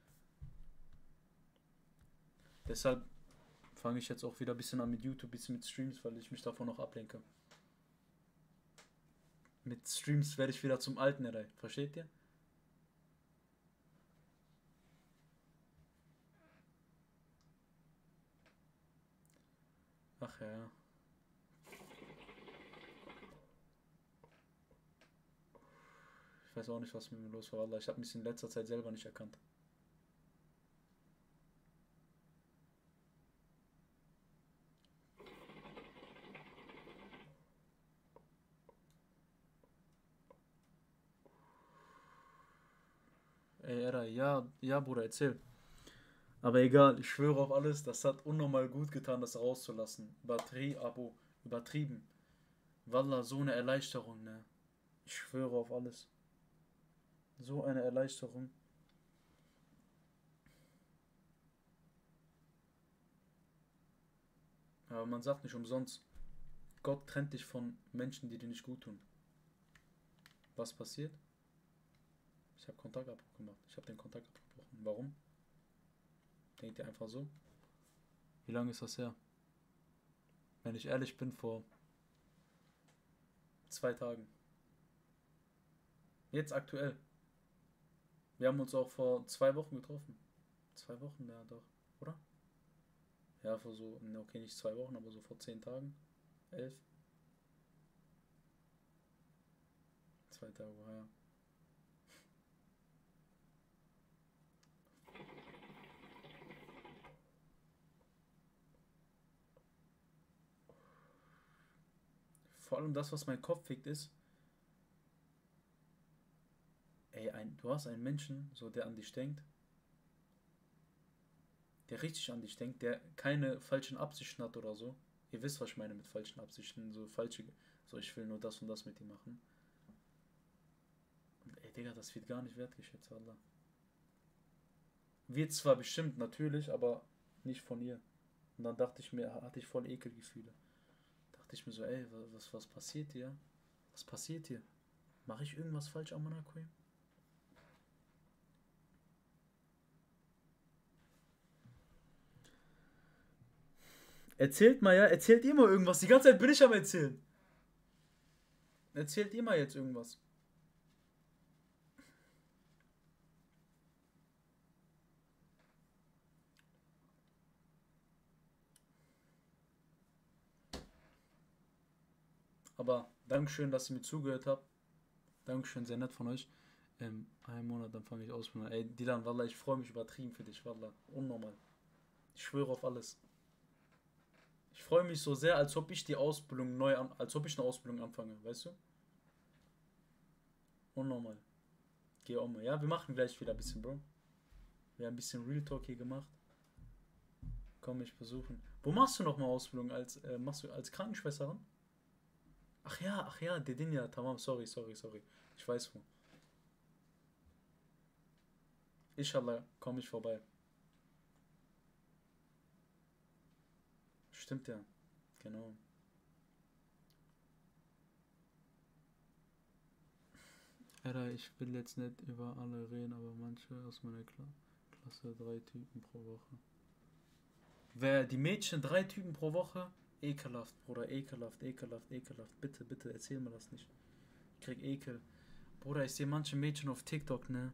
Deshalb fange ich jetzt auch wieder ein bisschen an mit YouTube, ein bisschen mit Streams, weil ich mich davon noch ablenke. Mit Streams werde ich wieder zum Alten erreicht. Versteht ihr? Ach ja. Ich weiß auch nicht, was mit mir los war, Wallah. Ich habe mich in letzter Zeit selber nicht erkannt. Ey, Era, ja, Bruder, erzähl. Aber egal, ich schwöre auf alles, das hat unnormal gut getan, das rauszulassen. Übertrieben. Wallah, so eine Erleichterung, ne? Ich schwöre auf alles. So eine Erleichterung. Aber man sagt nicht umsonst, Gott trennt dich von Menschen, die dir nicht gut tun. Was passiert? Ich habe Kontaktabbruch gemacht. Ich habe den Kontakt abgebrochen. Warum? Denkt ihr einfach so? Wie lange ist das her? Wenn ich ehrlich bin, vor 2 Tagen. Jetzt aktuell. Wir haben uns auch vor 2 Wochen getroffen. 2 Wochen, ja doch, oder? Ja, vor so, okay, nicht 2 Wochen, aber so vor 10 Tagen. 11. 2 Tage vorher. Vor allem das, was mein Kopf fickt, ist, ey, du hast einen Menschen, so der an dich denkt, der richtig an dich denkt, der keine falschen Absichten hat oder so. Ihr wisst, was ich meine mit falschen Absichten, so ich will nur das und das mit ihm machen. Und ey, Digga, das wird gar nicht wertgeschätzt, Alter. Wird zwar bestimmt, natürlich, aber nicht von ihr. Und dann hatte ich voll Ekelgefühle. Dachte ich mir so, ey, was passiert hier? Was passiert hier? Mache ich irgendwas falsch, Amanakoy? Erzählt mal, ja? Erzählt ihr mal irgendwas. Die ganze Zeit bin ich am Erzählen. Erzählt ihr mal jetzt irgendwas. Aber Dankeschön, dass ihr mir zugehört habt. Dankeschön, sehr nett von euch. 1 Monat, dann fange ich Ausbildung. Ey, Dilan, Wallah, ich freue mich übertrieben für dich, Wallah. Unnormal. Ich schwöre auf alles. Ich freue mich so sehr, als ob ich die Ausbildung als ob ich eine Ausbildung anfange, weißt du? Unnormal. Geh auch mal. Ja, wir machen gleich wieder ein bisschen, Bro. Wir haben ein bisschen Real Talk hier gemacht. Komm mich besuchen. Wo machst du nochmal Ausbildung? Machst du als Krankenschwesterin? Ach ja, Dedinja, tamam, sorry. Ich weiß wo. Inshallah, komme ich vorbei. Stimmt ja, genau. Alter, ich will jetzt nicht über alle reden, aber manche aus meiner Klasse 3 Typen pro Woche. Die Mädchen 3 Typen pro Woche? Ekelhaft, Bruder, ekelhaft. Bitte, erzähl mir das nicht. Ich krieg Ekel. Bruder, ich sehe manche Mädchen auf TikTok, ne?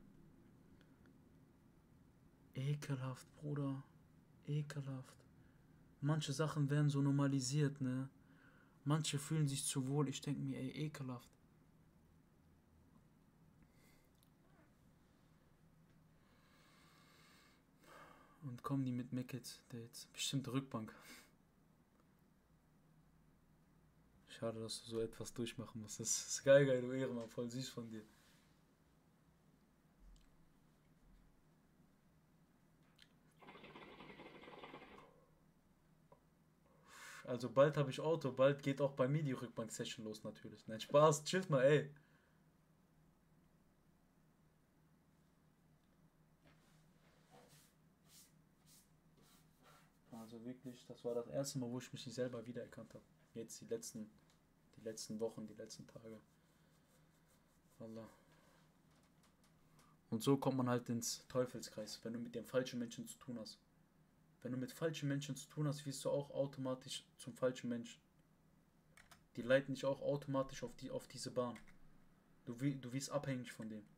Ekelhaft, Bruder. Ekelhaft. Manche Sachen werden so normalisiert, ne? Manche fühlen sich zu wohl. Ich denke mir, ey, ekelhaft. Und kommen die mit Mickets Dates? Bestimmt Rückbank. Schade, dass du so etwas durchmachen musst. Das ist geil, du Ehrenmann. Voll süß von dir. Also bald habe ich Auto, bald geht auch bei mir die Rückbank-Session los natürlich. Nein, Spaß, chillt mal, ey. Also wirklich, das war das erste Mal, wo ich mich nicht selber wiedererkannt habe. Jetzt die letzten Wochen, die letzten Tage. Wallah. Und so kommt man halt ins Teufelskreis, wenn du mit den falschen Menschen zu tun hast. Wenn du mit falschen Menschen zu tun hast, wirst du auch automatisch zum falschen Menschen. Die leiten dich auch automatisch auf diese Bahn. Du wirst abhängig von denen.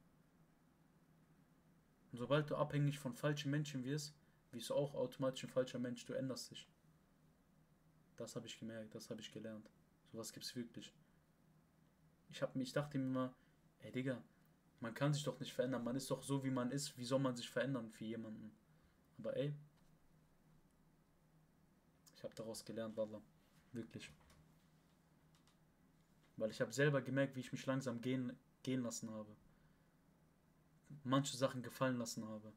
Und sobald du abhängig von falschen Menschen wirst du auch automatisch ein falscher Mensch. Du änderst dich. Das habe ich gemerkt, das habe ich gelernt. Sowas gibt's wirklich. Ich dachte mir immer, ey Digga, Man kann sich doch nicht verändern. Man ist doch so, wie man ist. Wie soll man sich verändern für jemanden? Aber ey, ich habe daraus gelernt, Wallah. Wirklich. Weil ich habe selber gemerkt, wie ich mich langsam gehen lassen habe. Manche Sachen gefallen lassen habe.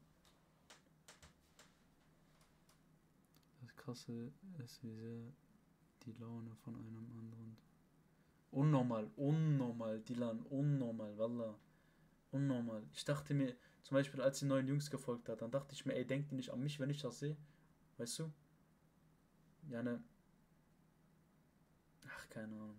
Das Krasse ist, wie sehr die Laune von einem anderen... Unnormal, Dilan, unnormal, Wallah. Unnormal. Ich dachte mir, zum Beispiel, als die neuen Jungs gefolgt hat, dann dachte ich mir, ey, denkt ihr nicht an mich, wenn ich das sehe? Weißt du? Ja, ne. Ach, keine Ahnung.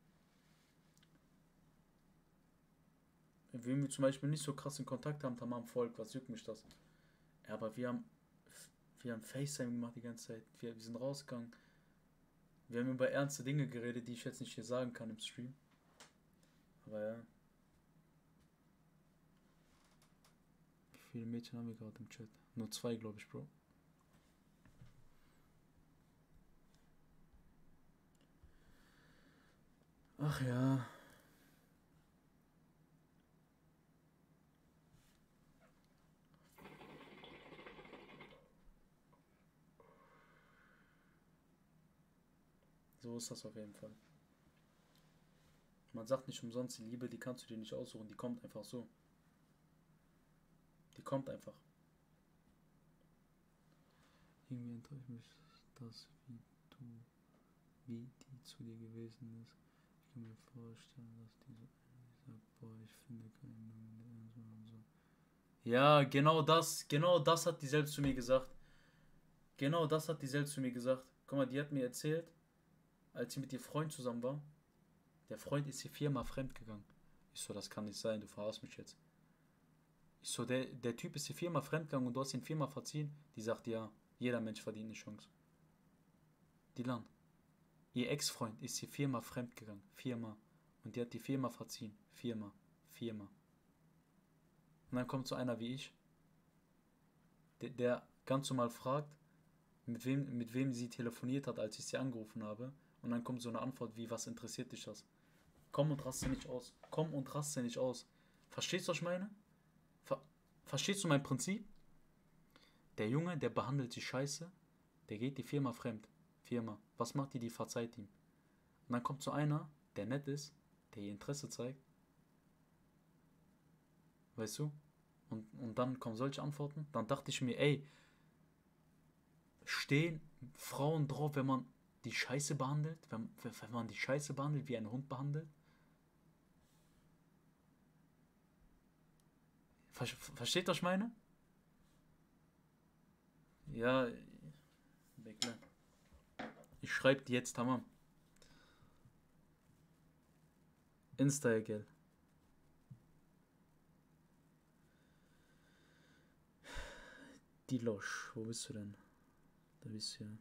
Wenn wir zum Beispiel nicht so krass in Kontakt haben, tamam, Volk, was juckt mich das? Ja, aber wir haben FaceTime gemacht die ganze Zeit. Wir sind rausgegangen. Wir haben über ernste Dinge geredet, die ich jetzt nicht hier sagen kann im Stream. Aber ja. Wie viele Mädchen haben wir gerade im Chat? Nur 2, glaube ich, Bro. Ach ja. So ist das auf jeden Fall. Man sagt nicht umsonst, die Liebe, die kannst du dir nicht aussuchen, die kommt einfach so. Die kommt einfach. Irgendwie enttäuscht mich das, wie die zu dir gewesen ist. Ich kann mir vorstellen, dass die so sagt, boah, ich finde keinen und so. Ja, genau das hat die selbst zu mir gesagt. Genau das hat die selbst zu mir gesagt. Guck mal, die hat mir erzählt, als sie mit ihr Freund zusammen war, der Freund ist hier 4-mal fremd gegangen. Ich so, das kann nicht sein, du verarschst mich jetzt. Ich so, der Typ ist hier 4-mal fremd gegangen und du hast ihn 4-mal verziehen. Die sagt, ja, jeder Mensch verdient eine Chance. Dilan, ihr Ex-Freund ist hier 4-mal fremd gegangen. 4-mal. Und die hat die 4-mal verziehen. 4-mal. 4-mal. Und dann kommt so einer wie ich, der ganz normal fragt, mit wem sie telefoniert hat, als ich sie angerufen habe. Und dann kommt so eine Antwort wie, was interessiert dich das? Komm und raste nicht aus. Komm und raste nicht aus. Verstehst du, was ich meine? Verstehst du mein Prinzip? Der Junge, der behandelt sie scheiße, der geht die 4-mal fremd. 4-mal. Was macht die? Die verzeiht ihm. Und dann kommt so einer, der nett ist, der ihr Interesse zeigt. Weißt du? Und dann kommen solche Antworten. Dann dachte ich mir, ey, stehen Frauen drauf, wenn man die Scheiße behandelt? Wenn man die Scheiße behandelt, wie ein Hund behandelt? Versteht, was ich meine? Ja, Bekle. Ich schreibe dir jetzt, tamam. Insta, gell. Die Losch, wo bist du denn? Da bist du ja.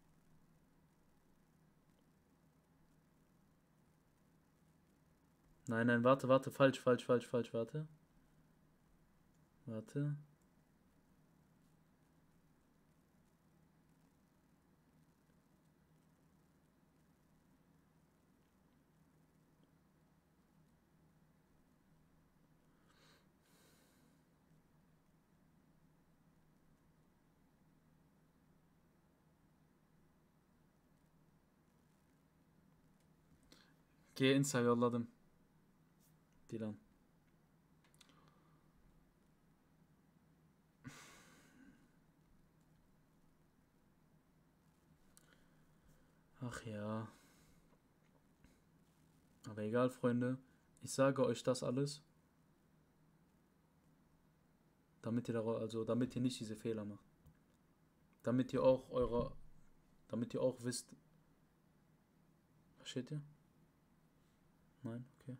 Nein, warte, falsch, warte. Warte. Geh Insta yolladım. Dilan. Ach ja. Aber egal, Freunde. Ich sage euch das alles, damit ihr nicht diese Fehler macht. Damit ihr auch wisst. Versteht ihr? Nein? Okay.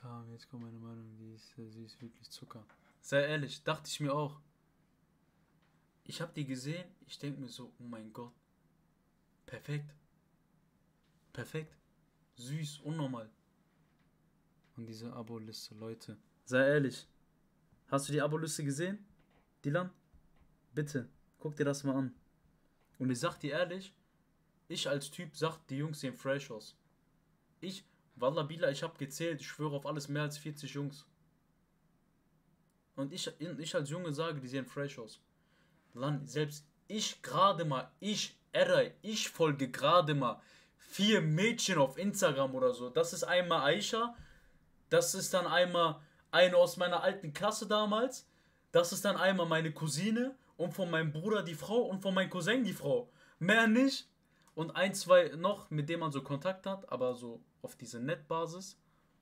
Kam, jetzt kommt meine Meinung, sie ist wirklich Zucker. Sei ehrlich, dachte ich mir auch. Ich habe die gesehen, ich denke mir so, oh mein Gott. Perfekt. Perfekt. Süß, unnormal. Und diese Abo-Liste, Leute. Sei ehrlich. Hast du die Abo-Liste gesehen? Dylan? Bitte, guck dir das mal an. Und ich sag dir ehrlich, ich als Typ sag, die Jungs sehen fresh aus. Wallah Bila, ich hab gezählt, ich schwöre auf alles, mehr als 40 Jungs. Und ich als Junge sage, die sehen fresh aus. Selbst ich gerade mal, ich folge gerade mal 4 Mädchen auf Instagram oder so. Das ist einmal Aisha, das ist dann einmal eine aus meiner alten Klasse damals, das ist dann einmal meine Cousine und von meinem Bruder die Frau und von meinem Cousin die Frau. Mehr nicht. Und 1, 2 noch, mit denen man so Kontakt hat, aber so auf diese Netbasis.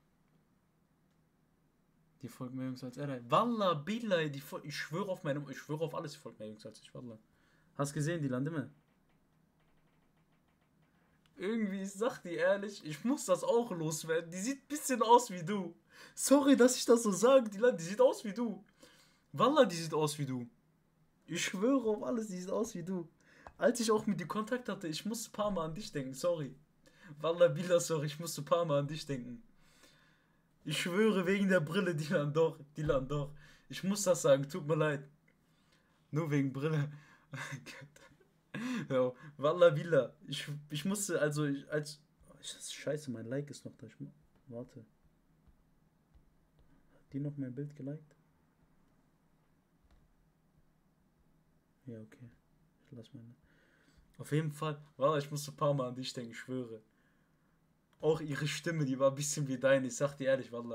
Die folgt mehr Jungs als er. Wallah, Billah, ich schwöre auf alles, die folgt mehr Jungs als ich, Wallah. Hast gesehen, die Landime? Irgendwie, ich sag dir ehrlich, ich muss das auch loswerden. Die sieht ein bisschen aus wie du. Sorry, dass ich das so sage, die sieht aus wie du. Wallah, die sieht aus wie du. Ich schwöre auf alles, die sieht aus wie du. Als ich auch mit dir Kontakt hatte, ich musste ein paar Mal an dich denken, sorry. Wallah, Billah, sorry, ich musste ein paar Mal an dich denken. Ich schwöre wegen der Brille, Dylan, doch. Ich muss das sagen, tut mir leid. Nur wegen Brille. Ja, Wallah, Billah. Ich musste, scheiße, mein Like ist noch da. Warte. Hat die noch mein Bild geliked? Ja, okay. Ich lass meine. Auf jeden Fall, Wallah, ich musste ein paar Mal an dich denken, ich schwöre. Auch ihre Stimme, die war ein bisschen wie deine, ich sag dir ehrlich, Wallah.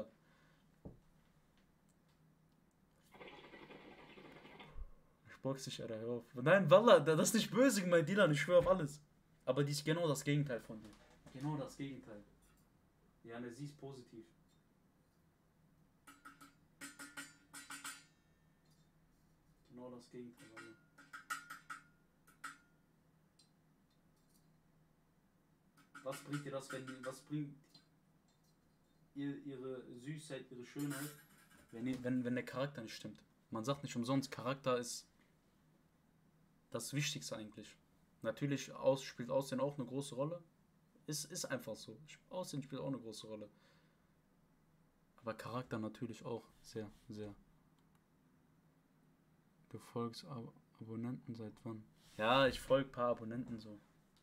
Ich box dich, Alter, hör auf. Nein, Wallah, das ist nicht böse gemeint, Dylan, ich schwöre auf alles. Aber die ist genau das Gegenteil von dir. Genau das Gegenteil. Ja, ne, sie ist positiv. Genau das Gegenteil, Wallah. Was bringt ihr das, was bringt ihre Süßheit, ihre Schönheit, wenn der Charakter nicht stimmt? Man sagt nicht umsonst, Charakter ist das Wichtigste eigentlich. Natürlich spielt Aussehen auch eine große Rolle. Ist einfach so. Aussehen spielt auch eine große Rolle. Aber Charakter natürlich auch sehr, sehr. Du folgst Abonnenten seit wann? Ja, ich folge ein paar Abonnenten so.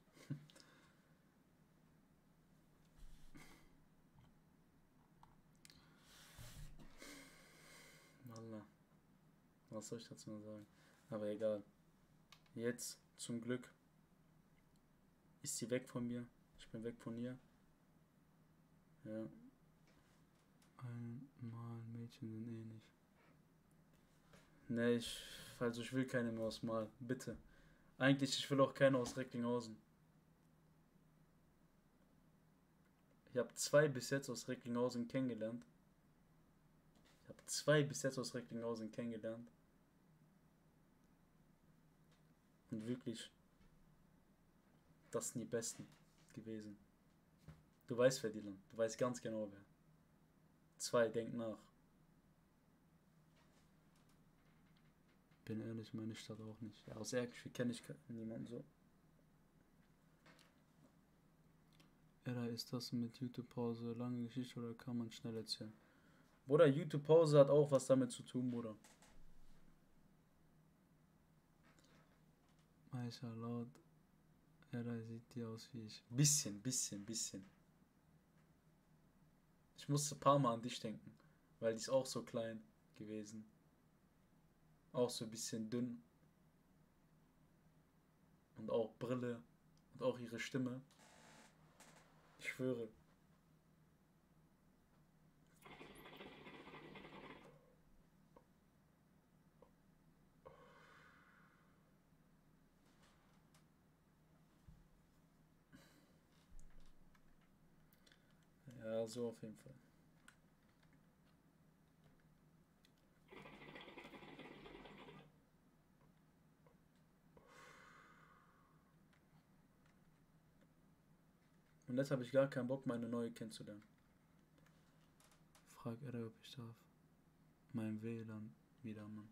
Was soll ich dazu noch sagen? Aber egal. Jetzt, zum Glück, ist sie weg von mir. Ich bin weg von ihr. Ja. Einmal Mädchen sind eh nicht. Ne, ich will keine mehr aus Mal. Bitte. Eigentlich, ich will auch keine aus Recklinghausen. Ich habe 2 bis jetzt aus Recklinghausen kennengelernt. Und wirklich, das sind die Besten gewesen. Du weißt wer, Dylan. Du weißt ganz genau wer. 2, denk nach. Bin ehrlich, meine Stadt auch nicht. Ja, aus Erkschwil kenne ich niemanden so. Ist das mit YouTube-Pause lange Geschichte oder kann man schnell erzählen? Bruder, YouTube-Pause hat auch was damit zu tun, Bruder. Aisha laut. Sieht die aus wie ich. Bisschen. Ich musste ein paar Mal an dich denken, weil die ist auch so klein gewesen. Auch so ein bisschen dünn. Und auch Brille. Und auch ihre Stimme. Ich schwöre. Ja, so auf jeden Fall. Und jetzt habe ich gar keinen Bock, meine neue kennenzulernen. Frag er, ob ich darf. Mein WLAN wieder, Mann.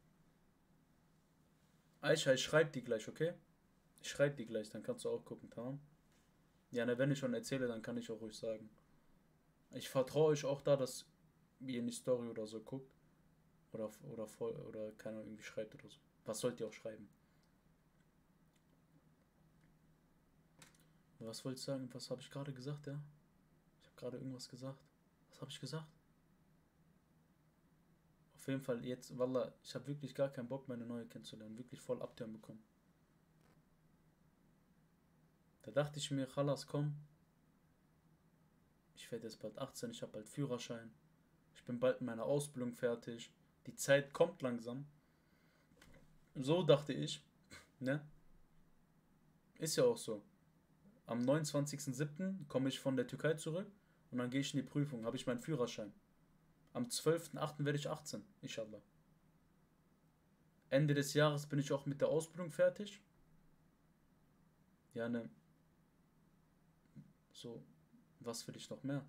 Aisha, ich schreib die gleich, okay? Ich schreib die gleich, dann kannst du auch gucken, tamam? Ja, ne, wenn ich schon erzähle, dann kann ich auch ruhig sagen. Ich vertraue euch auch da, dass ihr in die Story oder so guckt. Oder keiner irgendwie schreibt oder so. Was sollt ihr auch schreiben? Was wollte ich sagen? Was habe ich gerade gesagt, ja? Ich habe gerade irgendwas gesagt. Was habe ich gesagt? Auf jeden Fall jetzt, Wallah, ich habe wirklich gar keinen Bock, meine neue kennenzulernen. Wirklich voll Abturn bekommen. Da dachte ich mir, Khalas, komm. Ich werde jetzt bald 18, ich habe bald Führerschein. Ich bin bald in meiner Ausbildung fertig. Die Zeit kommt langsam. So dachte ich. Ne? Ist ja auch so. Am 29.07. komme ich von der Türkei zurück und dann gehe ich in die Prüfung. Habe ich meinen Führerschein. Am 12.08. werde ich 18. Inshallah. Ende des Jahres bin ich auch mit der Ausbildung fertig. Ja, ne. So, was will ich noch mehr?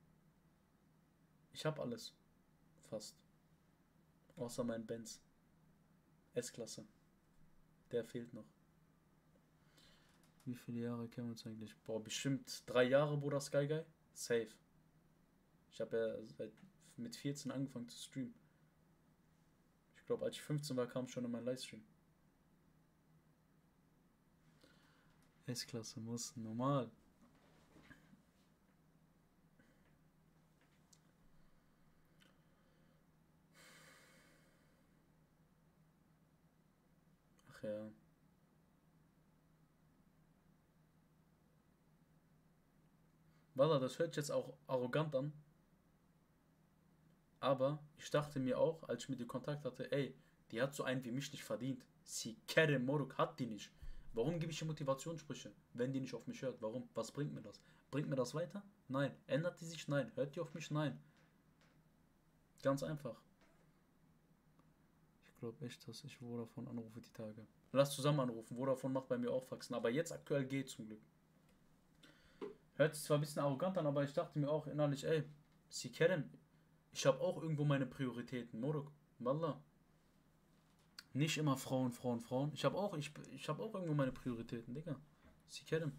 Ich habe alles. Fast. Außer mein Benz. S-Klasse. Der fehlt noch. Wie viele Jahre kennen wir uns eigentlich? Boah, bestimmt 3 Jahre, Bruder Sky Guy. Safe. Ich habe ja mit 14 angefangen zu streamen. Ich glaube, als ich 15 war, kam schon in meinen Livestream. S-Klasse muss normal. Ach ja. Walla, das hört sich jetzt auch arrogant an. Aber ich dachte mir auch, als ich mit ihr Kontakt hatte, ey, die hat so einen wie mich nicht verdient. Sie Kerem Moruk hat die nicht. Warum gebe ich ihr Motivationssprüche, wenn die nicht auf mich hört? Warum? Was bringt mir das? Bringt mir das weiter? Nein. Ändert die sich? Nein. Hört die auf mich? Nein. Ganz einfach. Ich glaube echt, dass ich Vodafone anrufe die Tage. Lass zusammen anrufen. Vodafone macht bei mir auch Faxen. Aber jetzt aktuell geht zum Glück. Hört sich zwar ein bisschen arrogant an, aber ich dachte mir auch innerlich, ey, Sie Kerem, ich habe auch irgendwo meine Prioritäten. Moruk, Wallah. Nicht immer Frauen, Frauen, Frauen. Ich habe auch irgendwo meine Prioritäten, Digga. Sie kennen.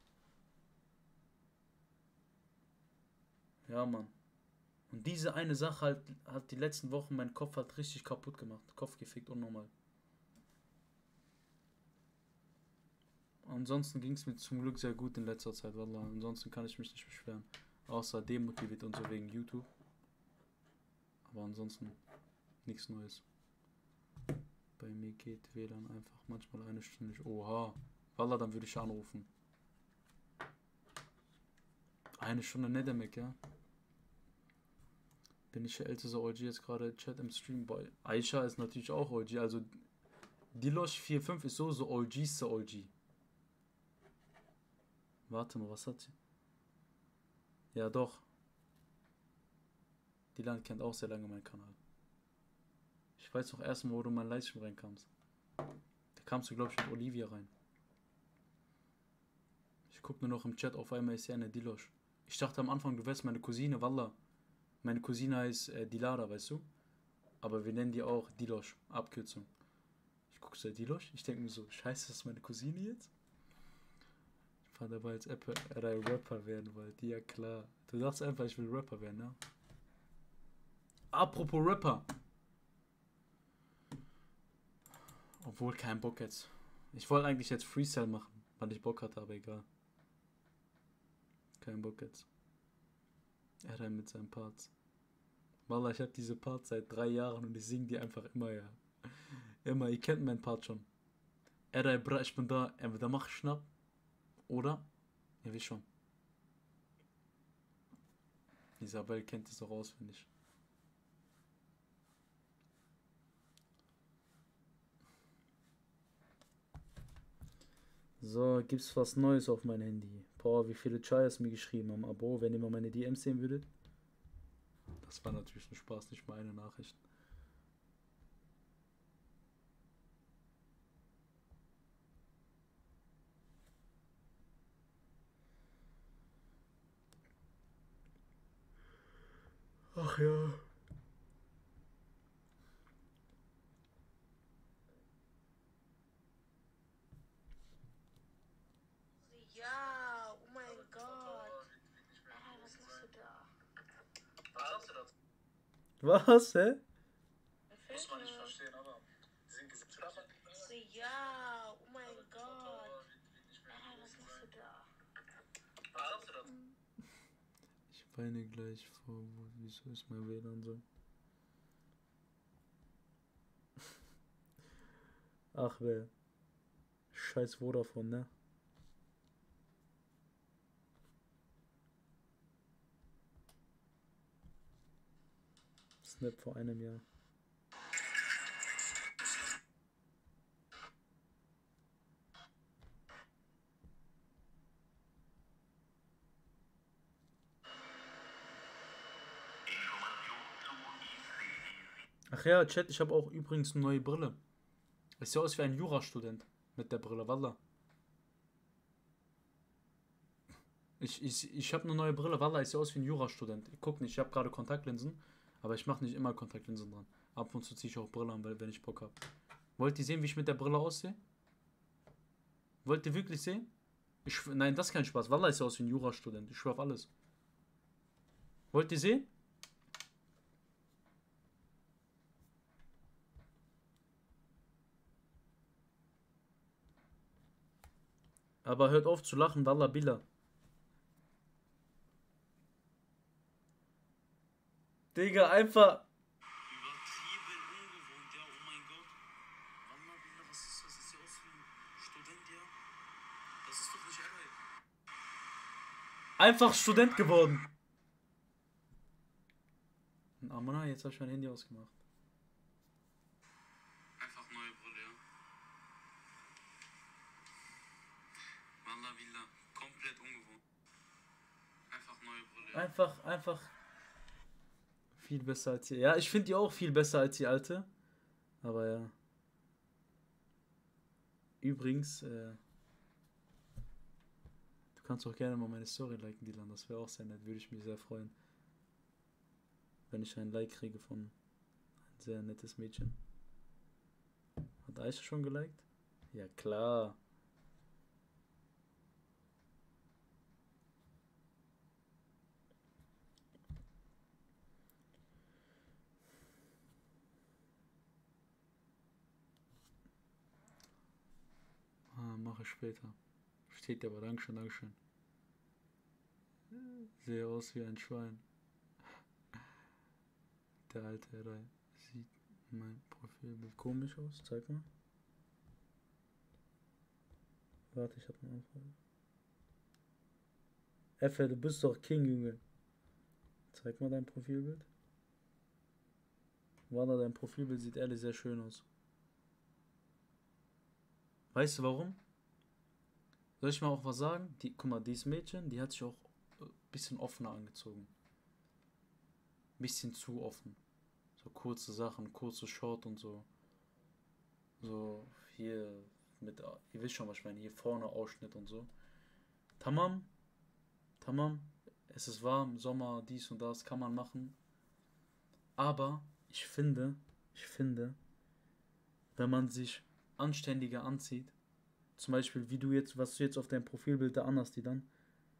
Ja, Mann. Und diese eine Sache hat die letzten Wochen meinen Kopf halt richtig kaputt gemacht. Kopf gefickt, unnormal. Ansonsten ging es mir zum Glück sehr gut in letzter Zeit, Wallah. Ansonsten kann ich mich nicht beschweren. Außer demotiviert und so wegen YouTube. Aber ansonsten nichts Neues. Bei mir geht WLAN einfach manchmal eine Stunde nicht. Oha. Wallah, dann würde ich anrufen. Eine Stunde nicht demek, ja. Bin ich der älteste OG jetzt gerade Chat im Stream bei. Aisha ist natürlich auch OG. Also Dilosh 45 ist so OGste OG. Warte mal, was hat sie? Ja, doch. Dilan kennt auch sehr lange meinen Kanal. Ich weiß noch erst mal, wo du in meinen Livestream reinkamst. Da kamst du, glaube ich, mit Olivia rein. Ich guck nur noch im Chat, auf einmal ist sie eine Dilosh. Ich dachte am Anfang, du wärst meine Cousine, Wallah. Meine Cousine heißt Dilara, weißt du? Aber wir nennen die auch Dilosh, Abkürzung. Ich guck so, Dilosh? Ich denke mir so, scheiße, das ist meine Cousine jetzt? Ich fand dabei, als Rapper werden wollte. Ja, klar. Du dachtest einfach, ich will Rapper werden, ne? Apropos Rapper. Obwohl, kein Bock jetzt. Ich wollte eigentlich jetzt Freestyle machen, weil ich Bock hatte, aber egal. Kein Bock jetzt. Er rein mit seinen Parts. Wallah, ich hab diese Parts seit 3 Jahren und ich singe die einfach immer, ja. Immer, ihr kennt meinen Part schon. Er bra, ich bin da, entweder mach Schnapp, oder? Ja, wie schon. Isabel kennt es auch auswendig. So, gibt's was Neues auf mein Handy? Boah, wie viele Chayas mir geschrieben haben. Abo, wenn ihr mal meine DMs sehen würdet. Das war natürlich ein Spaß, nicht meine Nachricht. Ach ja. Ja, oh mein Gott. Was machst du da? Was, hä? Muss man nicht verstehen, aber die sind ja, oh mein Gott. Was machst du da? Ich weine gleich vor. Wieso ist mein WLAN so? Ach, wer? Scheiß Vodafone, ne? Snap vor einem Jahr. Ach ja, Chat, ich habe auch übrigens eine neue Brille. Ich sehe aus wie ein Jurastudent mit der Brille, Wallah. Ich habe eine neue Brille, Wallah, ich sehe aus wie ein Jurastudent. Guck nicht, ich habe gerade Kontaktlinsen, aber ich mache nicht immer Kontaktlinsen dran. Ab und zu ziehe ich auch Brille an, wenn ich Bock habe. Wollt ihr sehen, wie ich mit der Brille aussehe? Wollt ihr wirklich sehen? Nein, das ist kein Spaß. Wallah, ich sehe aus wie ein Jurastudent. Ich schwör auf alles. Wollt ihr sehen? Aber hört auf zu lachen, Wallah Billah. Digga, einfach. Übertrieben ungewohnt, ja, oh mein Gott. Wallah Billah, was ist das? Das sieht aus wie ein Student, ja? Das ist doch nicht LA. Einfach Student geworden. Amana, jetzt habe ich mein Handy ausgemacht. Einfach neue Brille, ja. Wallah Billah, komplett ungewohnt. Einfach neue Brille. Einfach viel besser als die. Ja, ich finde die auch viel besser als die alte. Aber ja. Übrigens, du kannst auch gerne mal meine Story liken, Dylan. Das wäre auch sehr nett. Würde ich mich sehr freuen. Wenn ich ein Like kriege von ein sehr nettes Mädchen. Hat Aisha schon geliked? Ja, klar. Mache ich später. Steht aber, Dankeschön, Dankeschön. Sehe aus wie ein Schwein. Der alte Herr sieht mein Profilbild komisch aus. Zeig mal. Warte, ich habe eine Anfrage. Effe, du bist doch King, Junge. Zeig mal dein Profilbild. Warte, dein Profilbild sieht ehrlich sehr schön aus. Weißt du warum? Soll ich mal auch was sagen? Guck mal, dieses Mädchen, die hat sich auch ein bisschen offener angezogen. Ein bisschen zu offen. So kurze Sachen, kurze Short und so. So hier mit, ihr wisst schon, was ich meine, hier vorne Ausschnitt und so. Tamam. Es ist warm, Sommer, dies und das kann man machen. Aber ich finde, wenn man sich anständiger anzieht, zum Beispiel wie du jetzt, was du jetzt auf deinem Profilbild da anhast, die dann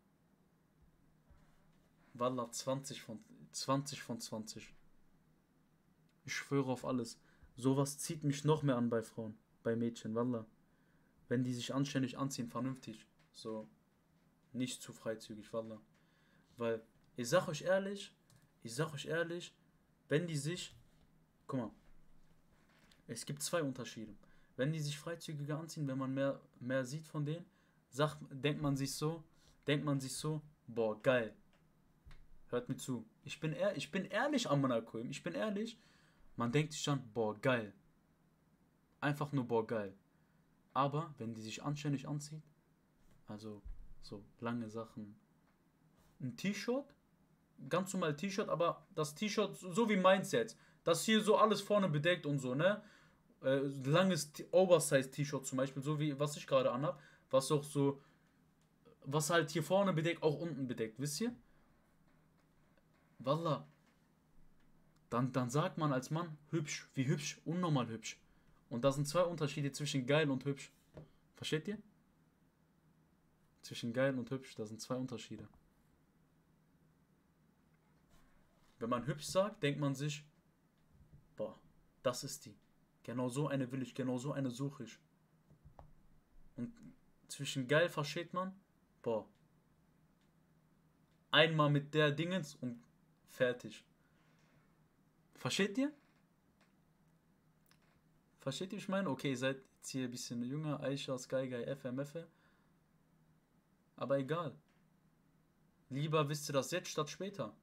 Wallah 20 von 20. Ich schwöre auf alles. Sowas zieht mich noch mehr an bei Frauen, bei Mädchen, Wallah. Wenn die sich anständig anziehen, vernünftig. So, nicht zu freizügig, Wallah. Weil, ich sag euch ehrlich, wenn die sich, guck mal, es gibt zwei Unterschiede. Wenn die sich freizügiger anziehen, wenn man mehr sieht von denen, denkt man sich so, boah, geil. Hört mir zu. Ich bin ehrlich, Amanakoim. Ich bin ehrlich. Man denkt sich dann, boah, geil. Einfach nur, boah, geil. Aber, wenn die sich anständig anzieht, also so lange Sachen, ein T-Shirt, ganz normal T-Shirt, aber das T-Shirt, so wie meins jetzt, das hier so alles vorne bedeckt und so, ne? Langes Oversize-T-Shirt zum Beispiel, so wie was ich gerade anhab, was auch so, was halt hier vorne bedeckt, auch unten bedeckt, wisst ihr? Wallah, dann sagt man als Mann hübsch. Wie hübsch? Unnormal hübsch. Und da sind zwei Unterschiede zwischen geil und hübsch. Versteht ihr? Zwischen geil und hübsch, da sind zwei Unterschiede. Wenn man hübsch sagt, denkt man sich, boah, das ist die. Genau so eine will ich, genau so eine suche ich. Und zwischen geil versteht man, boah, einmal mit der Dingens und fertig. Versteht ihr? Versteht ihr, ich meine? Okay, ihr seid jetzt hier ein bisschen jünger, Aisha, Sky Guy, FMF. Aber egal. Lieber wisst ihr das jetzt statt später.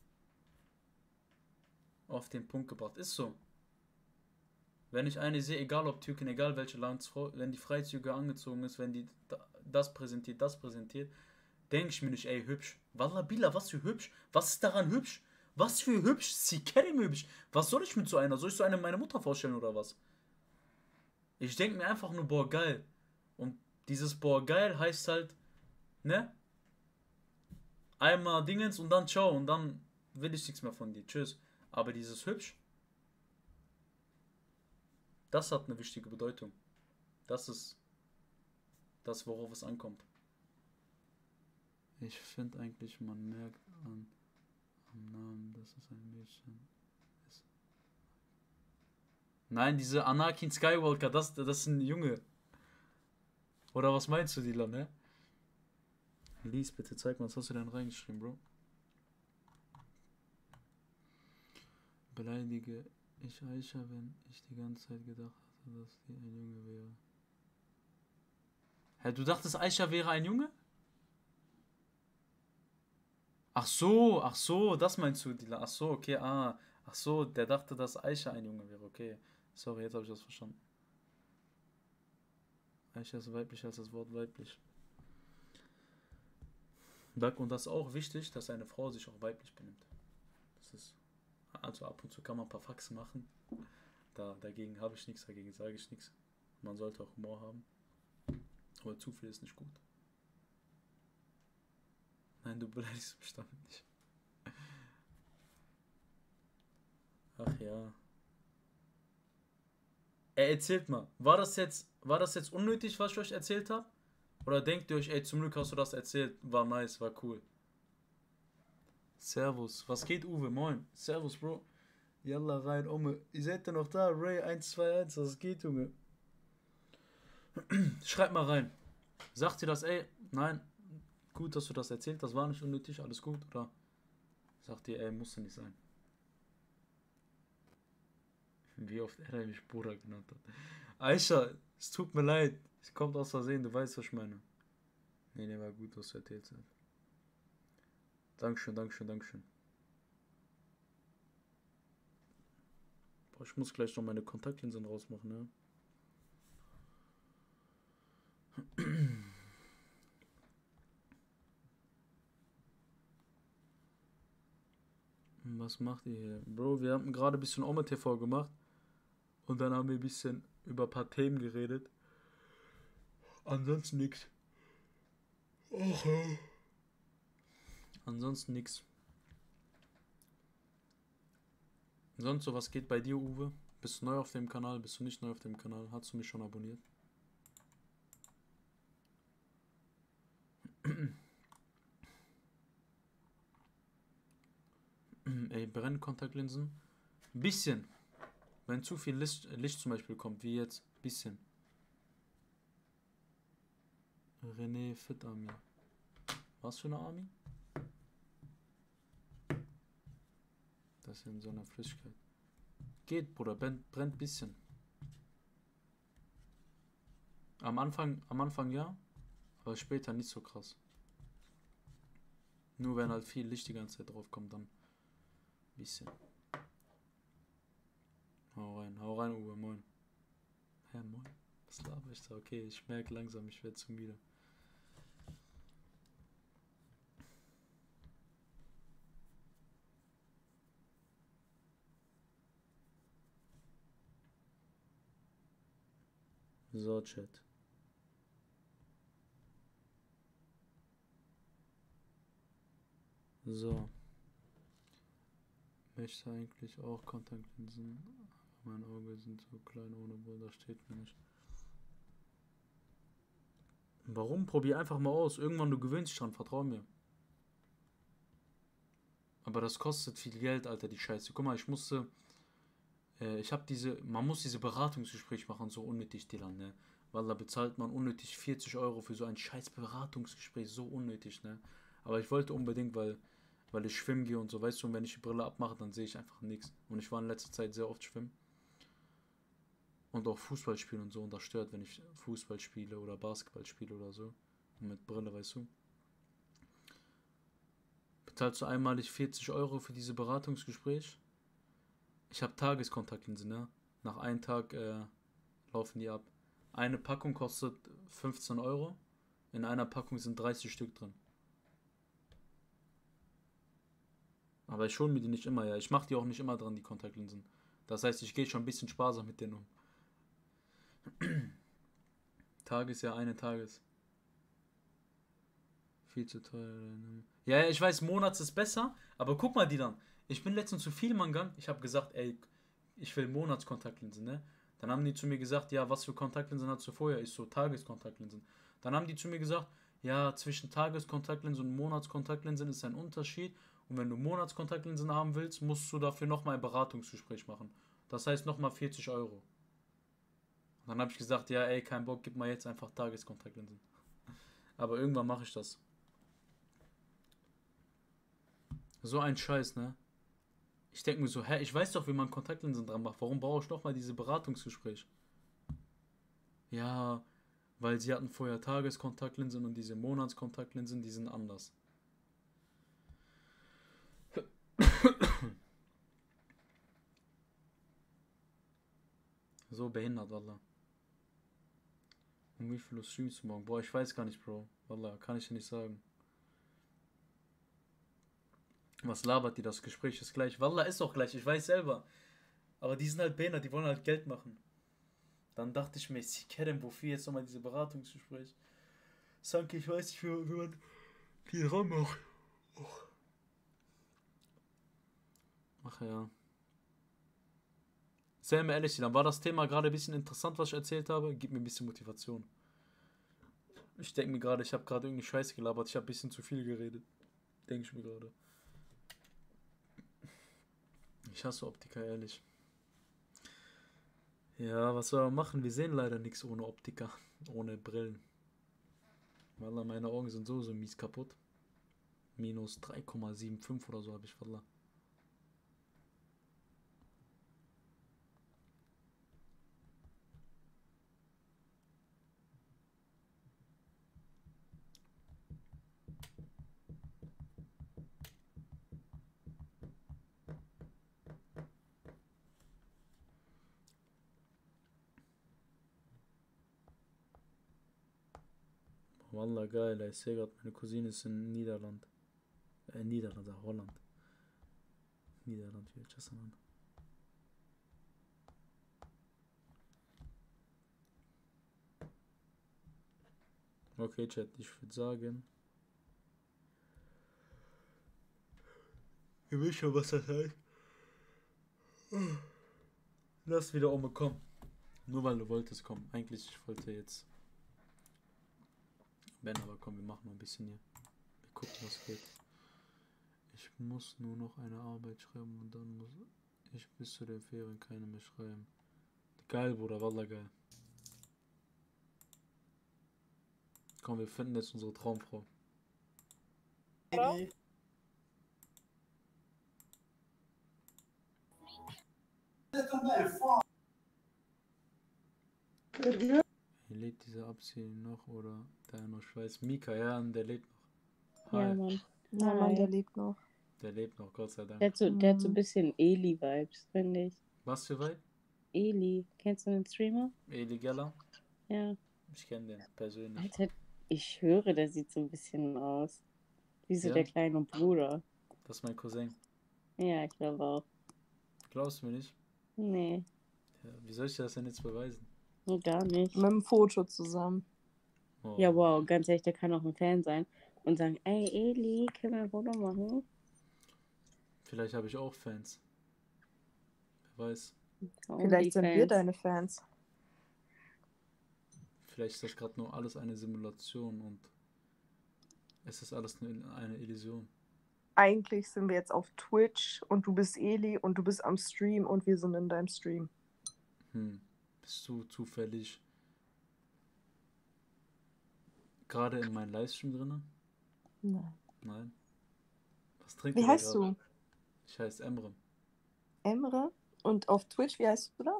Auf den Punkt gebracht. Ist so. Wenn ich eine sehe, egal ob Türkin, egal welche Landsfrau, wenn die freizügig angezogen ist, wenn die das präsentiert, denke ich mir nicht, ey, hübsch. Wallah Bila, was für hübsch? Was ist daran hübsch? Was für hübsch? Sie kennen hübsch. Was soll ich mit so einer? Soll ich so eine meine Mutter vorstellen oder was? Ich denke mir einfach nur, boah, geil. Und dieses boah, geil heißt halt, ne? Einmal Dingens und dann ciao und dann will ich nichts mehr von dir. Tschüss. Aber dieses hübsch, das hat eine wichtige Bedeutung. Das ist das, worauf es ankommt. Ich finde eigentlich, man merkt am Namen, dass es ein Mädchen ist. Nein, diese Anakin Skywalker, das ist ein Junge. Oder was meinst du, Dylan, ne? Lies, bitte, zeig mal, was hast du denn reingeschrieben, Bro? Beleidige ich Aisha, wenn ich die ganze Zeit gedacht hatte, dass sie ein Junge wäre. Hä, du dachtest, Aisha wäre ein Junge? Ach so, das meinst du, Dylan. Ach so, okay, ach so, der dachte, dass Aisha ein Junge wäre, okay. Sorry, jetzt habe ich das verstanden. Aisha ist weiblich als das Wort weiblich. Und das ist auch wichtig, dass eine Frau sich auch weiblich benimmt. Das ist, also ab und zu kann man ein paar Faxen machen. Dagegen habe ich nichts, dagegen sage ich nichts. Man sollte auch Humor haben. Aber zu viel ist nicht gut. Nein, du beleidigst mich damit nicht. Ach ja. Erzählt mal, war das jetzt unnötig, was ich euch erzählt habe? Oder denkt ihr euch, ey, zum Glück hast du das erzählt, war nice, war cool. Servus, was geht, Uwe? Moin. Servus, Bro. Yalla rein, Ome. Ihr seid ja noch da, Ray 121, was geht, Junge? Schreibt mal rein. Sagt ihr das, ey, nein, gut, dass du das erzählt, das war nicht unnötig, alles gut, oder? Sagt ihr, ey, musste nicht sein. Wie oft er mich Bruder genannt hat. Aisha, es tut mir leid. Es kommt aus Versehen, du weißt, was ich meine. Nee, war gut, was du erzählt hast. Dankeschön. Boah, ich muss gleich noch meine Kontaktlinsen rausmachen, ne? Was macht ihr hier? Bro, wir haben gerade ein bisschen Oma TV gemacht. Und dann haben wir ein bisschen über ein paar Themen geredet. Ansonsten nix. Ansonsten nix. Sonst so, was geht bei dir, Uwe? Bist du neu auf dem Kanal? Bist du nicht neu auf dem Kanal? Hast du mich schon abonniert? Ey, Brennkontaktlinsen. Bisschen. Wenn zu viel Licht zum Beispiel kommt, wie jetzt. Bisschen. René Fit Army. Was für eine Army? Das ist in so einer Flüssigkeit. Geht, Bruder, brennt bisschen. Am Anfang ja, aber später nicht so krass. Nur wenn halt viel Licht die ganze Zeit drauf kommt, dann bisschen. Hau rein, Uwe, moin. Hä, moin. Was laber ich da? Okay, ich merke langsam, ich werde zu müde. So, Chat. So. Möchte eigentlich auch Kontaktlinsen. Meine Augen sind so klein ohne Brille, das steht mir nicht. Warum? Probier einfach mal aus. Irgendwann du gewöhnst dich dran, vertrau mir. Aber das kostet viel Geld, Alter, die Scheiße. Guck mal, man muss diese Beratungsgespräch machen, so unnötig, Dylan, ne? Weil da bezahlt man unnötig 40 Euro für so ein scheiß Beratungsgespräch, so unnötig, ne? Aber ich wollte unbedingt, weil ich schwimmen gehe und so, weißt du, und wenn ich die Brille abmache, dann sehe ich einfach nichts. Und ich war in letzter Zeit sehr oft schwimmen. Und auch Fußball spielen und so, und das stört, wenn ich Fußball spiele oder Basketball spiele oder so. Und mit Brille, weißt du. Bezahlst du einmalig 40 Euro für diese Beratungsgespräch? Ich habe Tageskontaktlinsen, ne? Nach einem Tag laufen die ab. Eine Packung kostet 15 Euro. In einer Packung sind 30 Stück drin. Aber ich hole mir die nicht immer, ja. Ich mache die auch nicht immer dran, die Kontaktlinsen. Das heißt, ich gehe schon ein bisschen sparsam mit denen um. Tages, ja, eine Tages. Viel zu teuer. Ja, ich weiß, Monats ist besser, aber guck mal, die dann. Ich bin letztens zu viel Mann gegangen. Ich habe gesagt, ey, ich will Monatskontaktlinsen, ne? Dann haben die zu mir gesagt, ja, was für Kontaktlinsen hast du vorher? Ich so, Tageskontaktlinsen. Dann haben die zu mir gesagt, ja, zwischen Tageskontaktlinsen und Monatskontaktlinsen ist ein Unterschied. Und wenn du Monatskontaktlinsen haben willst, musst du dafür nochmal ein Beratungsgespräch machen. Das heißt nochmal 40 Euro. Und dann habe ich gesagt, ja, ey, kein Bock, gib mal jetzt einfach Tageskontaktlinsen. Aber irgendwann mache ich das. So ein Scheiß, ne? Ich denke mir so, hä, ich weiß doch, wie man Kontaktlinsen dran macht. Warum brauche ich nochmal diese Beratungsgespräch? Ja, weil sie hatten vorher Tageskontaktlinsen und diese Monatskontaktlinsen, die sind anders. So behindert, Wallah. Und wie viel Uhr streamst du morgen? Boah, ich weiß gar nicht, Bro. Wallah, kann ich dir nicht sagen. Was labert die? Das Gespräch ist gleich. Wallah, ist auch gleich, ich weiß selber. Aber die sind halt behindert, die wollen halt Geld machen. Dann dachte ich mir, ich kenne wofür jetzt nochmal diese Beratungsgespräch. Sanke, ich weiß nicht, wie man viel Raum macht. Ach ja. Sei mir ehrlich, dann war das Thema gerade ein bisschen interessant, was ich erzählt habe. Gib mir ein bisschen Motivation. Ich denke mir gerade, ich habe gerade irgendwie Scheiße gelabert. Ich habe ein bisschen zu viel geredet. Denke ich mir gerade. Ich hasse Optiker, ehrlich. Ja, was soll man machen? Wir sehen leider nichts ohne Optiker. Ohne Brillen. Wallah, meine Augen sind so mies kaputt. Minus 3,75 oder so habe ich, Wallah. Wallah, geil, ich sehe gerade, meine Cousine ist in Niederland. Holland. Niederland, wie ich das an. Okay, Chat, ich würde sagen. Ihr wisst schon, was das heißt. Lass wieder Ome kommen. Nur weil du wolltest kommen. Eigentlich, ich wollte jetzt. Ben, aber komm, wir machen noch ein bisschen hier. Wir gucken, was geht. Ich muss nur noch eine Arbeit schreiben und dann muss ich bis zu den Ferien keine mehr schreiben. Geil, Bruder, wallah geil. Komm, wir finden jetzt unsere Traumfrau. Lebt dieser Abzieh noch oder der noch Schweiß? Mika, ja, der lebt noch. Hi. Ja, Mann. Ja, Mann, der lebt noch. Der lebt noch, Gott sei Dank. Der hat so ein bisschen Eli-Vibes, finde ich. Was für Vibe? Eli. Kennst du den Streamer? Eli Geller? Ja. Ich kenne den persönlich. Alter, ich höre, der sieht so ein bisschen aus. Wie so Ja? der kleine Bruder. Das ist mein Cousin. Ja, ich glaube auch. Glaubst du mir nicht? Nee, Ja, wie soll ich dir das denn jetzt beweisen? gar nicht. Mit dem Foto zusammen. Oh. Ja, wow, ganz ehrlich, der kann auch ein Fan sein und sagen, ey, Eli, können wir ein Foto machen? Vielleicht habe ich auch Fans. Wer weiß. Vielleicht sind wir deine Fans. Vielleicht ist das gerade nur alles eine Simulation und es ist alles eine Illusion. Eigentlich sind wir jetzt auf Twitch und du bist Eli und du bist am Stream und wir sind in deinem Stream. Bist du zufällig gerade in meinem Livestream drin? Nein. Nein. Was trinkt Wie ihr da heißt gerade? du? Ich heiße Emre. Emre? Und auf Twitch, wie heißt du da?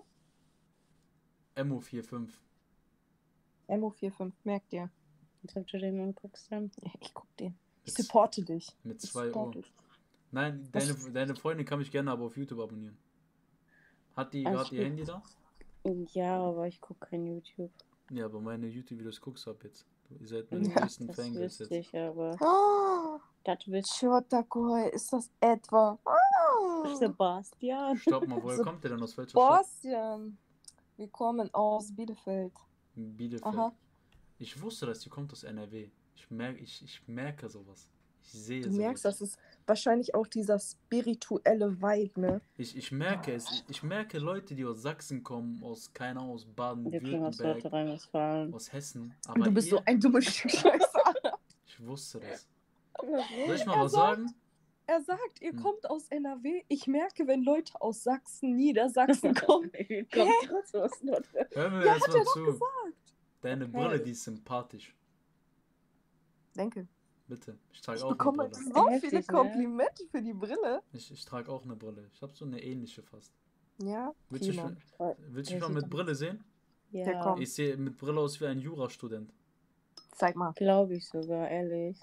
Emo45. Emo45, merk dir. Als ob du den anguckst dann. Ja, ich guck den. Ich supporte dich. Mit Ich 2 supporte Uhr. dich. Nein, deine Freundin kann mich gerne aber auf YouTube abonnieren. Hat die Also gerade ihr Handy da? Ja, aber ich gucke kein YouTube. Ja, aber meine YouTube-Videos guckst du ab jetzt. Ihr seid meine größten Das Fangirls wüsste jetzt. ich, aber Oh, das wüsste Shotakoi, ist das etwa? Oh. Sebastian. Stopp mal, woher kommt der denn? Aus welcher Stadt? Sebastian. Wir kommen aus Bielefeld. Bielefeld. Aha. Ich wusste, dass die kommt aus NRW. Ich merke sowas. Ich sehe Du sowas. merkst, das ist wahrscheinlich auch dieser spirituelle Vibe, ne? Ich merke es. Ich merke Leute, die aus Sachsen kommen, aus, keine Ahnung, aus Wir kommen aus Baden-Württemberg, Nordrhein-Westfalen. aus Hessen. Und Aber du bist ihr, so ein dummes Stück Scheiße, Alter. ich wusste das. Aber Soll ich mal Er was sagt- sagen? Er sagt, ihr kommt aus NRW. Ich merke, wenn Leute aus Sachsen, Niedersachsen kommen. Kommt trotzdem aus Nordrhein. Hör mir Ja, jetzt hat mal er doch zu. gesagt. Deine Okay. Brille, die ist sympathisch. Danke. Bitte. Ich trage Ich auch eine bekomme Brille. so Heftig, viele ne? Komplimente für die Brille. Ich trage auch eine Brille. Ich habe so eine ähnliche fast. Ja, Willst du Timon. willst du mich mal mit Brille sehen? Der Ja, kommt. Ich sehe mit Brille aus wie ein Jurastudent. Zeig mal. glaube ich sogar, ehrlich.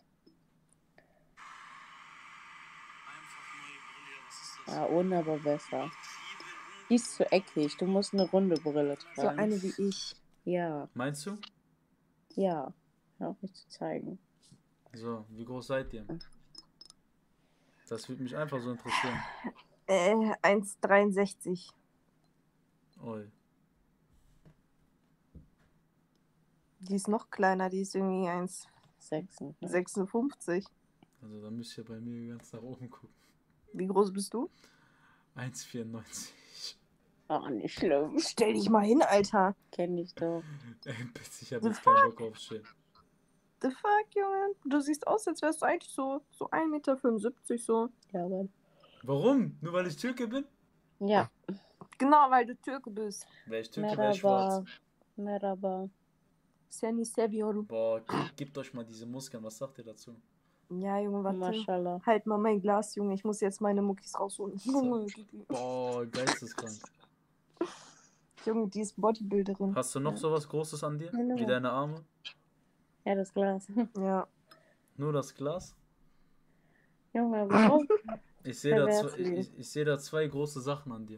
Ja, ohne aber besser. Die ist zu eckig. Du musst eine runde Brille So tragen. eine wie ich. Ja, Meinst du? ja. Hör auf mich zu zeigen. So, wie groß seid ihr? Das würde mich einfach so interessieren. 1,63. Oi. Die ist noch kleiner, die ist irgendwie 56. 1,56. Also da müsst ihr bei mir ganz nach oben gucken. Wie groß bist du? 1,94. Oh, nicht schlimm. Stell dich mal hin, Alter. Kenn ich doch. Ey, bitte, ich habe jetzt keinen Bock auf Shit. The fuck, Junge? Du siehst aus, als wärst du eigentlich so 1,75 Meter so. Ja, aber. Warum? Nur weil ich Türke bin? Ja. Genau, weil du Türke bist. Wäre ich Türke, wäre ich schwarz. Merhaba. Seni seviyorum. Boah, gebt euch mal diese Muskeln. Was sagt ihr dazu? Ja, Junge, warte. Mashallah. Halt mal mein Glas, Junge. Ich muss jetzt meine Muckis rausholen. Junge, Boah, geisteskrank. Junge, die ist Bodybuilderin. Hast du noch sowas Großes an dir? Hallo. Wie deine Arme? Ja, das Glas. Ja. Nur das Glas? Junge, warum? Ich sehe da, Verwerfen. ich sehe da zwei große Sachen an dir.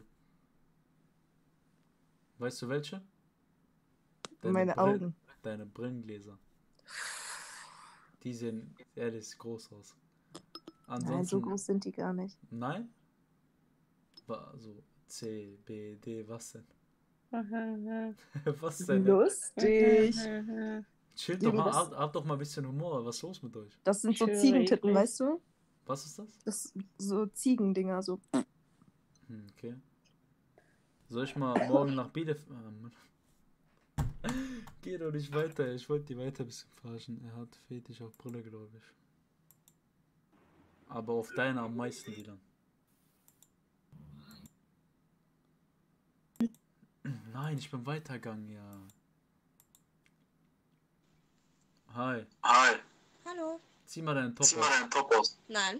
Weißt du welche? Meine Augen. Deine Brillengläser. Die sehen ehrlich groß aus. Ansonsten, Nein, so groß sind die gar nicht. Nein? War so C, B, D, was denn? Was denn? Lustig. Chill doch Junge, mal, das- habt doch mal ein bisschen Humor. Was ist los mit euch? Das sind so Schwöre, Ziegentitten, ich- weißt du? Was ist das? Das sind so Ziegendinger, so. Okay. Soll ich mal morgen nach Bielefeld? Geh doch nicht weiter. Ich wollte die weiter ein bisschen verarschen. Er hat Fetisch auf Brille, glaube ich. Aber auf deine am meisten, Dylan. Nein, ich bin weitergegangen, ja. Hi. Hi. Hallo. Zieh mal deinen Top Zieh mal aus. deinen Top aus. Nein.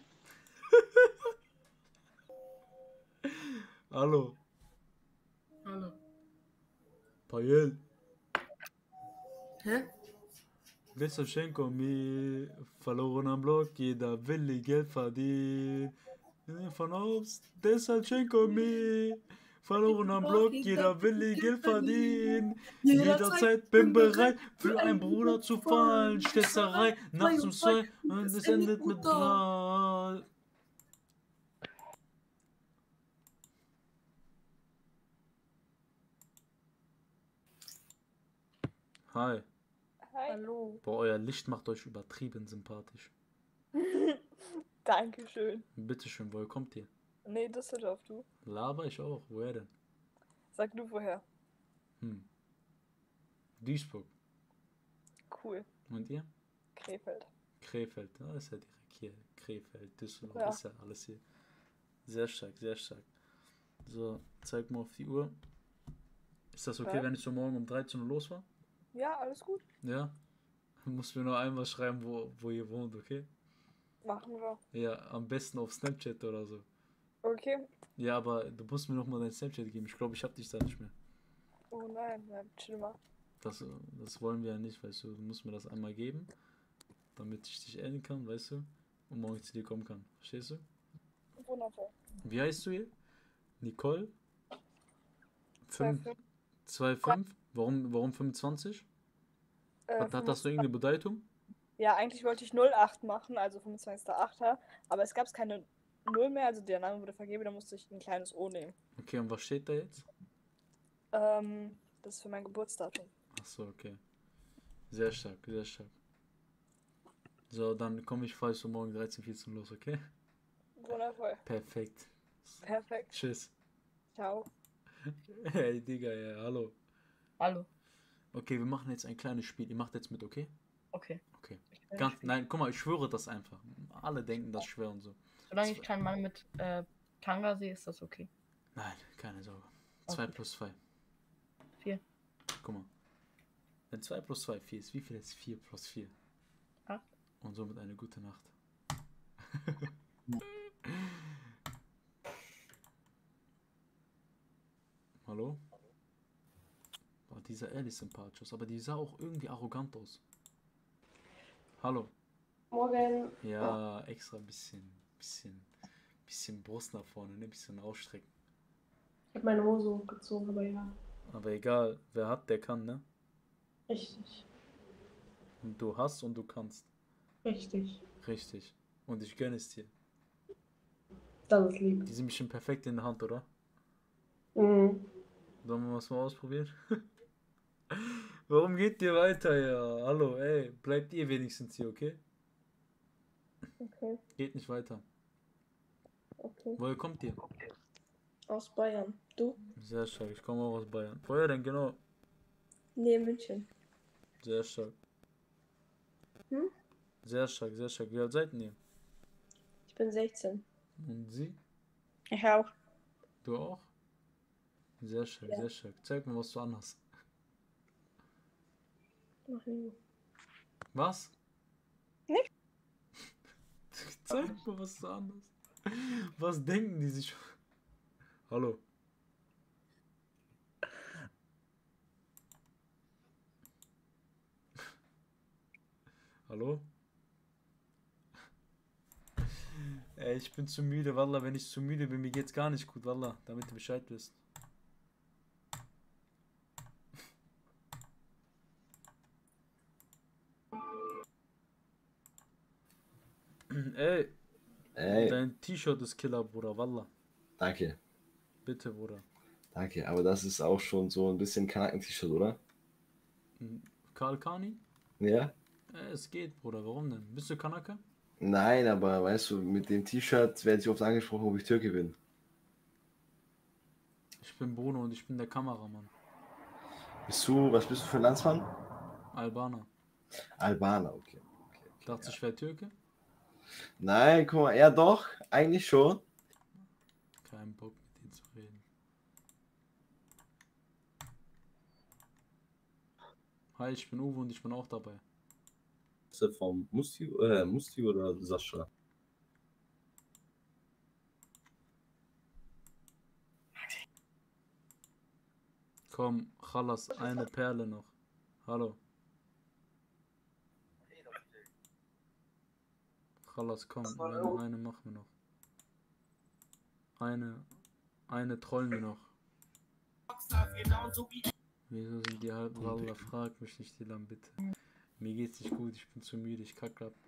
Hallo. Hallo. Payel. Hä? Westerschenko, mir verloren am Block, jeder will Geld verdienen. Von Obst, Desalchenko, mir verloren am Block, jeder will Geld verdienen. Jederzeit bin bereit, für einen Bruder zu fallen. Stesserei, nachts um 2 und es endet mit Brat. Hi. Hallo. Boah, euer Licht macht euch übertrieben sympathisch. Dankeschön. Bitteschön, woher kommt ihr? Nee, Düsseldorf, du. Laber ich auch. Woher denn? Sag du woher. Duisburg. Cool. Und ihr? Krefeld. Krefeld. Ja, ist ja direkt hier. Krefeld, Düsseldorf. Ja. Ist ja alles hier. Sehr stark, sehr stark. So, zeig mal auf die Uhr. Ist das okay, Ja. wenn ich so morgen um 13 Uhr los war? Ja, alles gut. Ja? Muss mir nur einmal schreiben, wo ihr wohnt, okay? Machen wir. Ja, am besten auf Snapchat oder so. Okay. Ja, aber du musst mir noch mal dein Snapchat geben. Ich glaube, ich hab dich da nicht mehr. Oh nein, chill mal. Das wollen wir ja nicht, weißt du. Du musst mir das einmal geben, damit ich dich adden kann, weißt du? Und morgen zu dir kommen kann. Verstehst du? Wundervoll. Wie heißt du hier? Nicole? 2,5. 2,5? Warum 25? Hat das so irgendeine Bedeutung? Ja, eigentlich wollte ich 08 machen, also 25.08. Aber es gab keine 0 mehr, also der Name wurde vergeben, da musste ich ein kleines O nehmen. Okay, und was steht da jetzt? Das ist für mein Geburtsdatum. Ach so, okay. Sehr stark, sehr stark. So, dann komme ich falls so morgen 13, 14 los, okay? Wundervoll. Perfekt. Perfekt. Tschüss. Ciao. Hey, Digga, ja, hallo. Hallo. Okay, wir machen jetzt ein kleines Spiel. Ihr macht jetzt mit, okay? Okay. Okay. will Ganz, spielen. nein, guck mal, ich schwöre das einfach. Alle denken das schwer und so. Solange ich keinen Mann mit Tanga sehe, ist das okay. Nein, keine Sorge. 2 plus 2. 4. Guck mal. Wenn 2 plus 2 4 ist, wie viel ist 4 plus 4? 8. Und somit eine gute Nacht. Hallo? Boah, dieser Ellie ist sympathisch aus, aber die sah auch irgendwie arrogant aus. Hallo? Morgen. Ja, extra bisschen Brust nach vorne, ne? Bisschen ausstrecken. Ich habe meine Hose hochgezogen, aber ja. Aber egal, wer hat, der kann, ne? Richtig. Und du hast und du kannst. Richtig. Richtig. Und ich gönne es dir. Das ist lieb. Die sind bestimmt perfekt in der Hand, oder? Mhm. Sollen wir was mal ausprobieren? Warum geht ihr weiter, ja? Hallo, ey, bleibt ihr wenigstens hier, okay? Okay. Geht nicht weiter. Okay. Woher kommt ihr? Aus Bayern. Du? Sehr stark, ich komme auch aus Bayern. Woher denn genau? Nee, München. Sehr stark. Hm? Sehr stark, sehr stark. Wie alt seid ihr? Ich bin 16. Und sie? Ich auch. Du auch? Sehr stark, Ja. sehr stark. Zeig mir, was du anhast. Mach nie. Was? Nicht. Zeig mir, was du anhast. Was denken die sich? Hallo? Hallo? Ey, ich bin zu müde, Wallah. Wenn ich zu müde bin, mir geht's gar nicht gut, Wallah. Damit du Bescheid wisst. Ey. Ey. Dein T-Shirt ist Killer, Bruder, Wallah. Danke. Bitte, Bruder. Danke, aber das ist auch schon so ein bisschen Kanaken-T-Shirt, oder? Karl Kani? Ja? Es geht, Bruder. Warum denn? Bist du Kanake? Nein, aber weißt du, mit dem T-Shirt werde ich oft angesprochen, ob ich Türke bin. Ich bin Bruno und ich bin der Kameramann. Was bist du für ein Landsmann? Albaner. Albaner, okay. Dachte ich wäre Türke? Nein, guck mal, ja doch, eigentlich schon. Kein Bock mit denen zu reden. Hi, ich bin Uwe und ich bin auch dabei. Ist der vom Musti oder Sascha? Komm, Chalas, eine Perle noch. Hallo. Chalas, komm, eine machen wir noch. Eine trollen wir noch. Wieso sind die halb Wallah? Frag mich nicht, Dilan, bitte. Mir geht's nicht gut, ich bin zu müde, ich kack grad.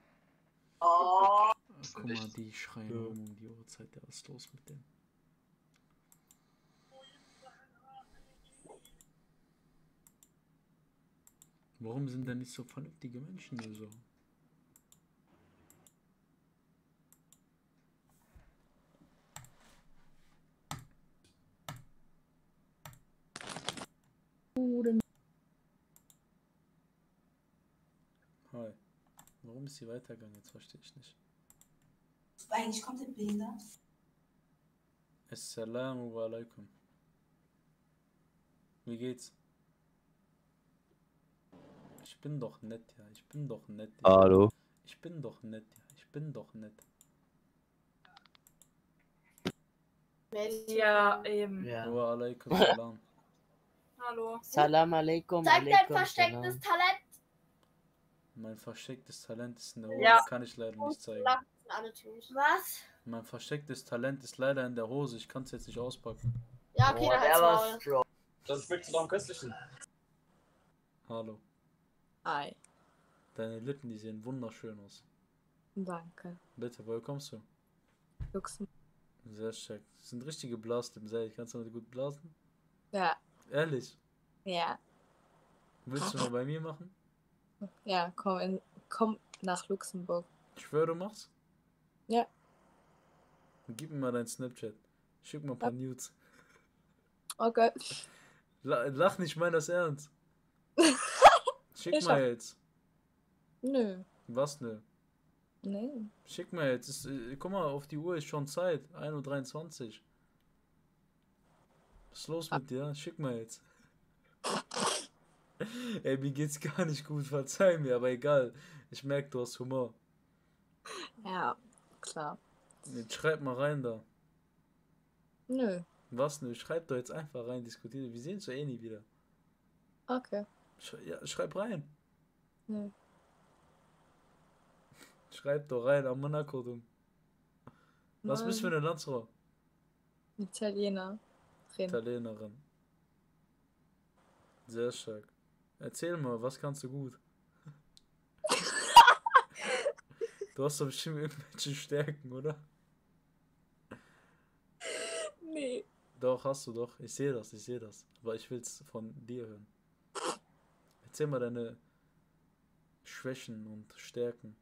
Guck mal, die schreien rum um die Uhrzeit, ja, was ist los mit denen? Warum sind denn nicht so vernünftige Menschen hier so? Guten. Hi. Warum ist sie weitergegangen? Jetzt verstehe ich nicht. Bist du eigentlich komplett behindert? Assalamu alaikum. Wie geht's? Ich bin doch nett, ja. Ich bin doch nett. Ja. Hallo. Ich bin doch nett, ja. Ich bin doch nett. Ja, eben. Ja. Wa alaikum salam. Hallo. Salam alaikum. Zeig dein alaikum verstecktes salam. Talent. Mein verstecktes Talent ist in der Hose. Ja. Kann ich leider nicht zeigen. Was? Mein verstecktes Talent ist leider in der Hose. Ich kann es jetzt nicht auspacken. Ja, okay, dann halt's Maul. Das schmeckt zu am köstlichen. Hallo. Hi. Deine Lippen, die sehen wunderschön aus. Danke. Bitte, woher kommst du? Luxemburg. Sehr stark. Das sind richtige Blaslippen. Sei, kannst du mal gut blasen? Ja. Ehrlich? Ja. Willst du mal bei mir machen? Ja, komm nach Luxemburg. Ich schwöre, du machst? Ja. Gib mir mal dein Snapchat. Schick mal ein paar Nudes. Okay. Lach nicht, ich meine das ernst. Schick Ich mal hab- jetzt. Nö. Was ne? Nee. Schick mal jetzt. Guck mal, auf die Uhr ist schon Zeit. 1:23 Uhr. Was ist los mit dir? Schick mal jetzt. Ey, mir geht's gar nicht gut, verzeih mir, aber egal. Ich merke, du hast Humor. Ja, klar. Jetzt schreib mal rein da. Nö. Was ne? Schreib doch jetzt einfach rein, diskutiere. Wir sehen uns ja eh nie wieder. Okay. Ja, schreib rein. Nö. Schreib doch rein, am Monaco, du. Was bist du für eine Landsfrau? Italiener. Italienerin. Sehr stark. Erzähl mal, was kannst du gut? Du hast doch bestimmt irgendwelche Stärken, oder? Nee. Doch, hast du doch. Ich sehe das, ich sehe das. Aber ich will's von dir hören. Erzähl mal deine Schwächen und Stärken.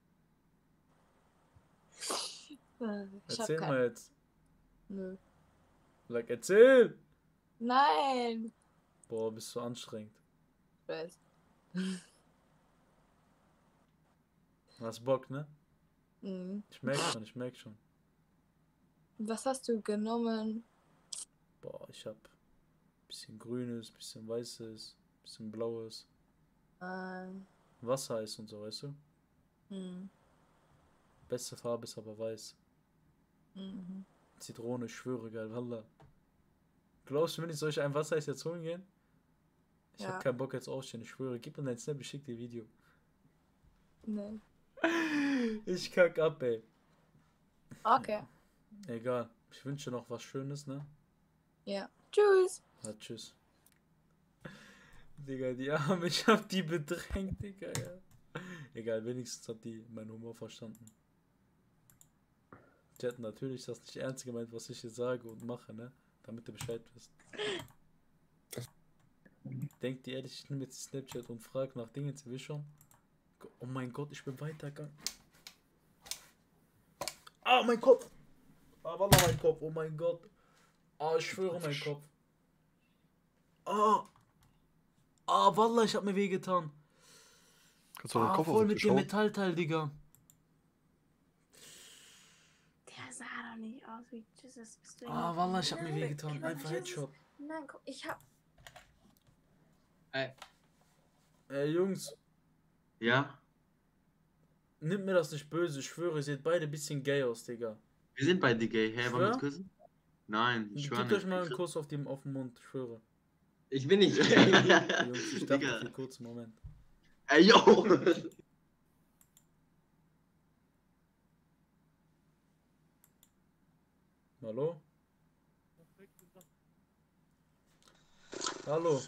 Ich Erzähl hab mal jetzt. Nö. Like, erzähl! Nein. Boah, bist du anstrengend. Ich weiß. Hast Bock, ne? Mhm. Ich merk schon, ich merk schon. Was hast du genommen? Boah, ich hab bisschen grünes, bisschen weißes, bisschen blaues. Wassereis und so, weißt du? Mhm. Beste Farbe ist aber weiß. Mhm. Zitrone, ich schwöre, geil, Wallah. Glaubst du, wenn ich solch ein Wassereis jetzt holen gehen? Ich Ja. hab keinen Bock jetzt aufstehen, ich schwöre. Gib mir dein Snap, ich schick dir Video. Nee. Ich kack ab, ey. Okay. Egal. Ich wünsche dir noch was Schönes, ne? Ja. Tschüss. Ja, tschüss. Digga, die Arme, ich hab die bedrängt, Digga, ja. Egal, wenigstens hat die meinen Humor verstanden. Die hat natürlich das nicht ernst gemeint, was ich hier sage und mache, ne? Damit du Bescheid wirst. Denkt ihr ehrlich, ich nehme jetzt Snapchat und frage nach Dingen zu schon? Oh mein Gott, ich bin weitergegangen. Ah, mein Kopf! Ah, wallah, mein Kopf, oh mein Gott. Ah, ich schwöre, mein Kopf. Ah! Ah, wallah, ich hab mir wehgetan. Kannst du deinen Kopf voll auf den mit Tisch dem hauen? Metallteil, Digga. Der sah doch nicht aus wie Jesus. Bist du Ah, wallah, ich hab mir wehgetan. Nein, Einfach Jesus. Headshot. Nein, guck, ich hab. Ey, Jungs. Ja? Nimmt mir das nicht böse, ich schwöre, ihr seht beide ein bisschen gay aus, Digga. Wir sind beide gay. Hä, wollen wir uns Schwör? küssen? Nein, ich schwöre Gebt euch nicht. mal einen Kuss auf den Mund, ich schwöre. Ich bin nicht. Jungs, ich dachte Digga. für einen kurzen Moment. Ey, yo! Hallo? Hallo?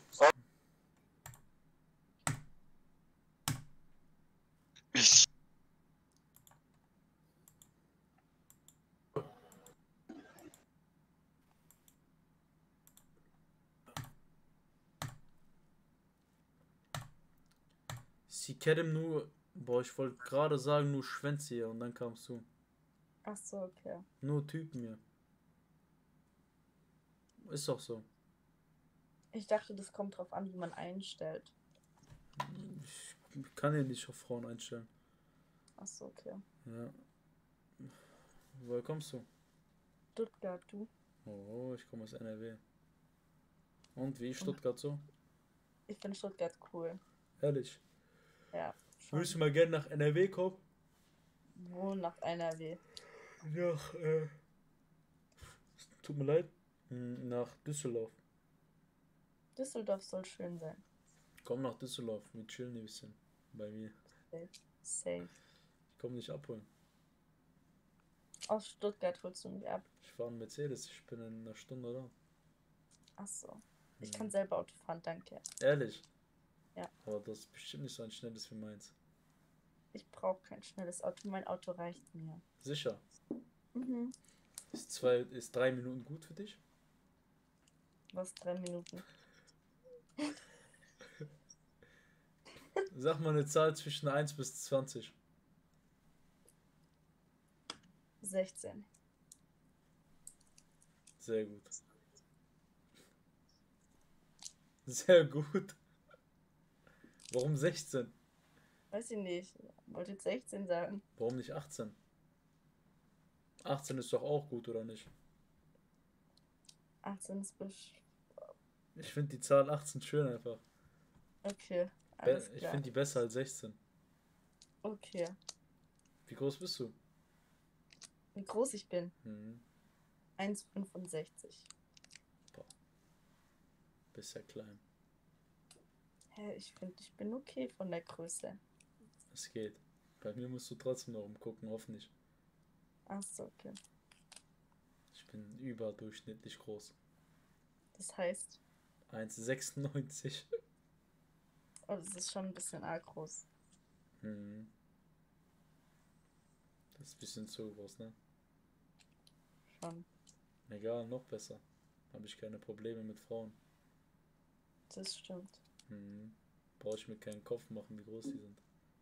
Sie kennen nur. Boah, ich wollte gerade sagen, nur Schwänze hier und dann kamst du. Ach so, okay. Nur Typen hier. Ist doch so. Ich dachte, das kommt drauf an, wie man einstellt. Ich kann ja nicht auf Frauen einstellen. Achso, okay. Ja. Woher kommst du? Stuttgart, du? Oh, ich komme aus NRW. Und wie ist Stuttgart so? Ich finde Stuttgart cool. Ehrlich? Ja. Würdest du mal gerne nach NRW kommen? Wo nach NRW? Nach, tut mir leid, nach Düsseldorf. Düsseldorf soll schön sein. Komm nach Düsseldorf, wir chillen ein bisschen bei mir. Safe. Ich komme dich abholen. Aus Stuttgart holst du mich ab. Ich fahre einen Mercedes, ich bin in einer Stunde da. Achso. Ich kann selber Auto fahren, danke. Ehrlich? Ja. Aber das ist bestimmt nicht so ein schnelles wie meins. Ich brauche kein schnelles Auto, mein Auto reicht mir. Sicher? Mhm. Ist 3 Minuten gut für dich? Was, 3 Minuten? Sag mal eine Zahl zwischen 1 bis 20. 16. Sehr gut. Sehr gut. Warum 16? Weiß ich nicht. Wollte jetzt 16 sagen. Warum nicht 18? 18 ist doch auch gut, oder nicht? 18 ist Ich finde die Zahl 18 schön einfach. Okay, alles Ich klar. finde die besser als 16. Okay. Wie groß bist du? Wie groß ich bin? Mhm. 1,65. Bist ja klein. Hä, ich finde, ich bin okay von der Größe. Es geht. Bei mir musst du trotzdem noch umgucken, hoffentlich. Achso, okay. Ich bin überdurchschnittlich groß. Das heißt, 1,96. oh, das ist schon ein bisschen arg groß. Mhm. Das ist ein bisschen zu groß, ne? Schon. Egal, noch besser. Habe ich keine Probleme mit Frauen. Das stimmt. Mhm. Brauche ich mir keinen Kopf machen, wie groß die sind.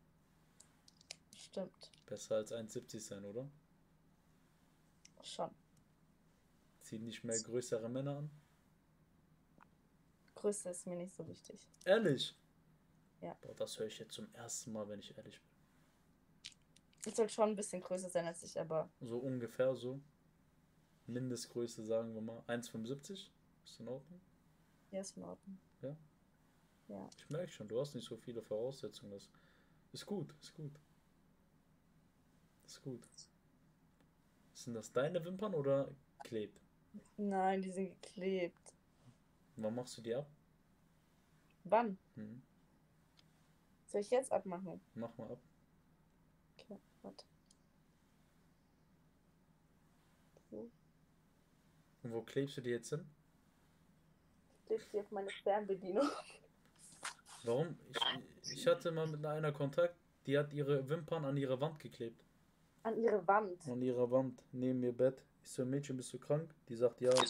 Stimmt. Besser als 1,70 sein, oder? Schon. Ziehen nicht mehr größere Männer an? Größe ist mir nicht so wichtig. Ehrlich? Ja. Boah, das höre ich jetzt zum ersten Mal, wenn ich ehrlich bin. Ich soll schon ein bisschen größer sein als ich, aber So ungefähr so. Mindestgröße sagen wir mal 1,75. Ist in Ordnung? ja, ist in Ordnung. Ja? Ja. Ich merke schon, du hast nicht so viele Voraussetzungen. Das ist gut, ist gut. Ist gut. Sind das deine Wimpern oder klebt? Nein, die sind geklebt. Wann machst du die ab? Wann? Mhm. Soll ich jetzt abmachen? Mach mal ab. Okay, warte. So. Und wo klebst du die jetzt hin? Klebst du auf meine Fernbedienung? Warum? Ich hatte mal mit einer Kontakt, die hat ihre Wimpern an ihre Wand geklebt. An ihre Wand. An ihrer Wand, neben ihr Bett. Ich so, Mädchen, bist du krank? Die sagt, ja.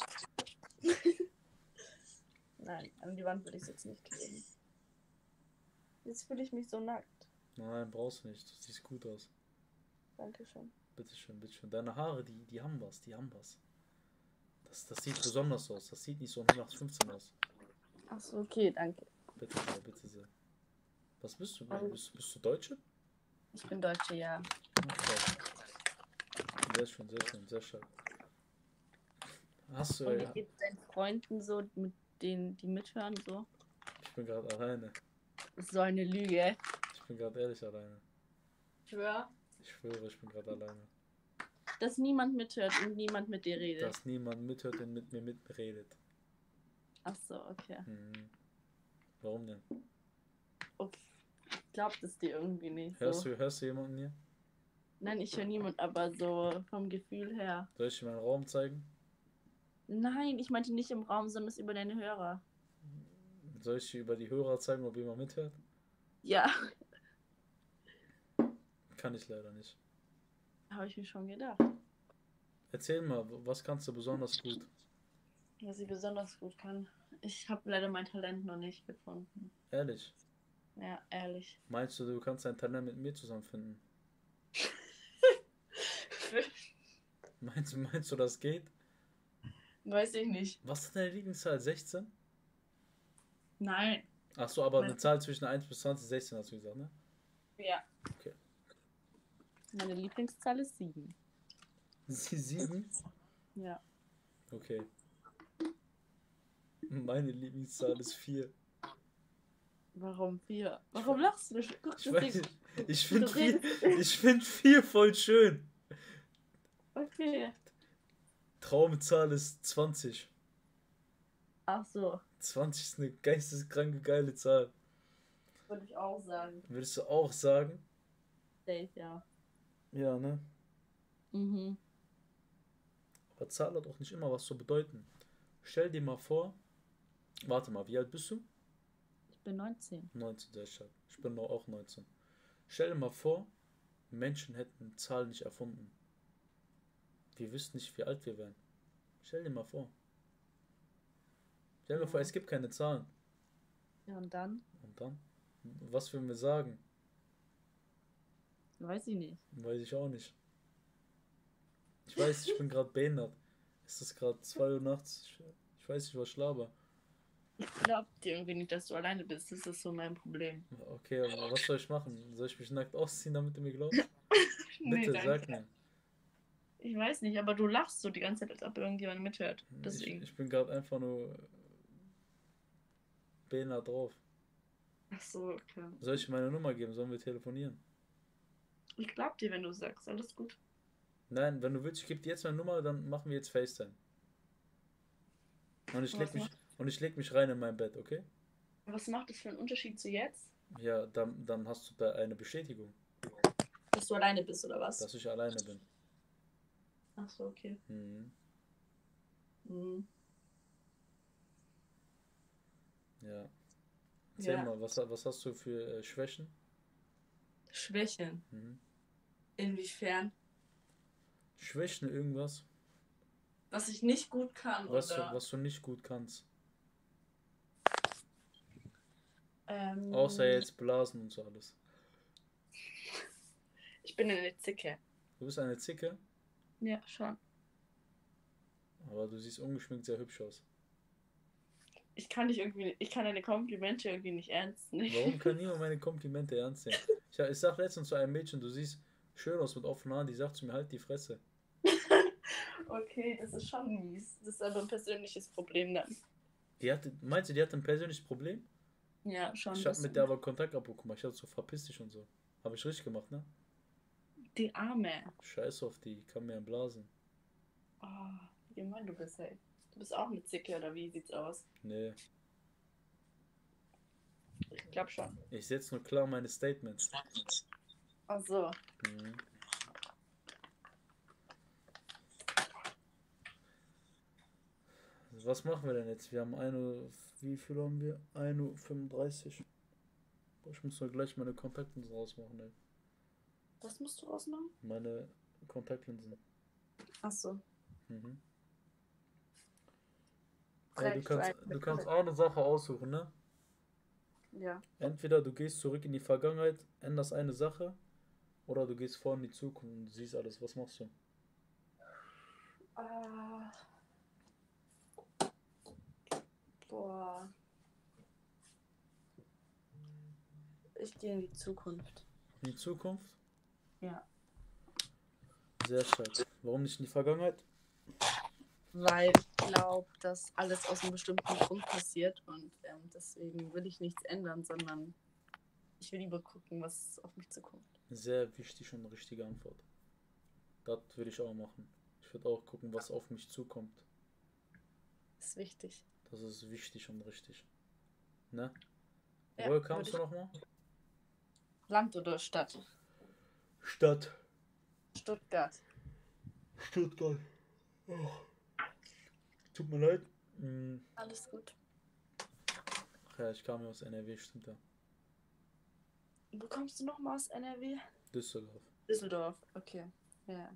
Nein, an die Wand würde ich es jetzt nicht kleben. Jetzt fühle ich mich so nackt. Nein, brauchst du nicht. Du siehst gut aus. Dankeschön. Bitteschön, bitteschön. Deine Haare, die haben was, die haben was. Das sieht besonders aus. Das sieht nicht so 0815 aus. Achso, okay, danke. Bitte sehr, bitte sehr. Was bist du? Bist du Deutsche? Ich bin Deutsche, ja. Sehr schön, sehr schön, sehr schön. Hast du Und wie ja. geht's deinen Freunden so, mit denen, die mithören, so? Ich bin gerade alleine. Das ist so eine Lüge. Ich bin gerade ehrlich alleine. Schwör, Ich schwöre, ich bin gerade alleine. dass niemand mithört und niemand mit dir redet. Dass niemand mithört und mit mir mitredet. Achso, okay. Mhm. Warum denn? Okay. Ich glaub das dir irgendwie nicht Hörst so. du jemanden hier? Nein, ich höre niemand, aber so vom Gefühl her. Soll ich dir meinen Raum zeigen? Nein, ich meinte nicht im Raum, sondern es über deine Hörer. Soll ich dir über die Hörer zeigen, ob jemand mithört? Ja, Kann ich leider nicht. habe ich mir schon gedacht. Erzähl mal, was kannst du besonders gut? Was ich besonders gut kann. Ich habe leider mein Talent noch nicht gefunden. Ehrlich? Ja, ehrlich. Meinst du, du kannst dein Talent mit mir zusammenfinden? Meinst du, das geht? Weiß ich nicht. Was ist deine Lieblingszahl? 16? Nein. Ach so, aber eine Zahl zwischen 1 bis 20, 16 hast du gesagt, ne? Ja. Okay. Meine Lieblingszahl ist 7. 7? Ja. Okay. Meine Lieblingszahl ist 4. Warum 4? Warum lachst du? Guck, Ich weiß nicht. Ich find 4 voll schön. Okay. Traumzahl ist 20. Ach so. 20 ist eine geisteskranke geile Zahl. Würde ich auch sagen. Würdest du auch sagen? Safe, ja. Ja, ne? Mhm. Aber Zahl hat auch nicht immer was zu bedeuten. Stell dir mal vor, warte mal, wie alt bist du? Ich bin 19. 19, sehr stark. Ich bin auch 19. Stell dir mal vor, Menschen hätten Zahlen nicht erfunden. Wir wüssten nicht, wie alt wir wären. Stell dir mal vor. Stell dir mal vor, es gibt keine Zahlen. Ja, und dann? Und dann? Was würden wir sagen? Weiß ich nicht. Weiß ich auch nicht. Ich weiß, ich bin gerade behindert. Es ist gerade 2 Uhr nachts. Ich weiß nicht, was ich laber. Ich glaub dir irgendwie nicht, dass du alleine bist. Das ist so mein Problem. Okay, aber was soll ich machen? Soll ich mich nackt ausziehen, damit du mir glaubst? Nee, Bitte, danke. sag mir. Ich weiß nicht, aber du lachst so die ganze Zeit, als ob irgendjemand mithört. Deswegen. Ich bin gerade einfach nur behindert drauf. Ach so, okay. Soll ich meine Nummer geben? Sollen wir telefonieren? Ich glaub dir, wenn du sagst. Alles gut. Nein, wenn du willst, ich gebe dir jetzt meine Nummer, dann machen wir jetzt FaceTime. Und ich leg mich rein in mein Bett, okay? Was macht das für einen Unterschied zu jetzt? Ja, dann hast du da eine Bestätigung, Dass du alleine bist, oder was? dass ich alleine bin. Ach so, okay. Mhm. Mhm. Ja. Erzähl Ja. mal, was hast du für Schwächen? Schwächen. Mhm. Inwiefern? Schwächen irgendwas? Was ich nicht gut kann, oder? Was du nicht gut kannst. Ähm, Außer jetzt Blasen und so alles. Ich bin eine Zicke. Du bist eine Zicke, Ja, schon. aber du siehst ungeschminkt sehr hübsch aus. Ich kann deine Komplimente irgendwie nicht ernst nehmen. Warum kann niemand meine Komplimente ernst nehmen? Ich sag letztens zu einem Mädchen, du siehst schön aus mit offenen Haaren, die sagt zu mir, halt die Fresse. Okay, das ist schon mies. Das ist aber ein persönliches Problem dann. Meinst du, die hatte ein persönliches Problem? Ja, schon. Ich hab mit der aber Kontaktabbruch gemacht. Ich hab so verpiss dich und so. Hab ich richtig gemacht, ne? Die Arme. Scheiß auf die, kann mir blasen. Oh, wie gemein du bist, ey. Du bist auch eine Zicke, oder wie sieht's aus? Nee. Ich glaub schon. Ich setz nur klar meine Statements. Ach so. Mhm. Was machen wir denn jetzt? Wir haben wie viel haben wir? 1:35 Uhr. Boah, ich muss mal gleich meine Kontaktlinsen rausmachen, ey. Was musst du rausmachen? Meine Kontaktlinsen. Ach so. Mhm. Ey, du kannst auch eine Sache aussuchen, ne? Ja. Entweder du gehst zurück in die Vergangenheit, änderst eine Sache, oder du gehst vor in die Zukunft und siehst alles. Was machst du? Boah. Ich gehe in die Zukunft. In die Zukunft? Ja. Sehr stark. Warum nicht in die Vergangenheit? Weil ich glaube, dass alles aus einem bestimmten Grund passiert und deswegen will ich nichts ändern, sondern ich will lieber gucken, was auf mich zukommt. Sehr wichtig und richtige Antwort. Das würde ich auch machen. Ich würde auch gucken, was auf mich zukommt. Ist wichtig. Das ist wichtig und richtig. Ne? Ja, Woher kamst du nochmal? Land oder Stadt? Stadt. Stuttgart. Stuttgart. Oh. Tut mir leid. Alles gut. Ach ja, ich kam ja aus NRW, stimmt ja. Wo kommst du nochmal aus NRW? Düsseldorf. Düsseldorf, okay. Ja.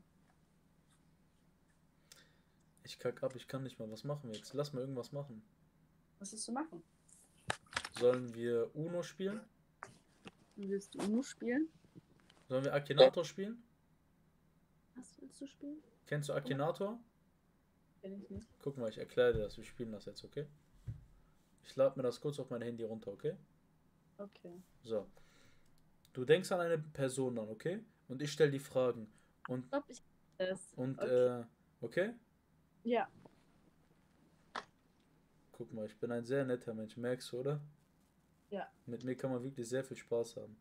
Ich kack ab, ich kann nicht mal. Was machen wir jetzt? Lass mal irgendwas machen. Was willst du machen? Sollen wir Uno spielen? Willst du Uno spielen? Sollen wir Akinator spielen? Was willst du spielen? Kennst du Akinator? Kenn ich nicht. Guck mal, ich erkläre dir das. Wir spielen das jetzt, okay? Ich lade mir das kurz auf mein Handy runter, okay? Okay. So. Du denkst an eine Person an, okay? Und ich stelle die Fragen. Und, Stopp, ich das. Okay? Ja. Guck mal, ich bin ein sehr netter Mensch, merkst du, oder? Ja. Mit mir kann man wirklich sehr viel Spaß haben.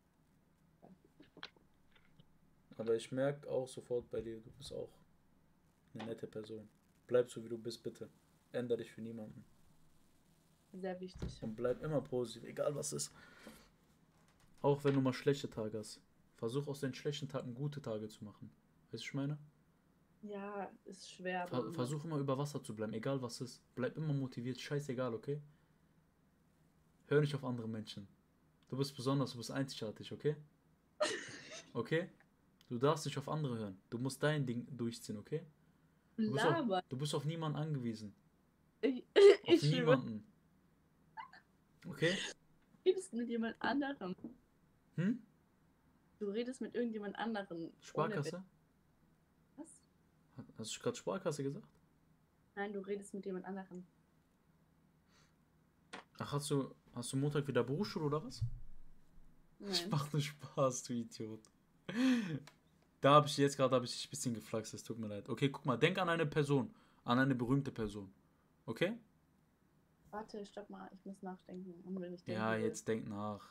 Aber ich merke auch sofort bei dir, du bist auch eine nette Person. Bleib so, wie du bist, bitte. Änder dich für niemanden. Sehr wichtig. Und bleib immer positiv, egal was ist. Auch wenn du mal schlechte Tage hast. Versuch aus den schlechten Tagen gute Tage zu machen. Weißt du, was ich meine? Ja, ist schwer. Versuch immer über Wasser zu bleiben, egal was ist. Bleib immer motiviert, scheißegal, okay? Hör nicht auf andere Menschen. Du bist besonders, du bist einzigartig, okay? Okay? Du darfst nicht auf andere hören. Du musst dein Ding durchziehen, okay? Du bist auf niemanden angewiesen. Auf niemanden. Okay? Du redest mit jemand anderem. Hm? Du redest mit irgendjemand anderem. Sparkasse? Was? Hast du gerade Sparkasse gesagt? Nein, du redest mit jemand anderem. Ach, hast du Montag wieder Berufsschule oder was? Nein. Ich mach nur Spaß, du Idiot. Da habe ich dich ein bisschen geflaxt, es tut mir leid. Okay, guck mal, denk an eine Person, an eine berühmte Person. Okay? Warte, stopp mal, ich muss nachdenken. Und wenn ich denke, Ja, jetzt denk nach.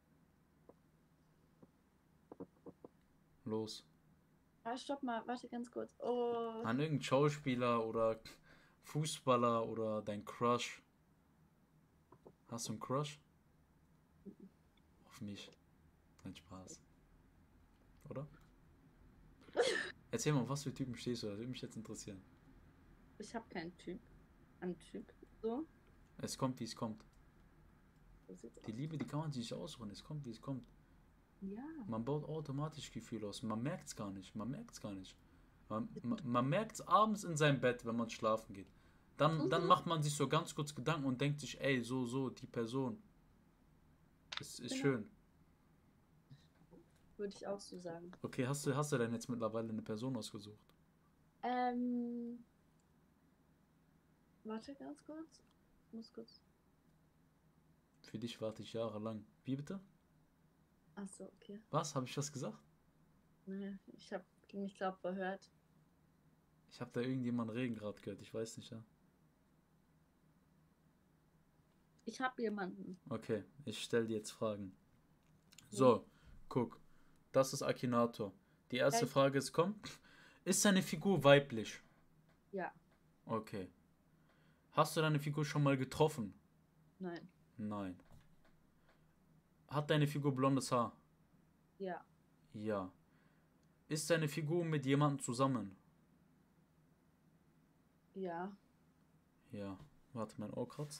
Los. Ah, stopp mal, warte ganz kurz. Oh. An irgendeinen Schauspieler oder Fußballer oder dein Crush. Hast du einen Crush? Auf mich. Kein Spaß. Oder? Erzähl mal, was für Typen stehst du? Das würde mich jetzt interessieren. Ich habe keinen Typ. Einen Typ. So. Es kommt, wie es kommt. Die Liebe, die kann man sich nicht ausruhen. Es kommt, wie es kommt. Ja. Man baut automatisch Gefühle aus. Man merkt es gar nicht. Man merkt es gar nicht. Man merkt es abends in seinem Bett, wenn man schlafen geht. Dann macht man sich so ganz kurz Gedanken und denkt sich, ey, so, die Person. Ist schön. Würde ich auch so sagen. Okay, hast du denn jetzt mittlerweile eine Person ausgesucht? Warte ganz kurz. Ich muss kurz. Für dich warte ich jahrelang. Wie bitte? Achso, okay. Was? Habe ich was gesagt? Nee, ich habe mich, glaube verhört. Ich habe da irgendjemanden reden gerade gehört. Ich weiß nicht, ja. Ich habe jemanden. Okay, ich stelle dir jetzt Fragen. So, guck. Das ist Akinator. Die erste Frage ist, komm. Ist deine Figur weiblich? Ja. Okay. Hast du deine Figur schon mal getroffen? Nein. Nein. Hat deine Figur blondes Haar? Ja. Ja. Ist deine Figur mit jemandem zusammen? Ja. Ja. Warte, mein Ohr kratzt.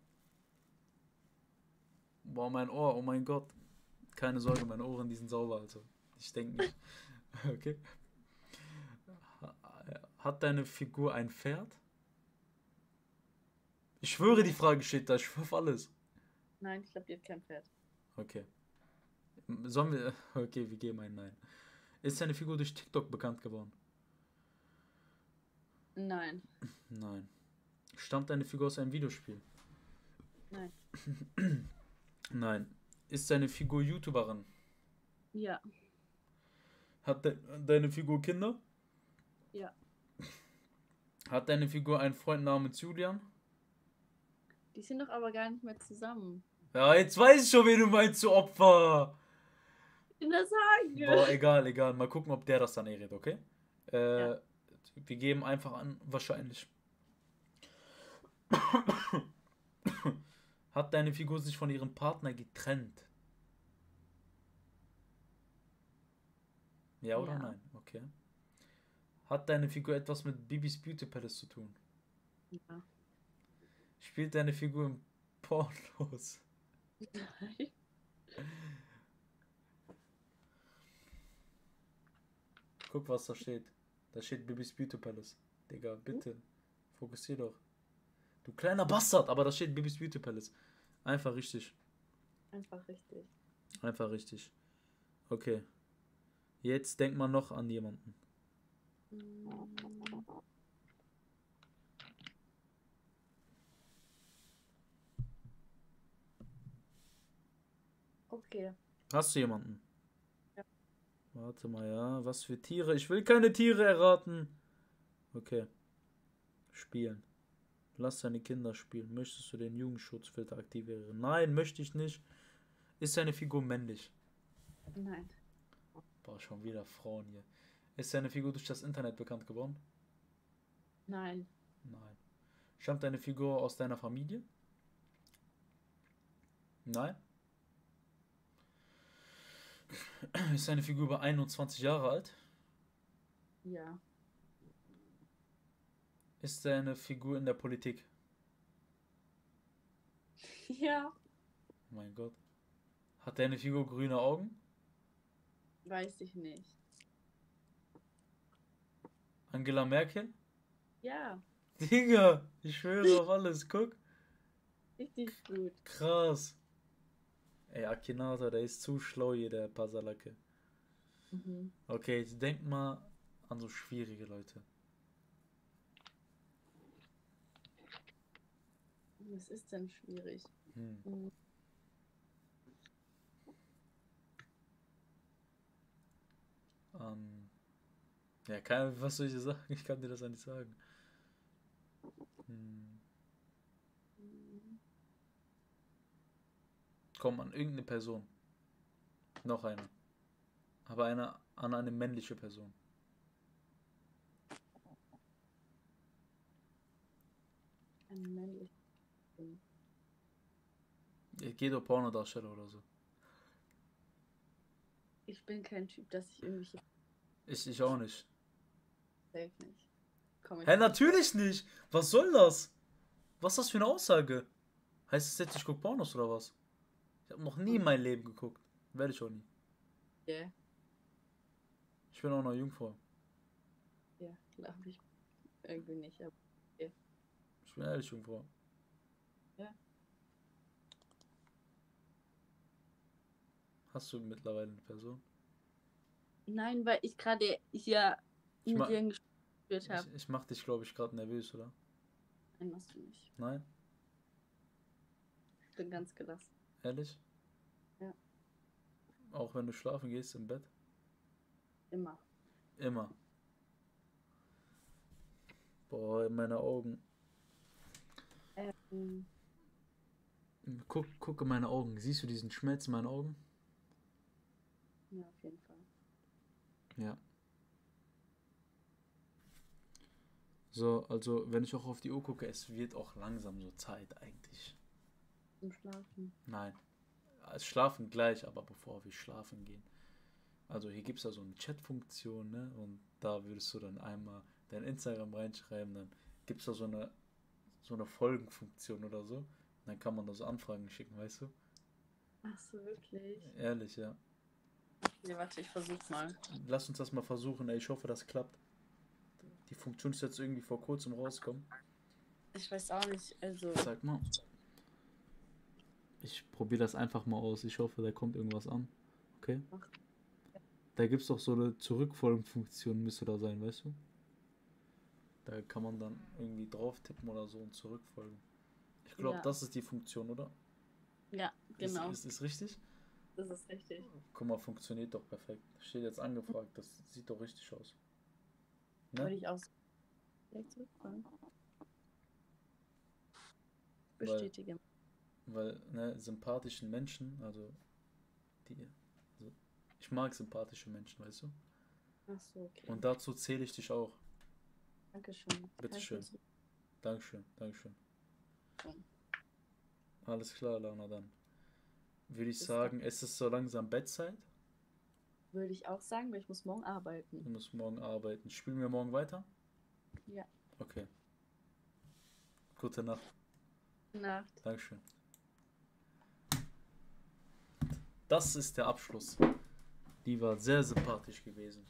Boah, mein Ohr, oh mein Gott. Keine Sorge, meine Ohren, die sind sauber, also. Ich denke nicht. Okay. Hat deine Figur ein Pferd? Ich schwöre, die Frage steht da. Ich schwöre auf alles. Nein, ich glaube, die hat kein Pferd. Okay. Sollen wir... Okay, wir geben ein Nein. Ist deine Figur durch TikTok bekannt geworden? Nein. Nein. Stammt deine Figur aus einem Videospiel? Nein. Nein. Ist deine Figur YouTuberin? Ja. Hat deine Figur Kinder? Ja. Hat deine Figur einen Freund namens Julian? Die sind doch aber gar nicht mehr zusammen. Ja, jetzt weiß ich schon, wen du meinst, du Opfer. Ich will das sagen. Boah, egal. Mal gucken, ob der das dann redet, okay? Ja. Wir geben einfach an, wahrscheinlich. Hat deine Figur sich von ihrem Partner getrennt? Ja oder nein? Okay. Hat deine Figur etwas mit Bibis Beauty Palace zu tun? Ja. Spielt deine Figur im Pornos? Nein. Guck, was da steht. Da steht Bibis Beauty Palace. Digga, bitte. Fokussier doch. Du kleiner Bastard, aber da steht Bibis Beauty Palace. Einfach richtig. Einfach richtig. Einfach richtig. Okay. Jetzt denkt man noch an jemanden. Okay. Hast du jemanden? Ja. Warte mal, ja. Was für Tiere? Ich will keine Tiere erraten. Okay. Spielen. Lass deine Kinder spielen. Möchtest du den Jugendschutzfilter aktivieren? Nein, möchte ich nicht. Ist deine Figur männlich? Nein. Boah, schon wieder Frauen hier. Ist deine Figur durch das Internet bekannt geworden? Nein. Nein. Stammt deine Figur aus deiner Familie? Nein. Ist deine Figur über 21 Jahre alt? Ja. Ist deine Figur in der Politik? Ja. Oh mein Gott. Hat deine Figur grüne Augen? Weiß ich nicht. Angela Merkel? Ja. Digga, ich schwöre auf alles, guck. Richtig gut. Krass. Ey, Akinator, der ist zu schlau hier, der Pasalake. Mhm. Okay, jetzt denk mal an so schwierige Leute. Was ist denn schwierig? Hm. Ja, was soll ich dir sagen? Ich kann dir das ja nicht sagen. Komm, an irgendeine Person. Noch eine. Aber an eine männliche Person. Ein männlicher. Geht doch Pornodarsteller oder so. Ich bin kein Typ, dass ich irgendwelche. Ich auch nicht. Safe nicht. Komm, ich Hä, natürlich nicht! Was soll das? Was ist das für eine Aussage? Heißt es jetzt, ich guck Pornos oder was? Ich habe noch nie in meinem Leben geguckt. Werde ich auch nie. Yeah. Ich bin auch noch Jungfrau. Ja, glaube ich. Irgendwie nicht, aber. Yeah. Ich bin ehrlich Jungfrau. Ja. Hast du mittlerweile eine Person? Nein, weil ich gerade hier Ich mit dir gespielt habe. Ich mach dich, glaube ich, gerade nervös, oder? Nein, machst du nicht. Nein? Ich bin ganz gelassen. Ehrlich? Ja. Auch wenn du schlafen gehst im Bett? Immer. Immer. Boah, in meine Augen. Guck in meine Augen. Siehst du diesen Schmerz in meinen Augen? Ja, auf jeden Fall. Ja. So, also wenn ich auch auf die Uhr gucke, es wird auch langsam so Zeit eigentlich. Zum Schlafen. Nein. Schlafen gleich, aber bevor wir schlafen gehen. Also hier gibt es ja so eine Chat-Funktion, ne? Und da würdest du dann einmal dein Instagram reinschreiben, dann gibt es da so eine Folgenfunktion oder so. Und dann kann man da so Anfragen schicken, weißt du? Ach so, wirklich? Ehrlich, ja. Okay, warte, ich versuch mal. Lass uns das mal versuchen, ey. Ich hoffe, das klappt. Die Funktion ist jetzt irgendwie vor kurzem rausgekommen. Ich weiß auch nicht, also. Sag mal. Ich probiere das einfach mal aus. Ich hoffe, da kommt irgendwas an. Okay? Da gibt es doch so eine Zurückfolgenfunktion, müsste da sein, weißt du? Da kann man dann irgendwie drauf tippen oder so und zurückfolgen. Ich glaube, Ja. das ist die Funktion, oder? Ja, genau. Ist richtig? Das ist richtig. Guck mal, funktioniert doch perfekt. Steht jetzt angefragt, das sieht doch richtig aus. Würde Ne? ich auch direkt zurückfallen. Weil- Bestätige. Weil, ne, sympathischen Menschen, also ich mag sympathische Menschen, weißt du? Ach so, okay. Und dazu zähle ich dich auch. Dankeschön. Bitteschön. Danke. Dankeschön, Dankeschön. Ja. Alles klar, Lana, dann würde ich Bis sagen, es ist so langsam Bettzeit. Würde ich auch sagen, weil ich muss morgen arbeiten. Du musst morgen arbeiten. Spielen wir morgen weiter? Ja. Okay. Gute Nacht. Nacht. Dankeschön. Das ist der Abschluss. Die war sehr sympathisch gewesen.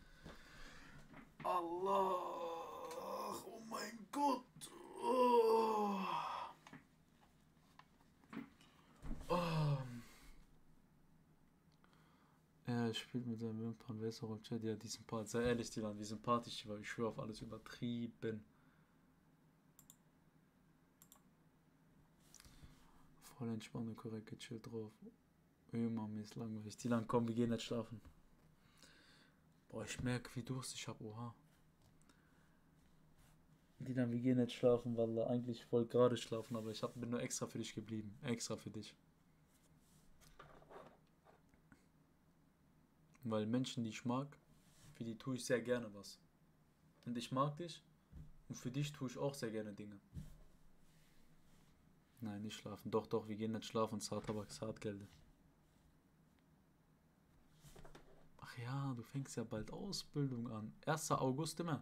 Allah, oh mein Gott. Oh. Oh. Er spielt mit seinen Wimpern, wer ist auch im Chat? Ja, die sympathisch. Sei ehrlich, die waren wie sympathisch, die war. Ich schwöre auf alles übertrieben. Voll entspannt und korrekt gechillt drauf. Mami ist langweilig. Die lang kommen, wir gehen nicht schlafen. Boah, ich merke, wie Durst ich hab. Oha. Die dann, wir gehen nicht schlafen, weil eigentlich wollte gerade schlafen, aber bin nur extra für dich geblieben. Extra für dich. Weil Menschen, die ich mag, für die tue ich sehr gerne was. Und ich mag dich und für dich tue ich auch sehr gerne Dinge. Nein, nicht schlafen. Doch, doch, wir gehen nicht schlafen. Zartabak, Zartgelde. Ach ja, du fängst ja bald Ausbildung an. 1. August immer.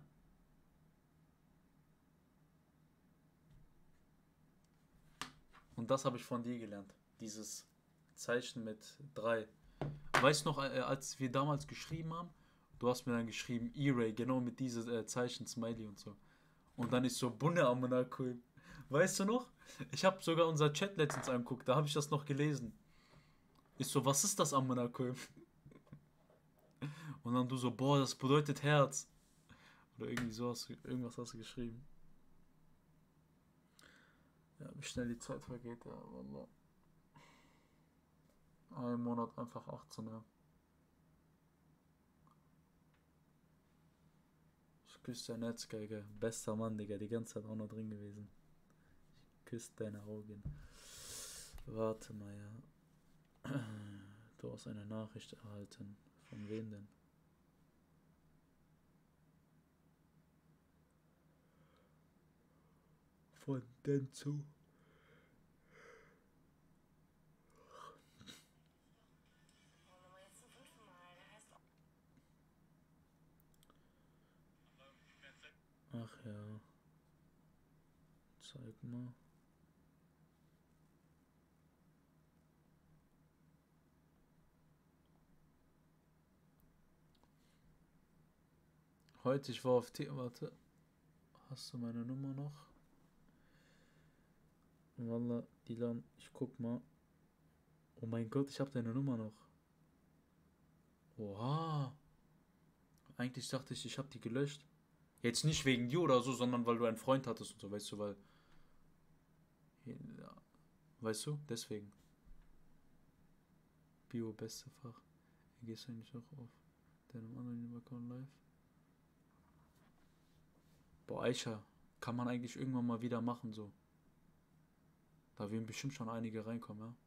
Und das habe ich von dir gelernt. Dieses Zeichen mit 3. Weißt du noch, als wir damals geschrieben haben, du hast mir dann geschrieben, E-Ray, genau mit diesem Zeichen, Smiley und so. Und dann ist so Bunne Ammanakoim. Weißt du noch? Ich habe sogar unser Chat letztens angeguckt, da habe ich das noch gelesen. Ist so, was ist das Ammanakoim? Und dann du so, boah, das bedeutet Herz. Oder irgendwie so irgendwas hast du geschrieben. Ja, wie schnell die Zeit vergeht, ja, Wallah. Ein Monat einfach 18, ja. Ich küsse dein Netz, Digga. Bester Mann, Digga. Die ganze Zeit auch noch drin gewesen. Ich küsse deine Augen. Warte mal, ja. Du hast eine Nachricht erhalten. Von wem denn? Von Denzu. Ach ja. Zeig mal. Heute, ich war auf Warte. Hast du meine Nummer noch? Wallah, Dilan, ich guck mal. Oh mein Gott, ich habe deine Nummer noch. Oha. Eigentlich dachte ich habe die gelöscht. Jetzt nicht wegen dir oder so, sondern weil du einen Freund hattest und so, weißt du, weil... Ja, weißt du, deswegen. Bio, beste Fach. Wie gehst du eigentlich auch auf deinem anderen Account live? Boah, Aisha, kann man eigentlich irgendwann mal wieder machen, so. Da werden bestimmt schon einige reinkommen, ja.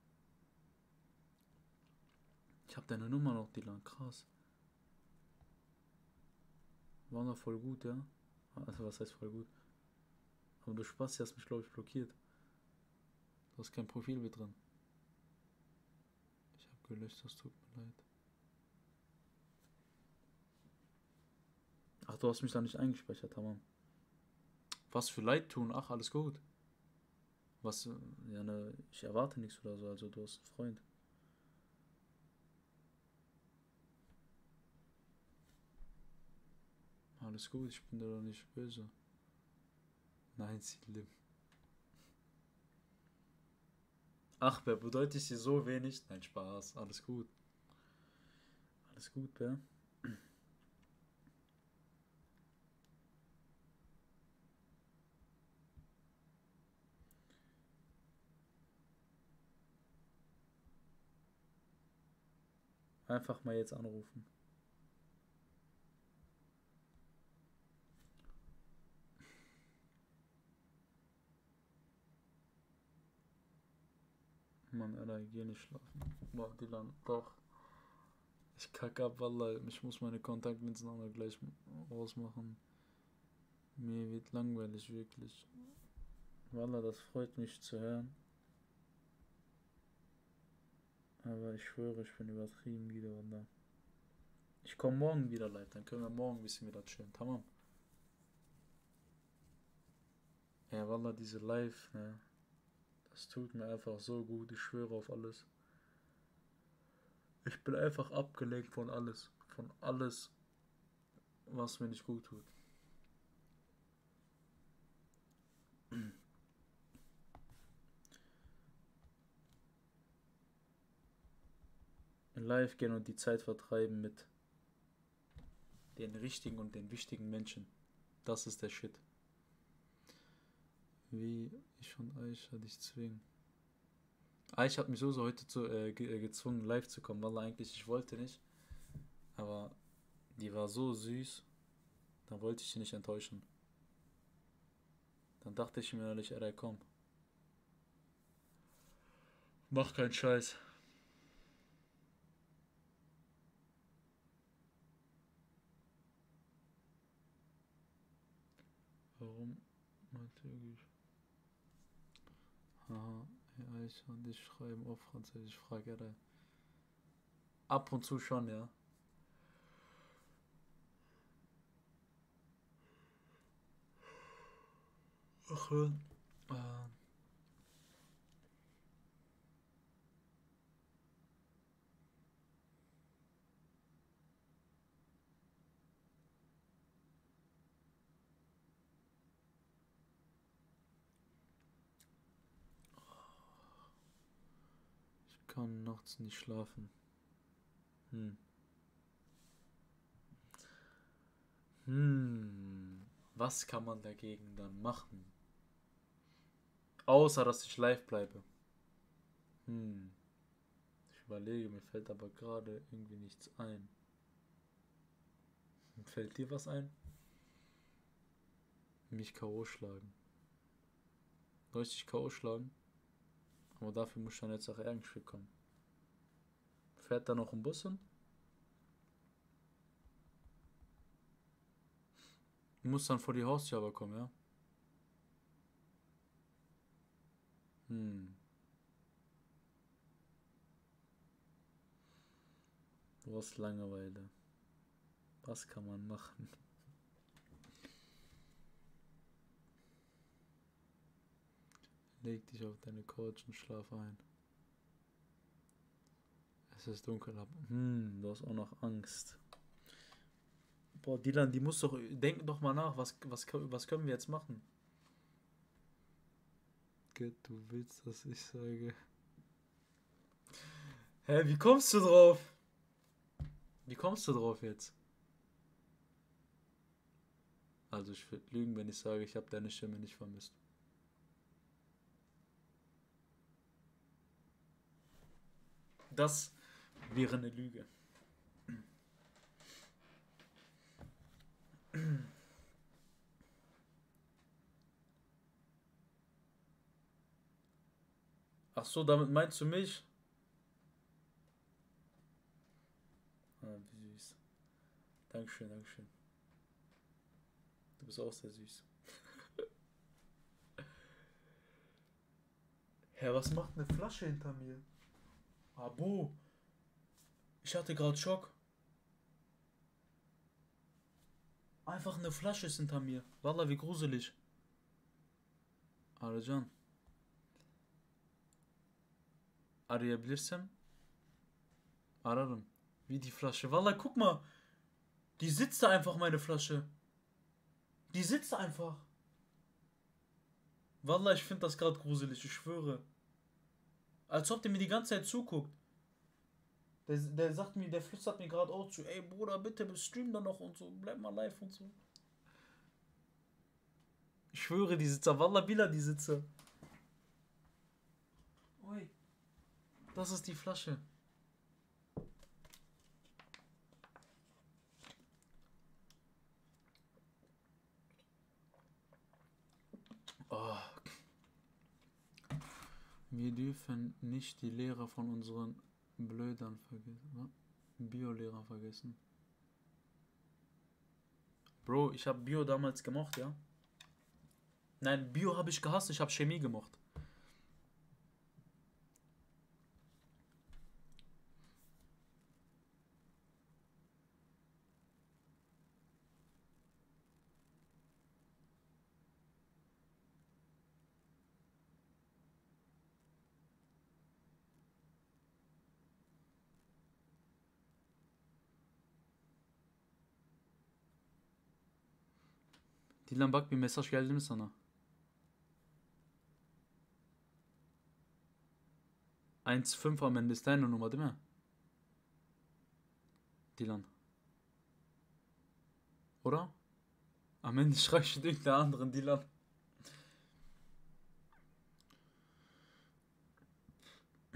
Ich habe deine Nummer noch, Dilan, krass. War noch voll gut, ja. Also was heißt voll gut? Aber du Spaß, hast mich, glaube ich, blockiert. Du hast kein Profilbild drin. Ich habe gelöscht, das tut mir leid. Ach, du hast mich da nicht eingespeichert, Tamam. Was für Leid tun? Ach, alles gut. Was, ja, ne, ich erwarte nichts oder so, also du hast einen Freund. Alles gut, ich bin dir doch nicht böse. Nein, Silim. Ach, wer bedeutet dir so wenig? Nein, Spaß, alles gut. Alles gut, Bär. Einfach mal jetzt anrufen. Mann, Alter, ich geh nicht schlafen. Boah, Dilan, doch. Ich kacke ab, Wallah. Ich muss meine Kontaktlinsen auch noch gleich rausmachen. Mir wird langweilig, wirklich. Wallah, das freut mich zu hören. Aber ich schwöre, ich bin übertrieben wieder, Wallah. Ich komme morgen wieder live, dann können wir morgen ein bisschen wieder chillen. Tamam. Ja, Wallah, diese Live, ne? Das tut mir einfach so gut, ich schwöre auf alles. Ich bin einfach abgelenkt von alles. Von alles, was mir nicht gut tut. In Live gehen und die Zeit vertreiben mit den richtigen und den wichtigen Menschen. Das ist der Shit. Wie ich und Aisha dich zwingen. Ich habe mich so heute gezwungen, live zu kommen, weil eigentlich ich wollte nicht. Aber die war so süß, da wollte ich sie nicht enttäuschen. Dann dachte ich mir ehrlich, ey, komm. Mach keinen Scheiß. Warum? Natürlich. Haha, ja, ich und ich schreiben auf Französisch. Frage er da. Ab und zu schon, ja. Ach, ich kann nachts nicht schlafen. Was kann man dagegen dann machen? Außer, dass ich live bleibe. Ich überlege, mir fällt aber gerade irgendwie nichts ein. Fällt dir was ein? Mich K.O. schlagen. Soll ich dich K.O. schlagen? Aber dafür muss ich dann jetzt auch Ärgerungsstück kommen. Fährt da noch ein Bus hin? Du musst dann vor die Haustür aber kommen, ja? Du hast Langeweile. Was kann man machen? Leg dich auf deine Couch und schlaf ein. Es ist dunkel ab. Du hast auch noch Angst. Boah, Dylan, die muss doch. Denk doch mal nach, was können wir jetzt machen? Gott, du willst, dass ich sage. Hä, wie kommst du drauf? Wie kommst du drauf jetzt? Also ich würde lügen, wenn ich sage, ich habe deine Stimme nicht vermisst. Das wäre eine Lüge. Ach so, damit meinst du mich? Ah, wie süß. Dankeschön, Dankeschön. Du bist auch sehr süß. Hä, was macht eine Flasche hinter mir? Abo. Ich hatte gerade Schock. Einfach eine Flasche ist hinter mir. Wallah, wie gruselig. Araycan. Arayabilirsem ararım. Wie die Flasche. Wallah, guck mal. Die sitzt da einfach, meine Flasche. Die sitzt da einfach. Wallah, ich finde das gerade gruselig, ich schwöre. Als ob der mir die ganze Zeit zuguckt. Der sagt mir, der flüstert mir gerade auch zu, ey Bruder, bitte stream da noch und so, bleib mal live und so. Ich schwöre, die Sitzer, Wallah Bila, die Sitzer. Ui, das ist die Flasche. Oh. Wir dürfen nicht die Lehrer von unseren Blödern vergessen. Bio-Lehrer vergessen. Bro, ich habe Bio damals gemocht, ja? Nein, Bio habe ich gehasst, ich habe Chemie gemocht. Dilan bak bir mesaj geldi mi sana? 1,5 am Ende ist deine Nummer, değil mi? Dilan. Oder? Am Ende schreibst du irgendeinen anderen Dilan.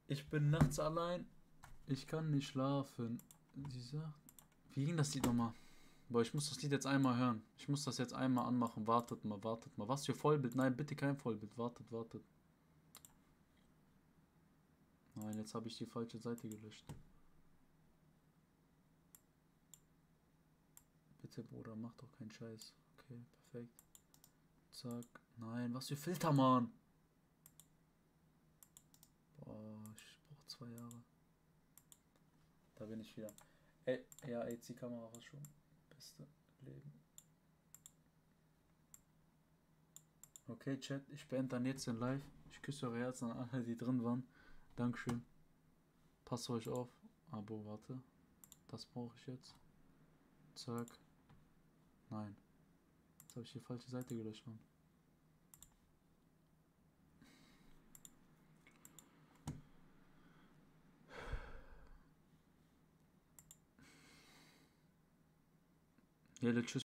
Ich bin nachts allein. Ich kann nicht schlafen. Sie sagt. Wie ging das Lied nochmal? Boah, ich muss das Lied jetzt einmal hören. Ich muss das jetzt einmal anmachen. Wartet mal, wartet mal. Was für Vollbild? Nein, bitte kein Vollbild. Wartet, wartet. Nein, jetzt habe ich die falsche Seite gelöscht. Bitte, Bruder, mach doch keinen Scheiß. Okay, perfekt. Zack. Nein, was für Filter, Mann. Boah, ich brauche 2 Jahre. Da bin ich wieder. Ey, ja, jetzt die Kamera war schon. Beste Leben. Okay, Chat, ich beende dann jetzt den Live. Ich küsse eure Herzen an alle, die drin waren. Dankeschön. Passt euch auf. Abo, warte. Das brauche ich jetzt. Zack. Nein. Jetzt habe ich die falsche Seite gelöscht, Mann. Ja, tschüss.